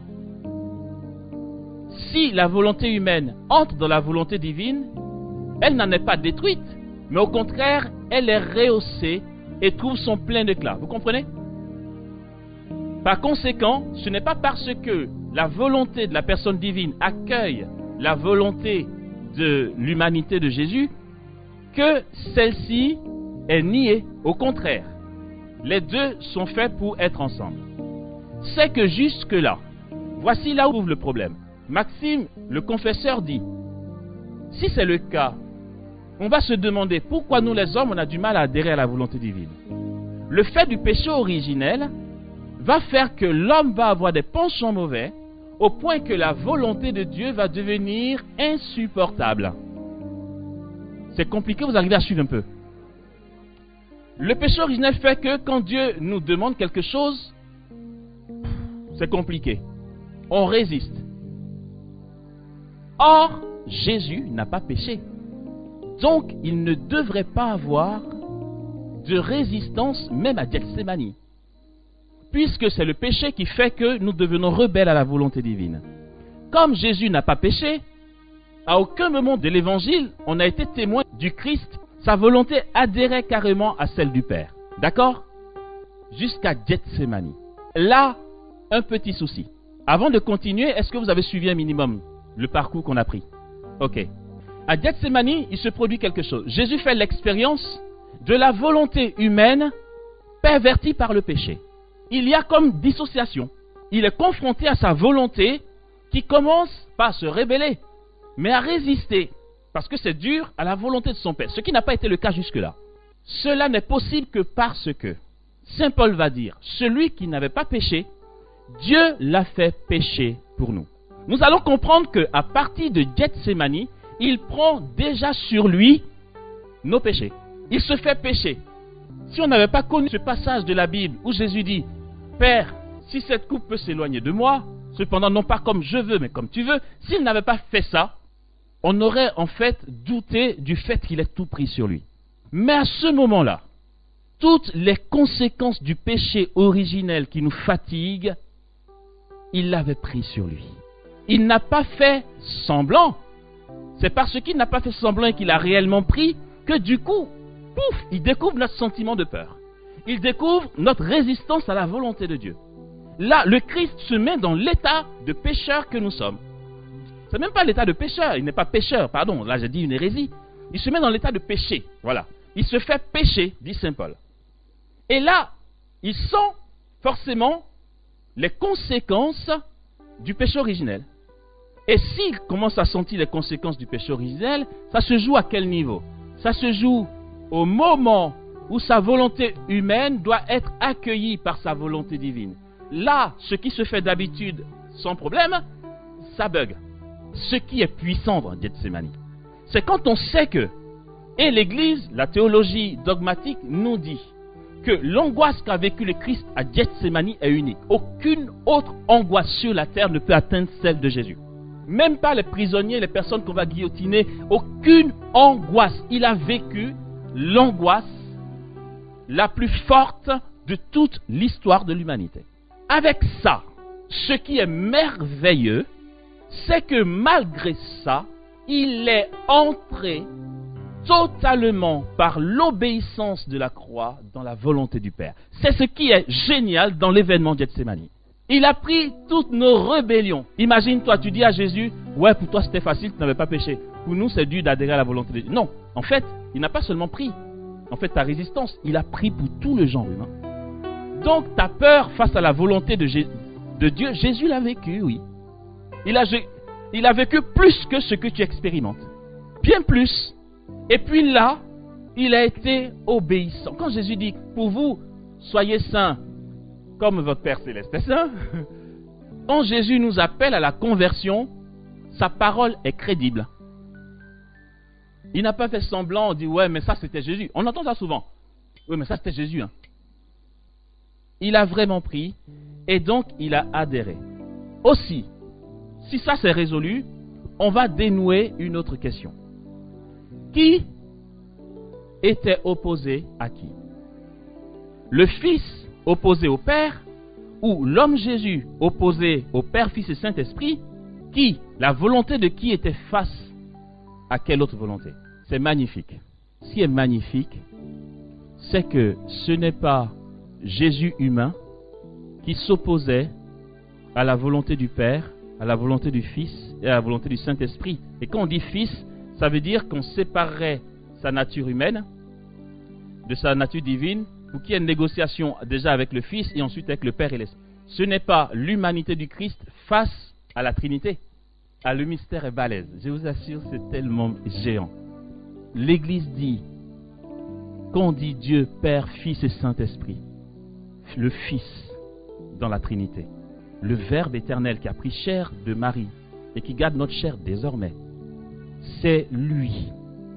Speaker 2: Si la volonté humaine entre dans la volonté divine, elle n'en est pas détruite, mais au contraire, elle est rehaussée et trouve son plein éclat. Vous comprenez? Par conséquent, ce n'est pas parce que la volonté de la personne divine accueille la volonté de l'humanité de Jésus que celle-ci est niée. Au contraire, les deux sont faits pour être ensemble. C'est que jusque-là, voici là où trouve le problème. Maxime, le confesseur, dit, si c'est le cas, on va se demander pourquoi nous les hommes, on a du mal à adhérer à la volonté divine. Le fait du péché originel va faire que l'homme va avoir des penchants mauvais au point que la volonté de Dieu va devenir insupportable. C'est compliqué, vous arrivez à suivre un peu. Le péché originel fait que quand Dieu nous demande quelque chose, c'est compliqué. On résiste. Or, Jésus n'a pas péché. Donc, il ne devrait pas avoir de résistance même à Gethsémani. Puisque c'est le péché qui fait que nous devenons rebelles à la volonté divine. Comme Jésus n'a pas péché, à aucun moment de l'évangile, on a été témoin du Christ. Sa volonté adhérait carrément à celle du Père. D'accord? Jusqu'à Gethsémani. Là, un petit souci. Avant de continuer, est-ce que vous avez suivi un minimum le parcours qu'on a pris? Ok. À Gethsémani, il se produit quelque chose. Jésus fait l'expérience de la volonté humaine pervertie par le péché. Il y a comme dissociation. Il est confronté à sa volonté qui commence pas à se rebeller, mais à résister, parce que c'est dur, à la volonté de son Père, ce qui n'a pas été le cas jusque-là. Cela n'est possible que parce que, Saint Paul va dire, celui qui n'avait pas péché, Dieu l'a fait pécher pour nous. nous allons comprendre qu'à partir de Gethsémani, il prend déjà sur lui nos péchés. Il se fait pécher. Si on n'avait pas connu ce passage de la Bible où Jésus dit « Père, si cette coupe peut s'éloigner de moi, cependant non pas comme je veux, mais comme tu veux », s'il n'avait pas fait ça, on aurait en fait douté du fait qu'il ait tout pris sur lui. Mais à ce moment-là, toutes les conséquences du péché originel qui nous fatigue, il l'avait pris sur lui. Il n'a pas fait semblant. C'est parce qu'il n'a pas fait semblant et qu'il a réellement pris que du coup, pouf, il découvre notre sentiment de peur. Il découvre notre résistance à la volonté de Dieu. Là, le Christ se met dans l'état de pécheur que nous sommes. C'est même pas l'état de pécheur, il n'est pas pécheur, pardon, là j'ai dit une hérésie. Il se met dans l'état de péché, voilà. Il se fait pécher, dit Saint Paul. Et là, il sent forcément les conséquences du péché originel. Et s'il commence à sentir les conséquences du péché originel, ça se joue à quel niveau? Ça se joue au moment où sa volonté humaine doit être accueillie par sa volonté divine. Là, ce qui se fait d'habitude sans problème, ça bug. Ce qui est puissant dans Gethsémani, c'est quand on sait que, et l'Église, la théologie dogmatique nous dit que l'angoisse qu'a vécu le Christ à Gethsémani est unique. Aucune autre angoisse sur la terre ne peut atteindre celle de Jésus. Même pas les prisonniers, les personnes qu'on va guillotiner, aucune angoisse. Il a vécu l'angoisse la plus forte de toute l'histoire de l'humanité. Avec ça, ce qui est merveilleux, c'est que malgré ça, il est entré totalement par l'obéissance de la croix dans la volonté du Père. C'est ce qui est génial dans l'événement Gethsémani. Il a pris toutes nos rébellions. Imagine-toi, tu dis à Jésus, ouais, pour toi c'était facile, tu n'avais pas péché. Pour nous, c'est dur d'adhérer à la volonté de Dieu. Non, en fait, il n'a pas seulement pris, en fait, ta résistance, il a pris pour tout le genre humain. Donc, ta peur face à la volonté de Dieu, Jésus l'a vécu, oui. Il a vécu plus que ce que tu expérimentes. Bien plus. Et puis là, il a été obéissant. Quand Jésus dit, pour vous, soyez saints, comme votre Père Céleste est saint, quand Jésus nous appelle à la conversion, sa parole est crédible. Il n'a pas fait semblant, on dit, ouais, mais ça c'était Jésus. On entend ça souvent. Oui, mais ça c'était Jésus. Hein. Il a vraiment pris, et donc il a adhéré. Aussi, si ça c'est résolu, on va dénouer une autre question. Qui était opposé à qui? Le Fils opposé au Père, ou l'homme Jésus opposé au Père, Fils et Saint-Esprit? Qui? La volonté de qui était face à quelle autre volonté? C'est magnifique. Ce qui est magnifique, c'est que ce n'est pas Jésus humain qui s'opposait à la volonté du Père, à la volonté du Fils et à la volonté du Saint-Esprit. Et quand on dit Fils, ça veut dire qu'on séparerait sa nature humaine de sa nature divine pour qu'il y ait une négociation déjà avec le Fils et ensuite avec le Père et l'Esprit. Ce n'est pas l'humanité du Christ face à la Trinité. Ah, le mystère est balèze. Je vous assure, c'est tellement géant. L'Église dit, quand on dit Dieu, Père, Fils et Saint-Esprit, le Fils dans la Trinité, le Verbe éternel qui a pris chair de Marie et qui garde notre chair désormais, c'est lui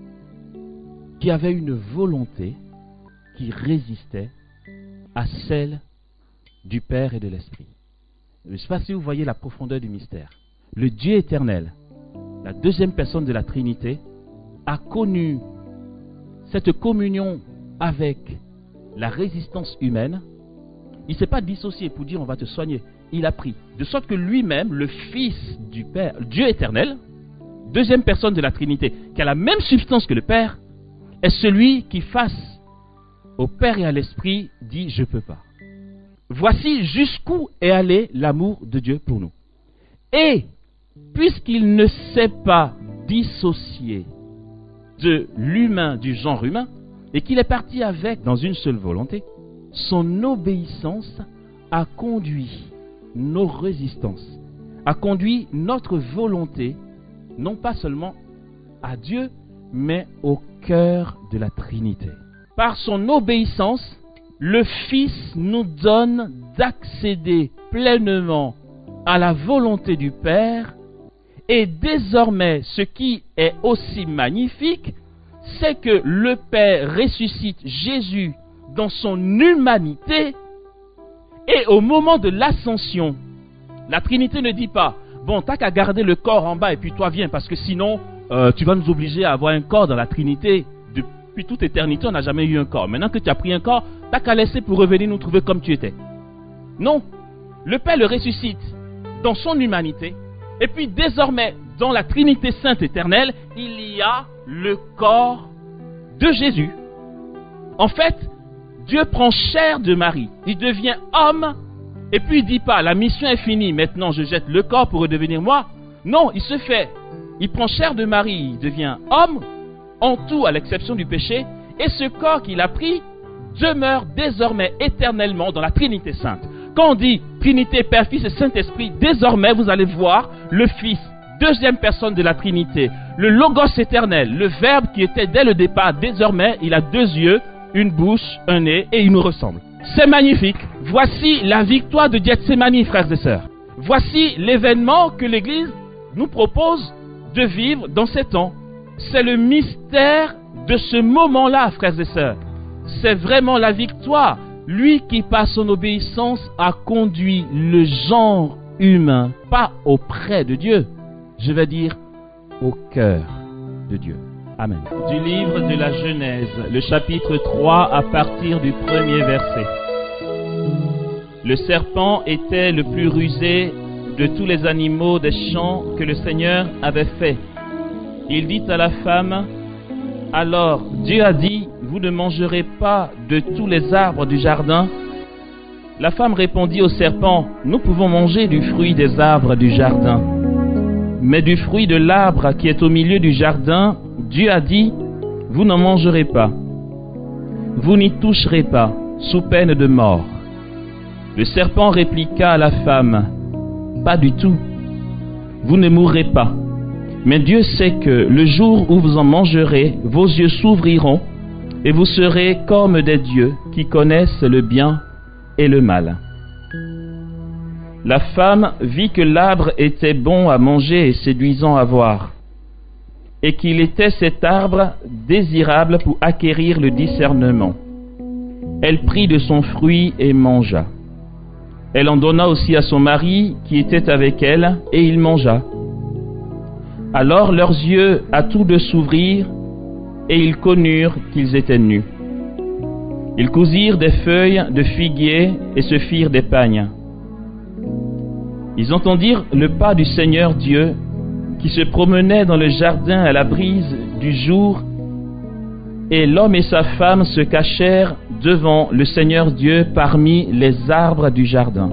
Speaker 2: qui avait une volonté qui résistait à celle du Père et de l'Esprit. Je ne sais pas si vous voyez la profondeur du mystère. Le Dieu éternel, la deuxième personne de la Trinité, a connu cette communion avec la résistance humaine. Il ne s'est pas dissocié pour dire on va te soigner. Il a pris. De sorte que lui-même, le Fils du Père, Dieu éternel, deuxième personne de la Trinité, qui a la même substance que le Père, est celui qui, face au Père et à l'Esprit, dit je ne peux pas. Voici jusqu'où est allé l'amour de Dieu pour nous. Et, puisqu'il ne s'est pas dissocié de l'humain, du genre humain, et qu'il est parti avec dans une seule volonté, son obéissance a conduit nos résistances, a conduit notre volonté, non pas seulement à Dieu, mais au cœur de la Trinité. Par son obéissance, le Fils nous donne d'accéder pleinement à la volonté du Père Et désormais, ce qui est aussi magnifique, c'est que le Père ressuscite Jésus dans son humanité, et au moment de l'ascension, la Trinité ne dit pas, bon, t'as qu'à garder le corps en bas et puis toi viens, parce que sinon, tu vas nous obliger à avoir un corps dans la Trinité. Depuis toute éternité, on n'a jamais eu un corps. Maintenant que tu as pris un corps, t'as qu'à laisser pour revenir nous trouver comme tu étais. Non, le Père le ressuscite dans son humanité, et puis désormais, dans la Trinité Sainte éternelle, il y a le corps de Jésus. En fait, Dieu prend chair de Marie, il devient homme, et puis il ne dit pas, la mission est finie, maintenant je jette le corps pour redevenir moi. Non, il prend chair de Marie, il devient homme, en tout à l'exception du péché, et ce corps qu'il a pris demeure désormais éternellement dans la Trinité Sainte. Quand on dit Trinité, Père, Fils et Saint-Esprit, désormais vous allez voir le Fils, deuxième personne de la Trinité, le Logos éternel, le Verbe qui était dès le départ, désormais il a 2 yeux, une bouche, un nez, et il nous ressemble. C'est magnifique. Voici la victoire de Gethsémani, frères et sœurs. Voici l'événement que l'Église nous propose de vivre dans ces temps. C'est le mystère de ce moment-là, frères et sœurs. C'est vraiment la victoire. Lui qui, par son obéissance, a conduit le genre humain, pas auprès de Dieu, je vais dire au cœur de Dieu. Amen. Du livre de la Genèse, le chapitre 3, à partir du 1er verset. Le serpent était le plus rusé de tous les animaux des champs que le Seigneur avait fait. Il dit à la femme, « Alors, Dieu a dit, vous ne mangerez pas de tous les arbres du jardin ?» La femme répondit au serpent, « Nous pouvons manger du fruit des arbres du jardin. Mais du fruit de l'arbre qui est au milieu du jardin, Dieu a dit, vous n'en mangerez pas. Vous n'y toucherez pas, sous peine de mort. » Le serpent répliqua à la femme, « Pas du tout. Vous ne mourrez pas. Mais Dieu sait que le jour où vous en mangerez, vos yeux s'ouvriront et vous serez comme des dieux qui connaissent le bien et le mal. » La femme vit que l'arbre était bon à manger et séduisant à voir, et qu'il était cet arbre désirable pour acquérir le discernement. Elle prit de son fruit et mangea. Elle en donna aussi à son mari qui était avec elle, et il mangea. Alors leurs yeux à tous deux s'ouvrirent, et ils connurent qu'ils étaient nus. Ils cousirent des feuilles de figuier et se firent des pagnes. Ils entendirent le pas du Seigneur Dieu qui se promenait dans le jardin à la brise du jour, et l'homme et sa femme se cachèrent devant le Seigneur Dieu parmi les arbres du jardin.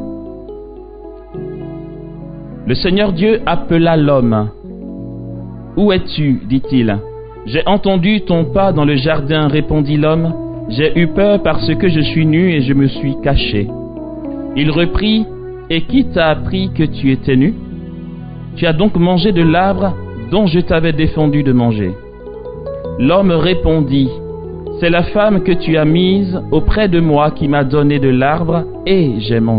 Speaker 2: Le Seigneur Dieu appela l'homme. « Où es-tu » dit-il. « J'ai entendu ton pas dans le jardin, répondit l'homme. J'ai eu peur parce que je suis nu et je me suis caché. » Il reprit, « Et qui t'a appris que tu étais nu ? Tu as donc mangé de l'arbre dont je t'avais défendu de manger. » L'homme répondit, « C'est la femme que tu as mise auprès de moi qui m'a donné de l'arbre et j'ai mangé. »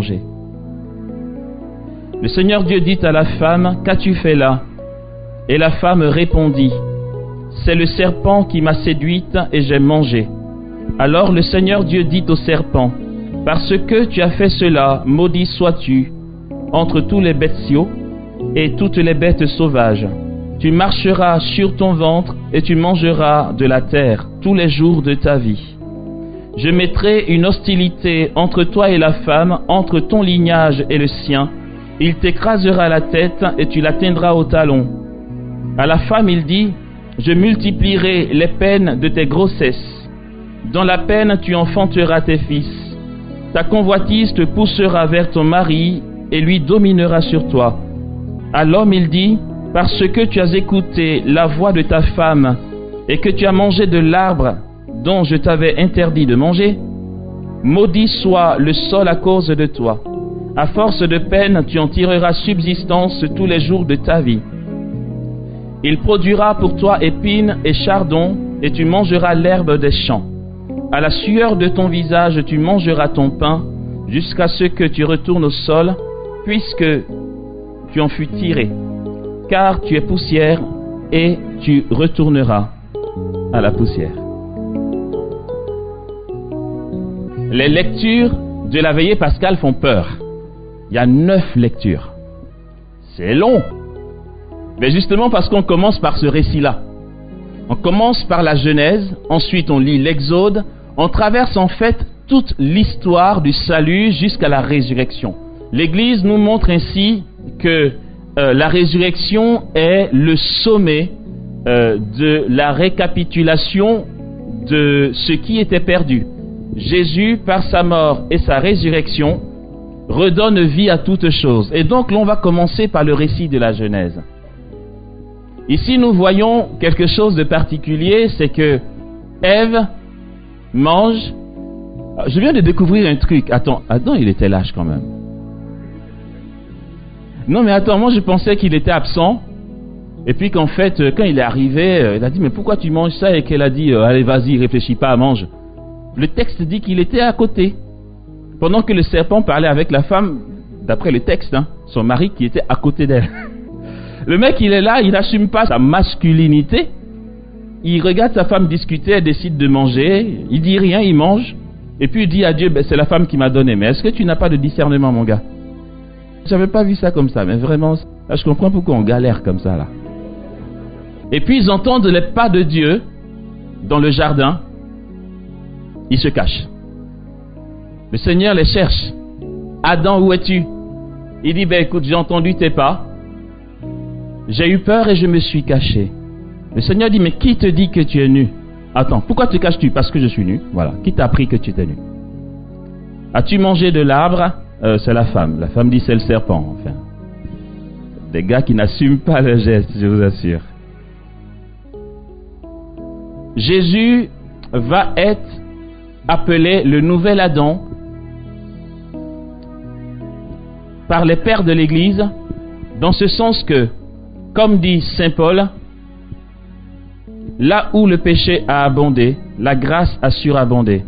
Speaker 2: Le Seigneur Dieu dit à la femme, « Qu'as-tu fait là ?» Et la femme répondit, « C'est le serpent qui m'a séduite et j'ai mangé. » Alors le Seigneur Dieu dit au serpent, « Parce que tu as fait cela, maudit sois-tu entre tous les bestiaux et toutes les bêtes sauvages. Tu marcheras sur ton ventre et tu mangeras de la terre tous les jours de ta vie. Je mettrai une hostilité entre toi et la femme, entre ton lignage et le sien. Il t'écrasera la tête et tu l'atteindras au talon. » À la femme il dit, « Je multiplierai les peines de tes grossesses. Dans la peine tu enfanteras tes fils. Ta convoitise te poussera vers ton mari et lui dominera sur toi. » À l'homme il dit, « Parce que tu as écouté la voix de ta femme et que tu as mangé de l'arbre dont je t'avais interdit de manger, maudit soit le sol à cause de toi. À force de peine, tu en tireras subsistance tous les jours de ta vie. Il produira pour toi épines et chardons, et tu mangeras l'herbe des champs. À la sueur de ton visage, tu mangeras ton pain, jusqu'à ce que tu retournes au sol, puisque tu en fus tiré. car tu es poussière et tu retourneras à la poussière. Les lectures de la veillée pascale font peur. Il y a 9 lectures. C'est long. Mais justement parce qu'on commence par ce récit-là. On commence par la Genèse, ensuite on lit l'Exode, on traverse en fait toute l'histoire du salut jusqu'à la résurrection. L'Église nous montre ainsi que la résurrection est le sommet de la récapitulation de ce qui était perdu. Jésus, par sa mort et sa résurrection, redonne vie à toutes choses. Et donc, l'on va commencer par le récit de la Genèse. Ici, nous voyons quelque chose de particulier, c'est que Ève mange. Je viens de découvrir un truc. Attends, Adam, il était lâche quand même. Non, mais attends, moi je pensais qu'il était absent. Et puis qu'en fait, quand il est arrivé, il a dit, mais pourquoi tu manges ça? Et qu'elle a dit, allez, vas-y, réfléchis pas, mange. Le texte dit qu'il était à côté. Pendant que le serpent parlait avec la femme, d'après le texte, son mari qui était à côté d'elle. Le mec, il est là, il n'assume pas sa masculinité. Il regarde sa femme discuter, elle décide de manger. Il dit rien, il mange. Et puis il dit à Dieu, ben, c'est la femme qui m'a donné. Mais est-ce que tu n'as pas de discernement, mon gars? J'avais pas vu ça comme ça, mais vraiment, là, je comprends pourquoi on galère comme ça, là. Et puis ils entendent les pas de Dieu dans le jardin. Ils se cachent. Le Seigneur les cherche. Adam, où es-tu? Il dit, ben écoute, j'ai entendu tes pas. J'ai eu peur et je me suis caché. Le Seigneur dit, mais qui te dit que tu es nu? Attends, pourquoi te caches-tu? Parce que je suis nu. Voilà. Qui t'a appris que tu étais nu? As-tu mangé de l'arbre? C'est la femme. La femme dit, c'est le serpent. Enfin, des gars qui n'assument pas le geste, je vous assure. Jésus va être appelé le nouvel Adam par les pères de l'Église, dans ce sens que, comme dit saint Paul, là où le péché a abondé, la grâce a surabondé.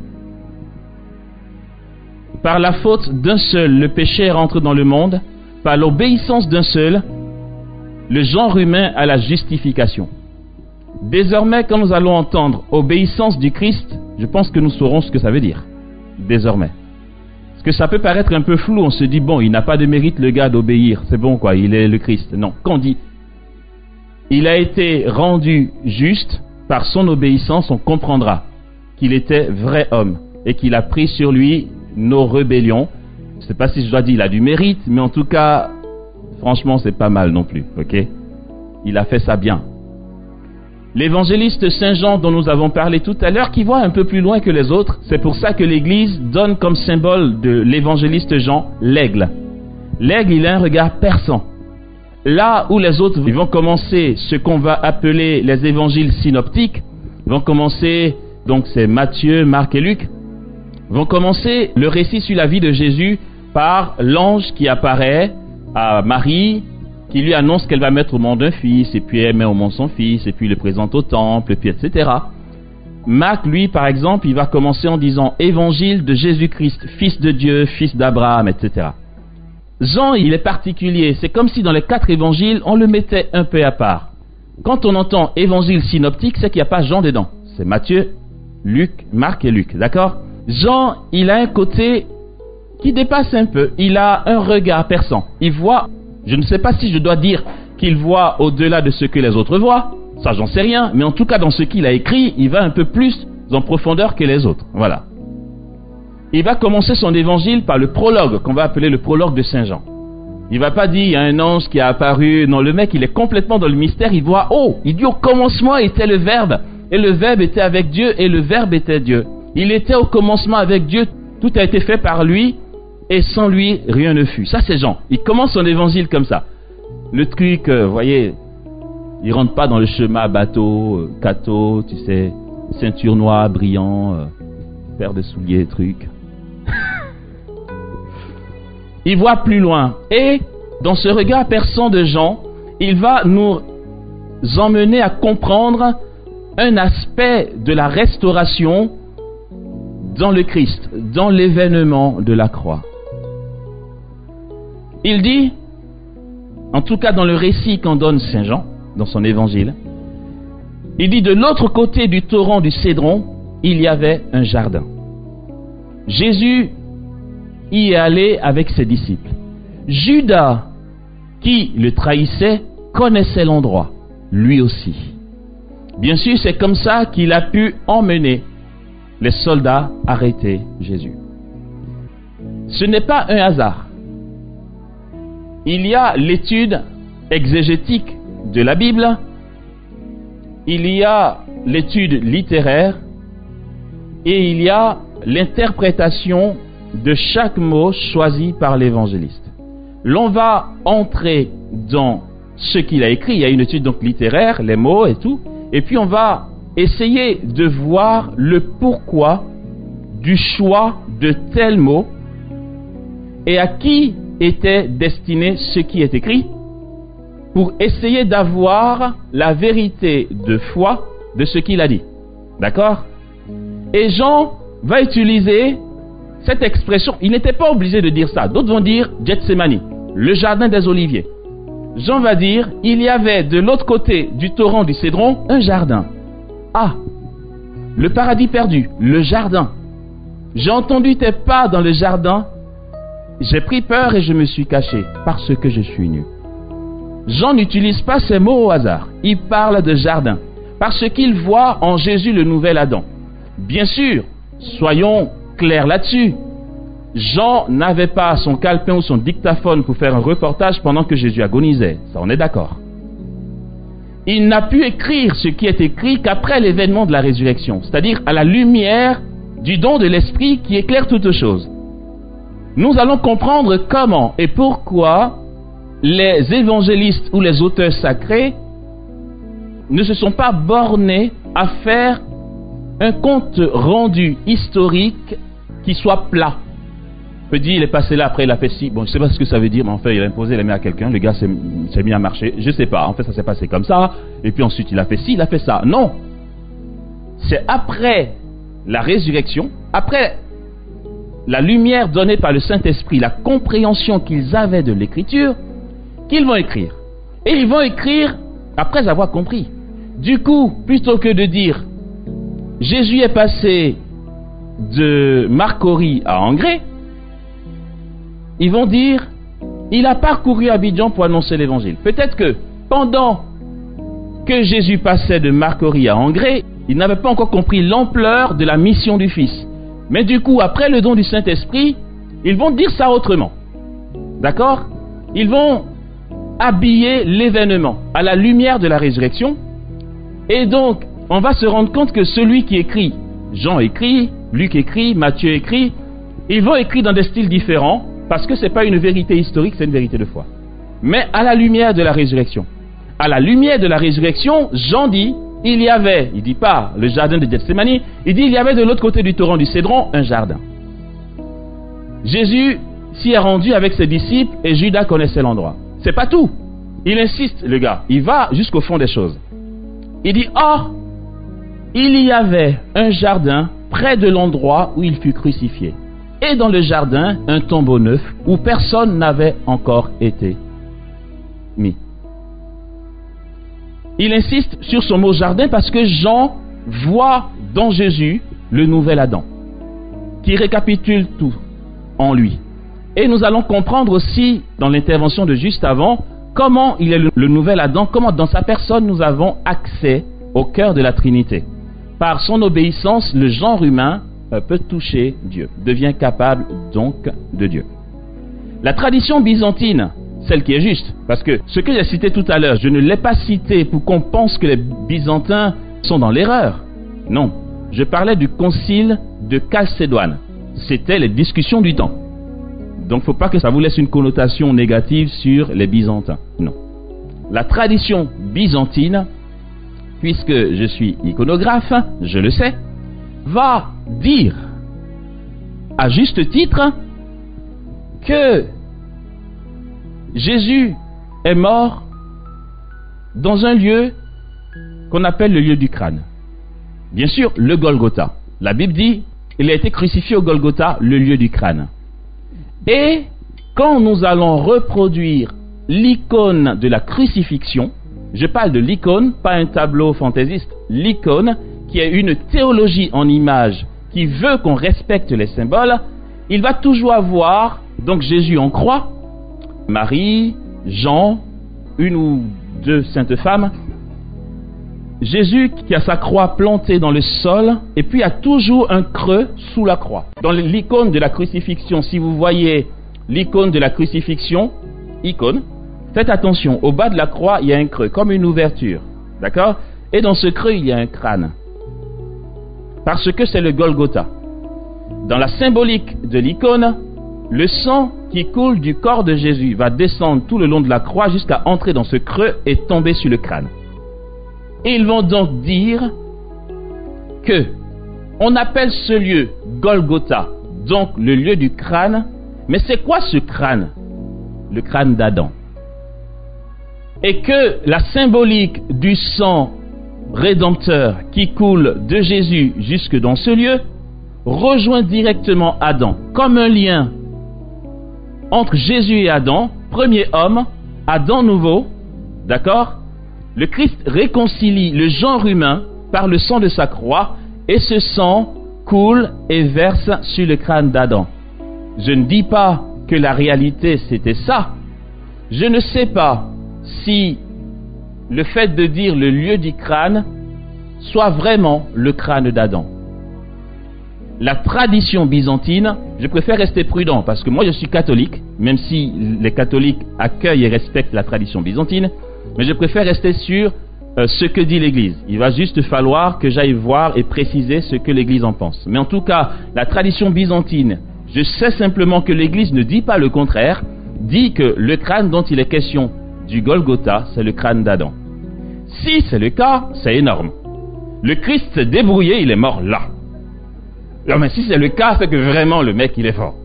Speaker 2: Par la faute d'un seul, le péché rentre dans le monde. Par l'obéissance d'un seul, le genre humain a la justification. Désormais, quand nous allons entendre obéissance du Christ, je pense que nous saurons ce que ça veut dire. Désormais. Parce que ça peut paraître un peu flou, on se dit, bon, il n'a pas de mérite le gars d'obéir, c'est bon quoi, il est le Christ. Non, quand on dit, il a été rendu juste par son obéissance, on comprendra qu'il était vrai homme et qu'il a pris sur lui nos rébellions. Je ne sais pas si je dois dire il a du mérite, mais en tout cas, franchement, c'est pas mal non plus, ok? Il a fait ça bien. L'évangéliste Saint Jean dont nous avons parlé tout à l'heure, qui voit un peu plus loin que les autres, c'est pour ça que l'Église donne comme symbole de l'évangéliste Jean l'aigle. L'aigle, il a un regard perçant. Là où les autres ils vont commencer ce qu'on va appeler les évangiles synoptiques, vont commencer, donc c'est Matthieu, Marc et Luc, vont commencer le récit sur la vie de Jésus par l'ange qui apparaît à Marie, qui lui annonce qu'elle va mettre au monde un fils, et puis elle met au monde son fils, et puis il le présente au temple, et puis etc. Marc, lui, par exemple, il va commencer en disant « Évangile de Jésus-Christ, fils de Dieu, fils d'Abraham, etc. » Jean, il est particulier. C'est comme si dans les 4 évangiles, on le mettait un peu à part. Quand on entend évangile synoptique, c'est qu'il n'y a pas Jean dedans. C'est Matthieu, Luc, Marc et Luc, d'accord? Jean, il a un côté qui dépasse un peu. Il a un regard perçant. Il voit... Je ne sais pas si je dois dire qu'il voit au-delà de ce que les autres voient, ça j'en sais rien, mais en tout cas dans ce qu'il a écrit, il va un peu plus en profondeur que les autres. Voilà. Il va commencer son évangile par le prologue, qu'on va appeler le prologue de Saint Jean. Il va pas dire, il y a un ange qui a apparu, non, le mec il est complètement dans le mystère, il voit, oh, il dit au commencement était le Verbe, et le Verbe était avec Dieu, et le Verbe était Dieu. Il était au commencement avec Dieu, tout a été fait par lui, et sans lui, rien ne fut. Ça, c'est Jean. Il commence son évangile comme ça. Le truc, vous voyez, il rentre pas dans le chemin bateau, cateau, tu sais, ceinture noire, brillant, paire de souliers, truc. Il voit plus loin. Et, dans ce regard perçant de Jean, il va nous emmener à comprendre un aspect de la restauration dans le Christ, dans l'événement de la croix. Il dit, en tout cas dans le récit qu'en donne Saint Jean, dans son évangile, il dit de l'autre côté du torrent du Cédron, il y avait un jardin. Jésus y est allé avec ses disciples. Judas, qui le trahissait, connaissait l'endroit, lui aussi. Bien sûr, c'est comme ça qu'il a pu emmener les soldats arrêter Jésus. Ce n'est pas un hasard. Il y a l'étude exégétique de la Bible, il y a l'étude littéraire et il y a l'interprétation de chaque mot choisi par l'évangéliste. L'on va entrer dans ce qu'il a écrit, il y a une étude donc littéraire, les mots et tout, et puis on va essayer de voir le pourquoi du choix de tels mots et à qui était destiné ce qui est écrit, pour essayer d'avoir la vérité de foi de ce qu'il a dit. D'accord? Et Jean va utiliser cette expression. Il n'était pas obligé de dire ça. D'autres vont dire Gethsémani, le jardin des oliviers. Jean va dire, il y avait de l'autre côté du torrent du Cédron un jardin. Ah, le paradis perdu, le jardin. J'ai entendu tes pas dans le jardin. J'ai pris peur et je me suis caché parce que je suis nu. Jean n'utilise pas ces mots au hasard. Il parle de jardin parce qu'il voit en Jésus le nouvel Adam. Bien sûr, soyons clairs là-dessus. Jean n'avait pas son calepin ou son dictaphone pour faire un reportage pendant que Jésus agonisait. Ça, on est d'accord. Il n'a pu écrire ce qui est écrit qu'après l'événement de la résurrection, c'est-à-dire à la lumière du don de l'Esprit qui éclaire toutes choses. Nous allons comprendre comment et pourquoi les évangélistes ou les auteurs sacrés ne se sont pas bornés à faire un compte rendu historique qui soit plat. On peut dire, il est passé là, après il a fait ci. Bon, je ne sais pas ce que ça veut dire, mais en fait, il a imposé les mains à quelqu'un, le gars s'est mis à marcher. Je ne sais pas, en fait, ça s'est passé comme ça. Et puis ensuite, il a fait ci, il a fait ça. Non. C'est après la résurrection, après la lumière donnée par le Saint-Esprit, la compréhension qu'ils avaient de l'Écriture, qu'ils vont écrire. Et ils vont écrire après avoir compris. Du coup, plutôt que de dire Jésus est passé de Marcory à Angré, ils vont dire il a parcouru Abidjan pour annoncer l'évangile. Peut-être que pendant que Jésus passait de Marcory à Angré, il n'avait pas encore compris l'ampleur de la mission du Fils. Mais du coup, après le don du Saint-Esprit, ils vont dire ça autrement. D'accord? Ils vont habiller l'événement à la lumière de la résurrection. Et donc, on va se rendre compte que celui qui écrit, Jean écrit, Luc écrit, Matthieu écrit, ils vont écrire dans des styles différents parce que ce n'est pas une vérité historique, c'est une vérité de foi. Mais à la lumière de la résurrection. À la lumière de la résurrection, Jean dit, il y avait, il ne dit pas le jardin de Gethsémani, il dit il y avait de l'autre côté du torrent du Cédron un jardin. Jésus s'y est rendu avec ses disciples et Judas connaissait l'endroit. C'est pas tout. Il insiste, le gars, il va jusqu'au fond des choses. Il dit, or, il y avait un jardin près de l'endroit où il fut crucifié. Et dans le jardin, un tombeau neuf où personne n'avait encore été mis. Il insiste sur son mot jardin parce que Jean voit dans Jésus le nouvel Adam, qui récapitule tout en lui. Et nous allons comprendre aussi, dans l'intervention de juste avant, comment il est le nouvel Adam, comment dans sa personne nous avons accès au cœur de la Trinité. Par son obéissance, le genre humain peut toucher Dieu, devient capable donc de Dieu. La tradition byzantine, celle qui est juste, parce que ce que j'ai cité tout à l'heure, je ne l'ai pas cité pour qu'on pense que les Byzantins sont dans l'erreur. Non, je parlais du concile de Chalcédoine. C'était les discussions du temps. Donc il ne faut pas que ça vous laisse une connotation négative sur les Byzantins. Non. La tradition byzantine, puisque je suis iconographe, je le sais, va dire, à juste titre, que Jésus est mort dans un lieu qu'on appelle le lieu du crâne. Bien sûr, le Golgotha. La Bible dit, il a été crucifié au Golgotha, le lieu du crâne. Et quand nous allons reproduire l'icône de la crucifixion, je parle de l'icône, pas un tableau fantaisiste, l'icône qui est une théologie en images qui veut qu'on respecte les symboles, il va toujours avoir donc Jésus en croix, Marie, Jean, une ou deux saintes femmes, Jésus qui a sa croix plantée dans le sol, et puis il y a toujours un creux sous la croix. Dans l'icône de la crucifixion, si vous voyez l'icône de la crucifixion, icône, faites attention, au bas de la croix, il y a un creux, comme une ouverture, d'accord? Et dans ce creux, il y a un crâne, parce que c'est le Golgotha. Dans la symbolique de l'icône, le sang qui coule du corps de Jésus va descendre tout le long de la croix jusqu'à entrer dans ce creux et tomber sur le crâne. Et ils vont donc dire que on appelle ce lieu Golgotha, donc le lieu du crâne. Mais c'est quoi ce crâne? Le crâne d'Adam. Et que la symbolique du sang rédempteur qui coule de Jésus jusque dans ce lieu rejoint directement Adam, comme un lien entre Jésus et Adam, premier homme, Adam nouveau, d'accord? Le Christ réconcilie le genre humain par le sang de sa croix, et ce sang coule et verse sur le crâne d'Adam. Je ne dis pas que la réalité c'était ça. Je ne sais pas si le fait de dire le lieu du crâne soit vraiment le crâne d'Adam. La tradition byzantine, je préfère rester prudent parce que moi je suis catholique, même si les catholiques accueillent et respectent la tradition byzantine, mais je préfère rester sur ce que dit l'Église. Il va juste falloir que j'aille voir et préciser ce que l'Église en pense. Mais en tout cas, la tradition byzantine, je sais simplement que l'Église ne dit pas le contraire, dit que le crâne dont il est question du Golgotha, c'est le crâne d'Adam. Si c'est le cas, c'est énorme. Le Christ s'est débrouillé, il est mort là. Non mais si c'est le cas, c'est que vraiment le mec il est fort.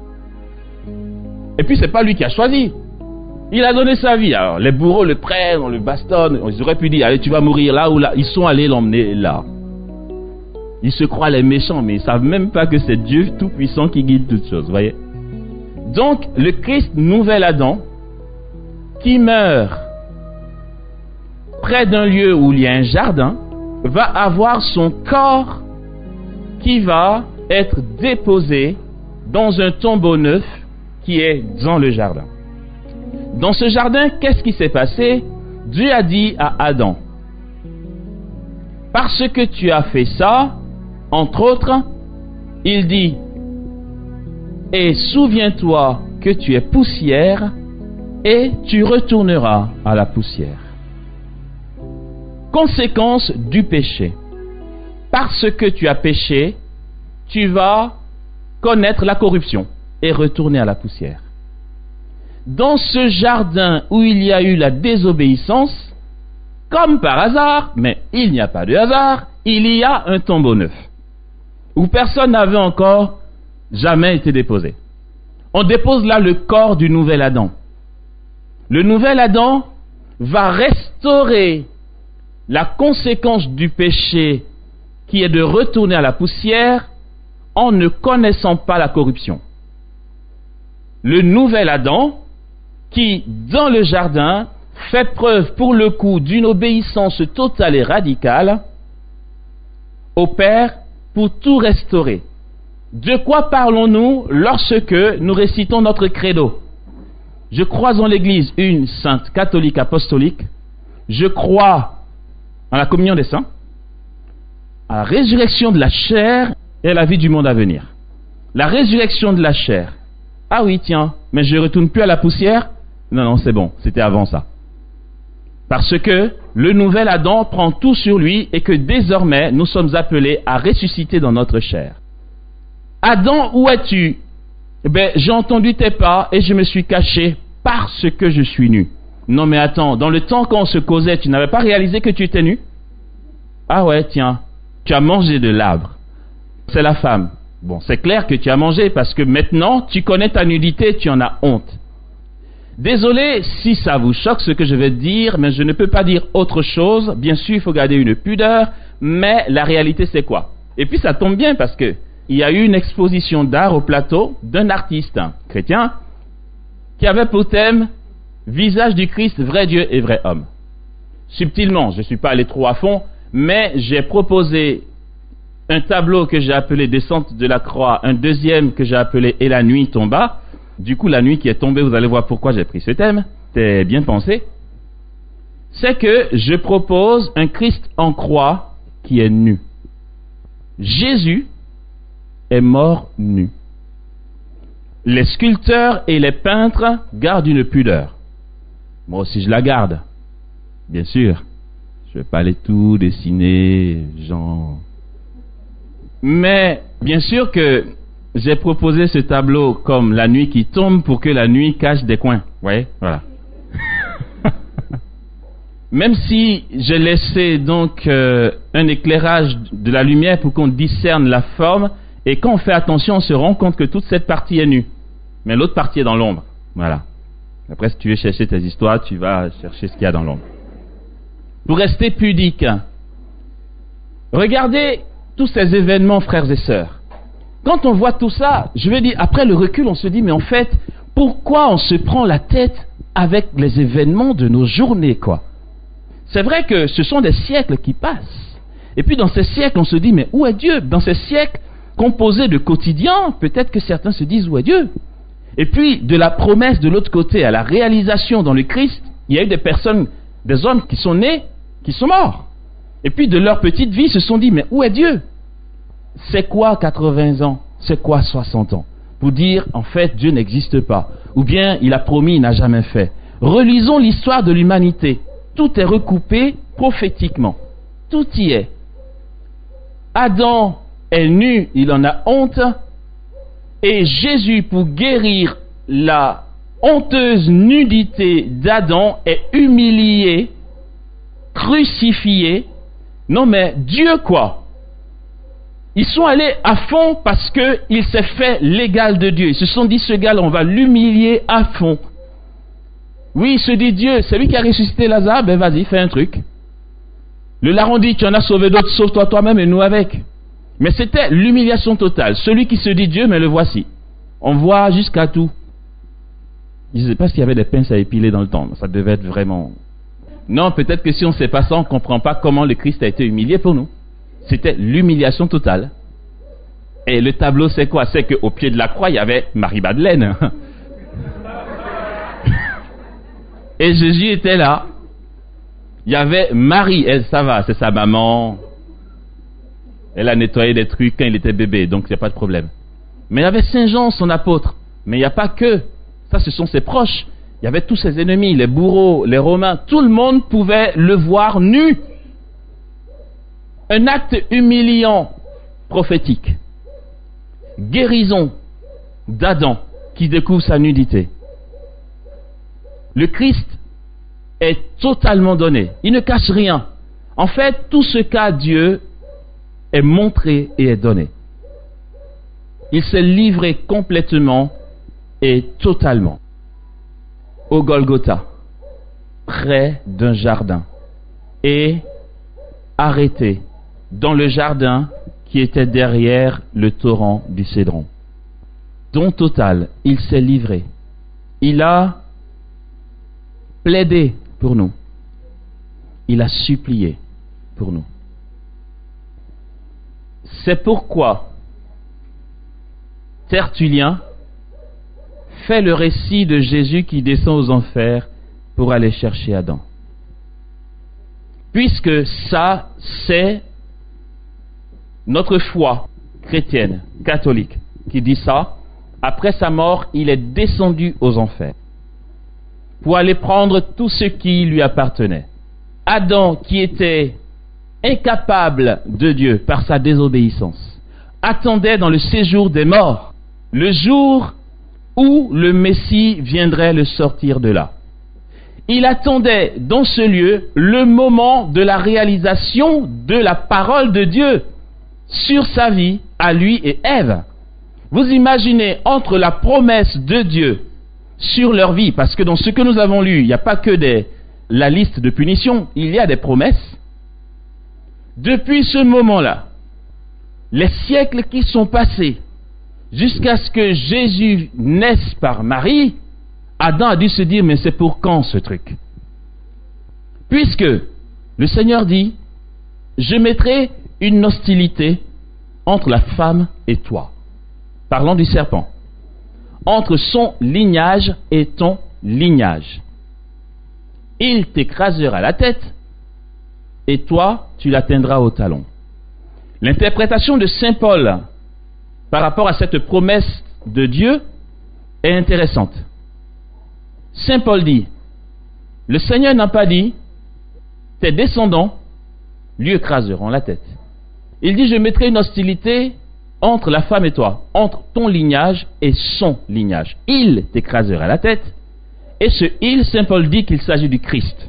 Speaker 2: Et puis c'est pas lui qui a choisi. Il a donné sa vie. Alors les bourreaux le prennent, on le bastonne, ils auraient pu dire allez tu vas mourir là ou là. Ils sont allés l'emmener là. Ils se croient les méchants, mais ils savent même pas que c'est Dieu tout-puissant qui guide toutes choses, voyez. Donc le Christ nouvel Adam qui meurt près d'un lieu où il y a un jardin va avoir son corps qui va être déposé dans un tombeau neuf qui est dans le jardin. Dans ce jardin, qu'est-ce qui s'est passé? Dieu a dit à Adam, parce que tu as fait ça, entre autres, il dit, et souviens-toi que tu es poussière et tu retourneras à la poussière. Conséquence du péché. Parce que tu as péché, tu vas connaître la corruption et retourner à la poussière. Dans ce jardin où il y a eu la désobéissance, comme par hasard, mais il n'y a pas de hasard, il y a un tombeau neuf, où personne n'avait encore jamais été déposé. On dépose là le corps du nouvel Adam. Le nouvel Adam va restaurer la conséquence du péché qui est de retourner à la poussière en ne connaissant pas la corruption. Le nouvel Adam qui, dans le jardin, fait preuve pour le coup d'une obéissance totale et radicale au Père pour tout restaurer. De quoi parlons-nous lorsque nous récitons notre credo? Je crois en l'Église une sainte catholique apostolique, je crois en la communion des saints, à la résurrection de la chair et à la vie du monde à venir. La résurrection de la chair. Ah oui, tiens, mais je ne retourne plus à la poussière? Non, c'est bon, c'était avant ça. Parce que le nouvel Adam prend tout sur lui et que désormais nous sommes appelés à ressusciter dans notre chair. Adam, où es-tu? J'ai entendu tes pas et je me suis caché parce que je suis nu. Non mais attends, dans le temps qu'on se causait, tu n'avais pas réalisé que tu étais nu? Ah ouais, tiens, tu as mangé de l'arbre. C'est la femme. Bon, c'est clair que tu as mangé parce que maintenant, tu connais ta nudité, tu en as honte. Désolé si ça vous choque ce que je vais dire, mais je ne peux pas dire autre chose. Bien sûr, il faut garder une pudeur, mais la réalité c'est quoi? Et puis ça tombe bien parce que il y a eu une exposition d'art au plateau d'un artiste chrétien qui avait pour thème
Speaker 1: Visage du Christ, vrai Dieu et vrai homme. Subtilement, je ne suis pas allé trop à fond, mais j'ai proposé un tableau que j'ai appelé Descente de la croix, un deuxième que j'ai appelé Et la nuit tomba. Du coup, la nuit qui est tombée, vous allez voir pourquoi j'ai pris ce thème. C'était bien pensé. C'est que je propose un Christ en croix qui est nu. Jésus est mort nu. Les sculpteurs et les peintres gardent une pudeur. Moi aussi, je la garde. Bien sûr. Je ne vais pas aller tout dessiner, genre... Mais, bien sûr que j'ai proposé ce tableau comme la nuit qui tombe pour que la nuit cache des coins. Vous voyez? Voilà. Même si j'ai laissé donc un éclairage de la lumière pour qu'on discerne la forme, et quand on fait attention, on se rend compte que toute cette partie est nue, mais l'autre partie est dans l'ombre. Voilà. Après, si tu veux chercher tes histoires, tu vas chercher ce qu'il y a dans l'ombre. Pour rester pudique, regardez tous ces événements, frères et sœurs. Quand on voit tout ça, je veux dire, après le recul, on se dit, mais en fait, pourquoi on se prend la tête avec les événements de nos journées, quoi? C'est vrai que ce sont des siècles qui passent. Et puis dans ces siècles, on se dit, mais où est Dieu? Dans ces siècles composés de quotidiens, peut-être que certains se disent, où est Dieu? Et puis, de la promesse de l'autre côté à la réalisation dans le Christ, il y a eu des personnes, des hommes qui sont nés, qui sont morts. Et puis de leur petite vie, se sont dit, mais où est Dieu? C'est quoi 80 ans? C'est quoi 60 ans? Pour dire, en fait, Dieu n'existe pas. Ou bien, il a promis, il n'a jamais fait. Relisons l'histoire de l'humanité. Tout est recoupé prophétiquement. Tout y est. Adam est nu, il en a honte. Et Jésus, pour guérir la honteuse nudité d'Adam, est humilié, crucifié. Non mais Dieu quoi? Ils sont allés à fond parce qu'il s'est fait l'égal de Dieu. Ils se sont dit, ce gars-là, on va l'humilier à fond. Oui, il se dit, Dieu, c'est lui qui a ressuscité Lazare, ben vas-y, fais un truc. Le larron dit, tu en as sauvé d'autres, sauve-toi toi-même et nous avec. Mais c'était l'humiliation totale. Celui qui se dit Dieu, mais le voici. On voit jusqu'à tout. Je ne sais pas s'il y avait des pinces à épiler dans le temps. Ça devait être vraiment... Non, peut-être que si on ne sait pas ça, on ne comprend pas comment le Christ a été humilié pour nous. C'était l'humiliation totale. Et le tableau, c'est quoi? C'est qu'au pied de la croix, il y avait Marie-Madeleine. Et Jésus était là. Il y avait Marie, elle, ça va, c'est sa maman. Elle a nettoyé des trucs quand il était bébé, donc il n'y a pas de problème. Mais il y avait Saint Jean, son apôtre. Mais il n'y a pas que. Ça, ce sont ses proches. Il y avait tous ses ennemis, les bourreaux, les Romains. Tout le monde pouvait le voir nu. Un acte humiliant, prophétique. Guérison d'Adam qui découvre sa nudité. Le Christ est totalement donné. Il ne cache rien. En fait, tout ce qu'a Dieu est montré et est donné. Il s'est livré complètement et totalement au Golgotha, près d'un jardin, et arrêté dans le jardin qui était derrière le torrent du Cédron. Don total, il s'est livré. Il a plaidé pour nous. Il a supplié pour nous. C'est pourquoi Tertullien fait le récit de Jésus qui descend aux enfers pour aller chercher Adam. Puisque ça, c'est notre foi chrétienne, catholique, qui dit ça. Après sa mort, il est descendu aux enfers pour aller prendre tout ce qui lui appartenait. Adam, qui était incapable de Dieu par sa désobéissance, attendait dans le séjour des morts le jour où le Messie viendrait le sortir de là. Il attendait dans ce lieu le moment de la réalisation de la parole de Dieu sur sa vie, à lui et Ève. Vous imaginez entre la promesse de Dieu sur leur vie, parce que dans ce que nous avons lu, il n'y a pas que la liste de punitions, il y a des promesses. Depuis ce moment-là, les siècles qui sont passés, jusqu'à ce que Jésus naisse par Marie,
Speaker 2: Adam a dû se dire, mais c'est pour quand ce truc? Puisque le Seigneur dit, je mettrai une hostilité entre la femme et toi. Parlant du serpent. Entre son lignage et ton lignage. Il t'écrasera la tête et toi, tu l'atteindras au talon. L'interprétation de Saint Paul par rapport à cette promesse de Dieu est intéressante. Saint Paul dit, le Seigneur n'a pas dit, tes descendants lui écraseront la tête. Il dit, je mettrai une hostilité entre la femme et toi, entre ton lignage et son lignage. Il t'écrasera la tête. Et ce il, Saint Paul dit qu'il s'agit du Christ.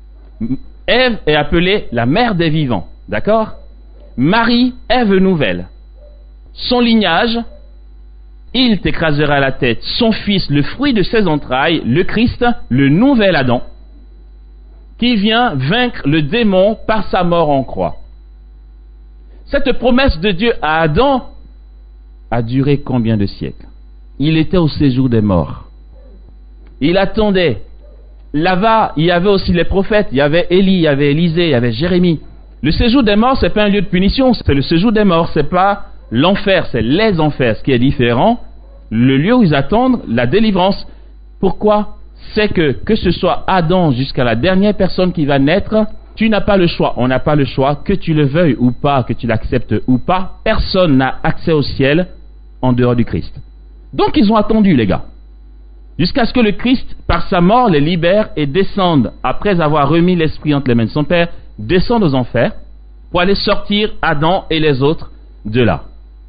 Speaker 2: Ève est appelée la mère des vivants, d'accord? Marie, Ève nouvelle. Son lignage, il t'écrasera la tête. Son fils, le fruit de ses entrailles, le Christ, le nouvel Adam, qui vient vaincre le démon par sa mort en croix. Cette promesse de Dieu à Adam a duré combien de siècles? Il était au séjour des morts. Il attendait. Là-bas, il y avait aussi les prophètes, il y avait Élie, il y avait Élisée, il y avait Jérémie. Le séjour des morts, c'est pas un lieu de punition, c'est le séjour des morts, c'est pas l'enfer, c'est les enfers, ce qui est différent. Le lieu où ils attendent la délivrance. Pourquoi? C'est que ce soit Adam jusqu'à la dernière personne qui va naître, tu n'as pas le choix, on n'a pas le choix, que tu le veuilles ou pas, que tu l'acceptes ou pas, personne n'a accès au ciel en dehors du Christ. Donc ils ont attendu, les gars, jusqu'à ce que le Christ, par sa mort, les libère et descende, après avoir remis l'esprit entre les mains de son Père, descende aux enfers pour aller sortir Adam et les autres de là.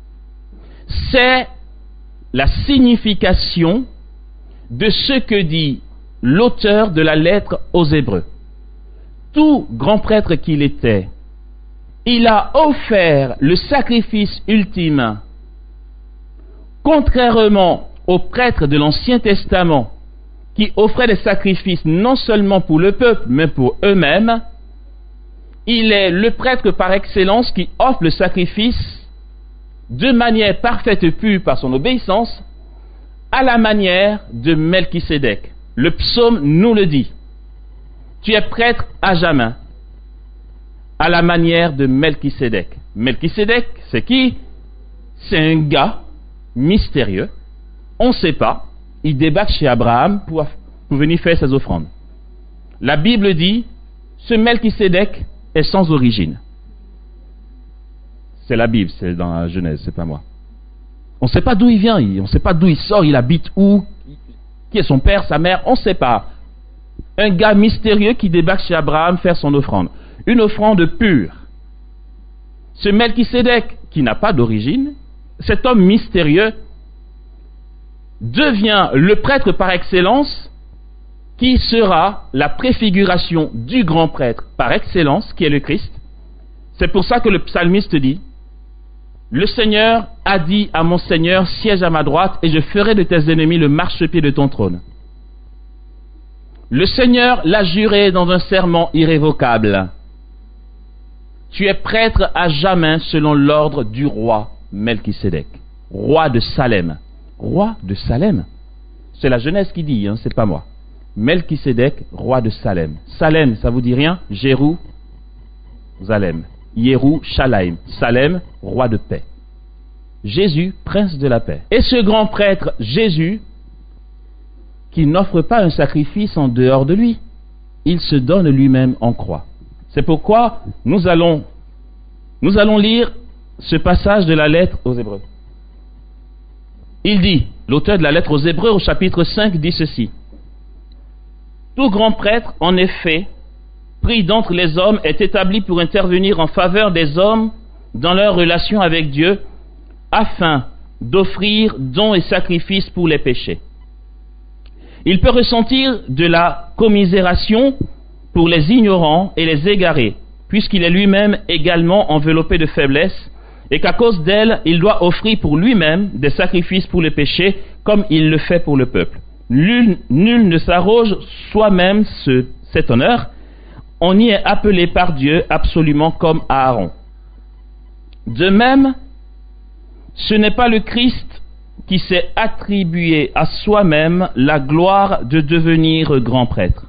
Speaker 2: C'est la signification de ce que dit l'auteur de la lettre aux Hébreux. Tout grand prêtre qu'il était, il a offert le sacrifice ultime, contrairement aux prêtres de l'Ancien Testament, qui offraient des sacrifices non seulement pour le peuple, mais pour eux-mêmes. Il est le prêtre par excellence qui offre le sacrifice de manière parfaite et pure par son obéissance, à la manière de Melchisédek. Le psaume nous le dit. Tu es prêtre à jamais, à la manière de Melchisédek. Melchisédek, c'est qui? C'est un gars mystérieux. On ne sait pas. Il débarque chez Abraham pour venir faire ses offrandes. La Bible dit, ce Melchisédek est sans origine. C'est la Bible, c'est dans la Genèse, c'est pas moi. On ne sait pas d'où il vient, on ne sait pas d'où il sort, il habite où, qui est son père, sa mère, on ne sait pas. Un gars mystérieux qui débarque chez Abraham faire son offrande. Une offrande pure. Ce Melchisédek, qui n'a pas d'origine, cet homme mystérieux, devient le prêtre par excellence, qui sera la préfiguration du grand prêtre par excellence, qui est le Christ. C'est pour ça que le psalmiste dit, le Seigneur a dit à mon Seigneur, siège à ma droite, et je ferai de tes ennemis le marchepied de ton trône. Le Seigneur l'a juré dans un serment irrévocable. Tu es prêtre à jamais selon l'ordre du roi Melchisédek, roi de Salem. Roi de Salem, c'est la Genèse qui dit, hein, c'est pas moi. Melchisédek, roi de Salem. Salem, ça vous dit rien? Jérusalem. Yerushalayim. Salem, roi de paix. Jésus, prince de la paix. Et ce grand prêtre Jésus, qui n'offre pas un sacrifice en dehors de lui, il se donne lui-même en croix. C'est pourquoi nous allons lire ce passage de la lettre aux Hébreux. Il dit, l'auteur de la lettre aux Hébreux au chapitre 5 dit ceci. Tout grand prêtre, en effet, pris d'entre les hommes, est établi pour intervenir en faveur des hommes dans leur relation avec Dieu, afin d'offrir dons et sacrifices pour les péchés. Il peut ressentir de la commisération pour les ignorants et les égarés, puisqu'il est lui-même également enveloppé de faiblesse, et qu'à cause d'elle, il doit offrir pour lui-même des sacrifices pour les péchés, comme il le fait pour le peuple. Nul ne s'arroge soi-même cet honneur. On y est appelé par Dieu absolument comme Aaron. De même, ce n'est pas le Christ qui s'est attribué à soi-même la gloire de devenir grand prêtre.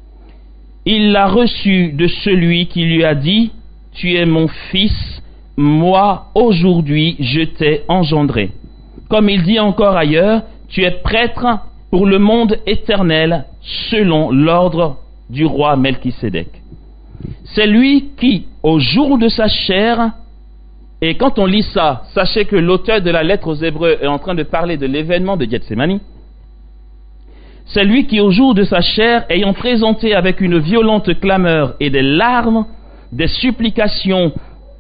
Speaker 2: Il l'a reçu de celui qui lui a dit « Tu es mon fils, moi aujourd'hui je t'ai engendré ». Comme il dit encore ailleurs, tu es prêtre pour le monde éternel selon l'ordre du roi Melchisédek. C'est lui qui, au jour de sa chair, et quand on lit ça, sachez que l'auteur de la lettre aux Hébreux est en train de parler de l'événement de Gethsémani. C'est lui qui, au jour de sa chair, ayant présenté avec une violente clameur et des larmes, des supplications,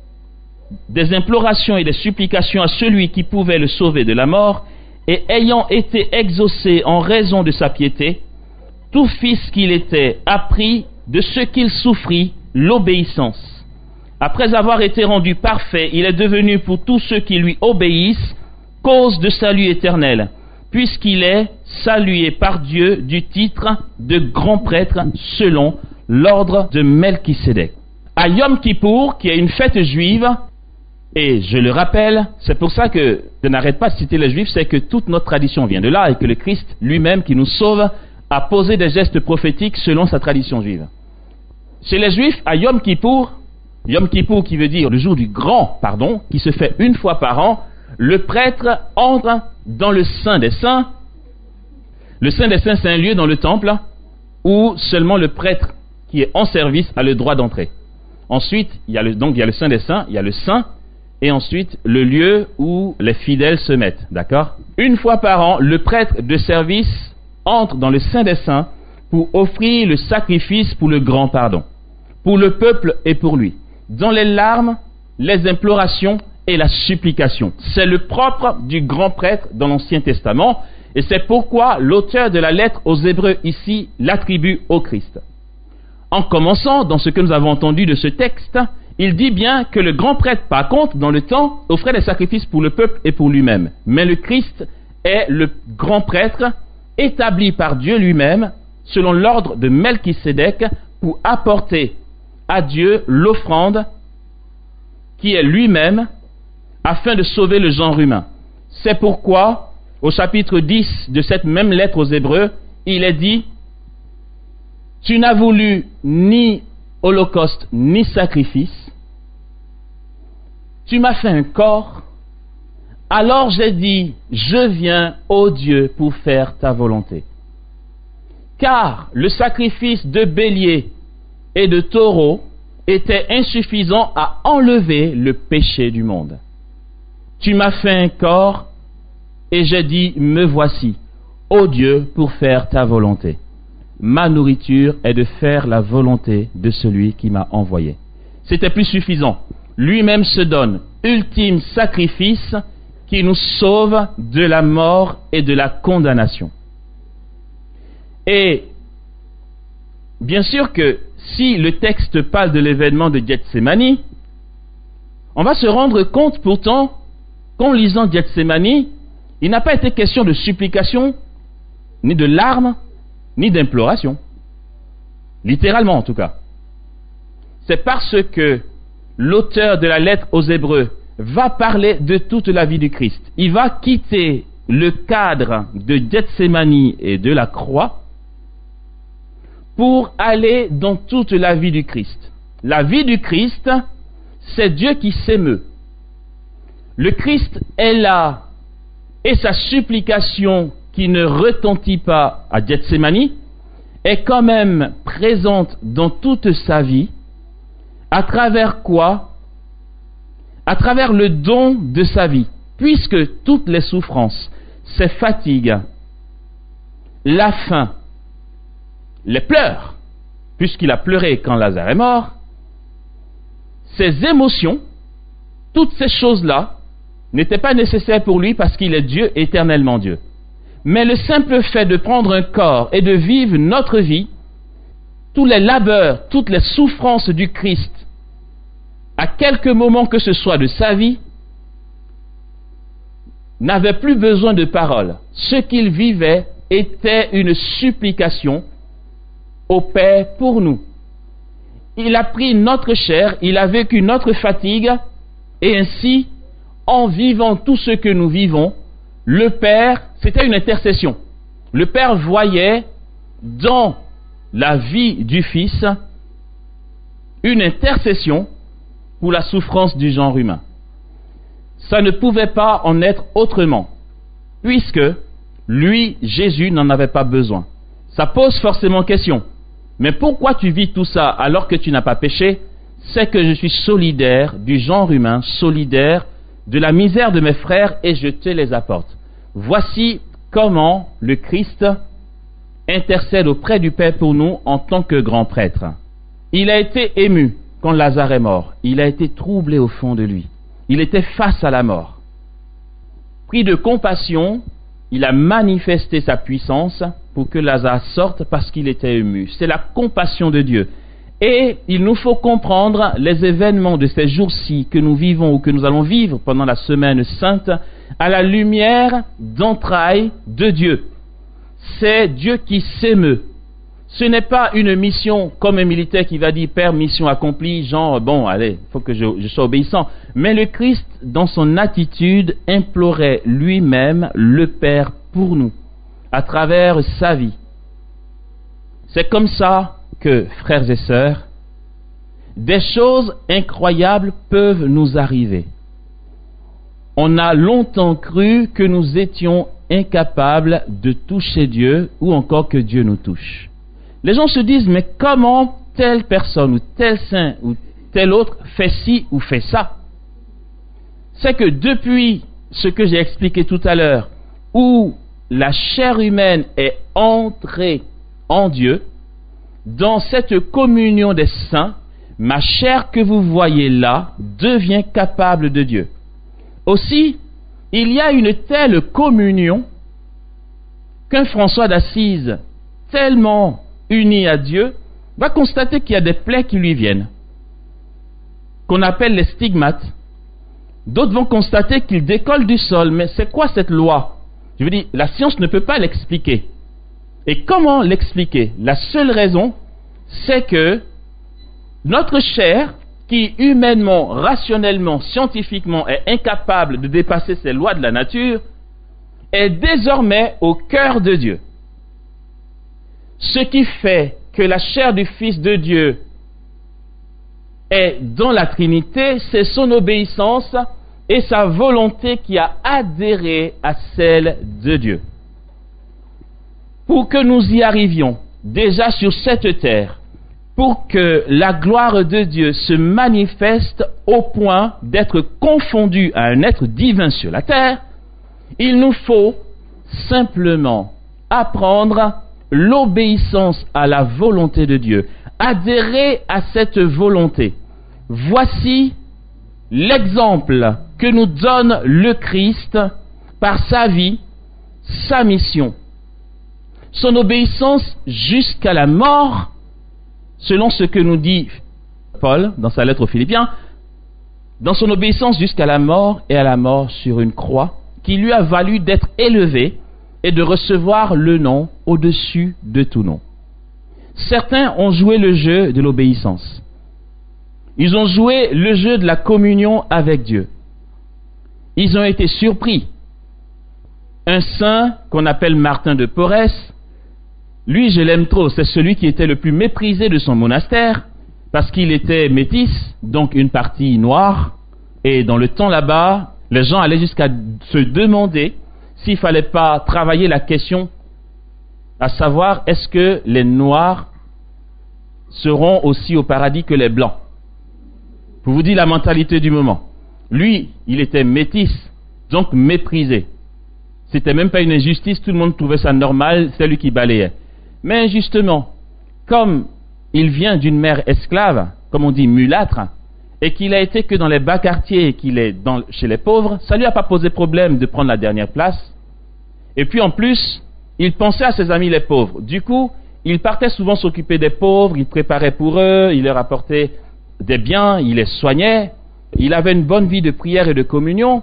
Speaker 2: des implorations et des supplications à celui qui pouvait le sauver de la mort, et ayant été exaucé en raison de sa piété, tout fils qu'il était apprit de ce qu'il souffrit l'obéissance. Après avoir été rendu parfait, il est devenu pour tous ceux qui lui obéissent cause de salut éternel, puisqu'il est salué par Dieu du titre de grand prêtre selon l'ordre de Melchisédek. À Yom Kippour, qui est une fête juive, et je le rappelle, c'est pour ça que je n'arrête pas de citer les Juifs, c'est que toute notre tradition vient de là et que le Christ lui-même qui nous sauve a posé des gestes prophétiques selon sa tradition juive. Chez les Juifs, à Yom Kippour qui veut dire le jour du grand pardon, qui se fait une fois par an, le prêtre entre dans le Saint des Saints. Le Saint des Saints, c'est un lieu dans le temple où seulement le prêtre qui est en service a le droit d'entrer. Ensuite, il y a le Saint des Saints, il y a le Saint, et ensuite le lieu où les fidèles se mettent, d'accord? Une fois par an, le prêtre de service entre dans le Saint des Saints pour offrir le sacrifice pour le grand pardon, pour le peuple et pour lui, dans les larmes, les implorations et la supplication. C'est le propre du grand prêtre dans l'Ancien Testament, et c'est pourquoi l'auteur de la lettre aux Hébreux ici l'attribue au Christ. En commençant, dans ce que nous avons entendu de ce texte, il dit bien que le grand prêtre, par contre, dans le temps, offrait des sacrifices pour le peuple et pour lui-même. Mais le Christ est le grand prêtre établi par Dieu lui-même, selon l'ordre de Melchisédek, pour apporter à Dieu l'offrande qui est lui-même, afin de sauver le genre humain. C'est pourquoi, au chapitre 10 de cette même lettre aux Hébreux, il est dit « Tu n'as voulu ni holocauste ni sacrifice, tu m'as fait un corps, alors j'ai dit, je viens, ô Dieu, pour faire ta volonté. Car le sacrifice de bélier et de taureau était insuffisant à enlever le péché du monde. Tu m'as fait un corps, et j'ai dit, me voici, ô Dieu, pour faire ta volonté. Ma nourriture est de faire la volonté de celui qui m'a envoyé. » C'était plus suffisant. Lui-même se donne, ultime sacrifice qui nous sauve de la mort et de la condamnation. Et bien sûr que si le texte parle de l'événement de Gethsémani, on va se rendre compte pourtant qu'en lisant Gethsémani, il n'a pas été question de supplication, ni de larmes, ni d'imploration. Littéralement en tout cas. C'est parce que l'auteur de la lettre aux Hébreux va parler de toute la vie du Christ. Il va quitter le cadre de Gethsémani et de la croix pour aller dans toute la vie du Christ. La vie du Christ, c'est Dieu qui s'émeut. Le Christ est là et sa supplication qui ne retentit pas à Gethsémani est quand même présente dans toute sa vie. À travers quoi? À travers le don de sa vie, puisque toutes les souffrances, ses fatigues, la faim, les pleurs, puisqu'il a pleuré quand Lazare est mort, ses émotions, toutes ces choses-là n'étaient pas nécessaires pour lui parce qu'il est Dieu, éternellement Dieu. Mais le simple fait de prendre un corps et de vivre notre vie, tous les labeurs, toutes les souffrances du Christ, à quelque moment que ce soit de sa vie, n'avait plus besoin de paroles. Ce qu'il vivait était une supplication au Père pour nous. Il a pris notre chair, il a vécu notre fatigue, et ainsi, en vivant tout ce que nous vivons, le Père, c'était une intercession. Le Père voyait dans la vie du Fils une intercession pour la souffrance du genre humain. Ça ne pouvait pas en être autrement, puisque lui, Jésus, n'en avait pas besoin. Ça pose forcément question. Mais pourquoi tu vis tout ça alors que tu n'as pas péché? C'est que je suis solidaire du genre humain, solidaire de la misère de mes frères et je te les apporte. Voici comment le Christ intercède auprès du Père pour nous en tant que grand prêtre. Il a été ému quand Lazare est mort. Il a été troublé au fond de lui. Il était face à la mort. Pris de compassion, il a manifesté sa puissance pour que Lazare sorte parce qu'il était ému. C'est la compassion de Dieu. Et il nous faut comprendre les événements de ces jours-ci que nous vivons ou que nous allons vivre pendant la semaine sainte à la lumière d'entrailles de Dieu. C'est Dieu qui s'émeut. Ce n'est pas une mission comme un militaire qui va dire « Père, mission accomplie », genre « Bon, allez, il faut que je sois obéissant ». Mais le Christ, dans son attitude, implorait lui-même le Père pour nous, à travers sa vie. C'est comme ça que, frères et sœurs, des choses incroyables peuvent nous arriver. On a longtemps cru que nous étions incapables de toucher Dieu ou encore que Dieu nous touche. Les gens se disent, mais comment telle personne ou tel saint ou tel autre fait ci ou fait ça? C'est que depuis ce que j'ai expliqué tout à l'heure, où la chair humaine est entrée en Dieu, dans cette communion des saints, ma chair que vous voyez là devient capable de Dieu. Aussi, il y a une telle communion qu'un François d'Assise, tellement uni à Dieu, va constater qu'il y a des plaies qui lui viennent, qu'on appelle les stigmates. D'autres vont constater qu'il décolle du sol. Mais c'est quoi cette loi? Je veux dire, la science ne peut pas l'expliquer. Et comment l'expliquer? La seule raison, c'est que notre chair, qui humainement, rationnellement, scientifiquement est incapable de dépasser ces lois de la nature, est désormais au cœur de Dieu. Ce qui fait que la chair du Fils de Dieu est dans la Trinité, c'est son obéissance et sa volonté qui a adhéré à celle de Dieu. Pour que nous y arrivions, déjà sur cette terre, pour que la gloire de Dieu se manifeste au point d'être confondu à un être divin sur la terre, il nous faut simplement apprendre l'obéissance à la volonté de Dieu, adhérer à cette volonté. Voici l'exemple que nous donne le Christ par sa vie, sa mission, son obéissance jusqu'à la mort, selon ce que nous dit Paul dans sa lettre aux Philippiens, dans son obéissance jusqu'à la mort et à la mort sur une croix, qui lui a valu d'être élevé et de recevoir le nom au-dessus de tout nom. Certains ont joué le jeu de l'obéissance. Ils ont joué le jeu de la communion avec Dieu. Ils ont été surpris. Un saint qu'on appelle Martin de Porres, lui je l'aime trop, c'est celui qui était le plus méprisé de son monastère, parce qu'il était métis, donc une partie noire, et dans le temps là-bas, les gens allaient jusqu'à se demander s'il ne fallait pas travailler la question, à savoir, est-ce que les Noirs seront aussi au paradis que les Blancs? Pour vous dire la mentalité du moment. Lui, il était métis, donc méprisé. C'était même pas une injustice, tout le monde trouvait ça normal, c'est lui qui balayait. Mais injustement, comme il vient d'une mère esclave, comme on dit mulâtre, et qu'il a été que dans les bas quartiers et qu'il est chez les pauvres, ça lui a pas posé problème de prendre la dernière place. Et puis en plus, il pensait à ses amis les pauvres. Du coup, il partait souvent s'occuper des pauvres, il préparait pour eux, il leur apportait des biens, il les soignait, il avait une bonne vie de prière et de communion.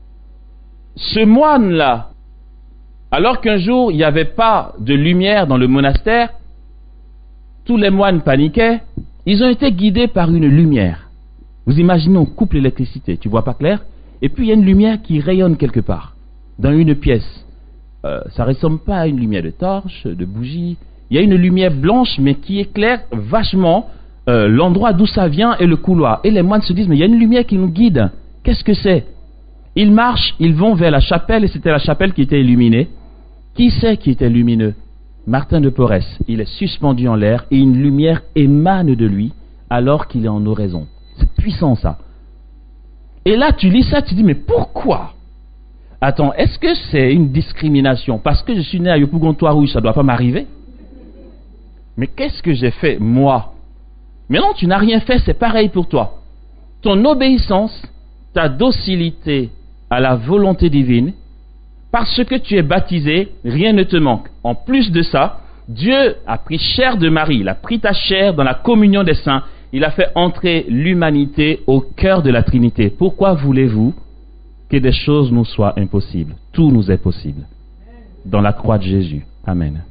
Speaker 2: Ce moine-là, alors qu'un jour il n'y avait pas de lumière dans le monastère, tous les moines paniquaient, ils ont été guidés par une lumière. Vous imaginez, on coupe l'électricité, tu vois pas clair, et puis il y a une lumière qui rayonne quelque part. dans une pièce. Ça ne ressemble pas à une lumière de torche, de bougie. Il y a une lumière blanche, mais qui éclaire vachement l'endroit d'où ça vient et le couloir. Et les moines se disent, mais il y a une lumière qui nous guide. Qu'est-ce que c'est? Ils marchent, ils vont vers la chapelle, et c'était la chapelle qui était illuminée. Qui c'est qui était lumineux? Martin de Porres. Il est suspendu en l'air, et une lumière émane de lui, alors qu'il est en oraison. C'est puissant, ça. Et là, tu lis ça, tu dis, mais pourquoi? Attends, est-ce que c'est une discrimination? Parce que je suis né à Yopougontois-Rouge, ça ne doit pas m'arriver? Mais qu'est-ce que j'ai fait, moi? Mais non, tu n'as rien fait, c'est pareil pour toi. Ton obéissance, ta docilité à la volonté divine, parce que tu es baptisé, rien ne te manque. En plus de ça, Dieu a pris chair de Marie, il a pris ta chair dans la communion des saints, il a fait entrer l'humanité au cœur de la Trinité. Pourquoi voulez-vous que des choses nous soient impossibles? Tout nous est possible. Dans la croix de Jésus. Amen.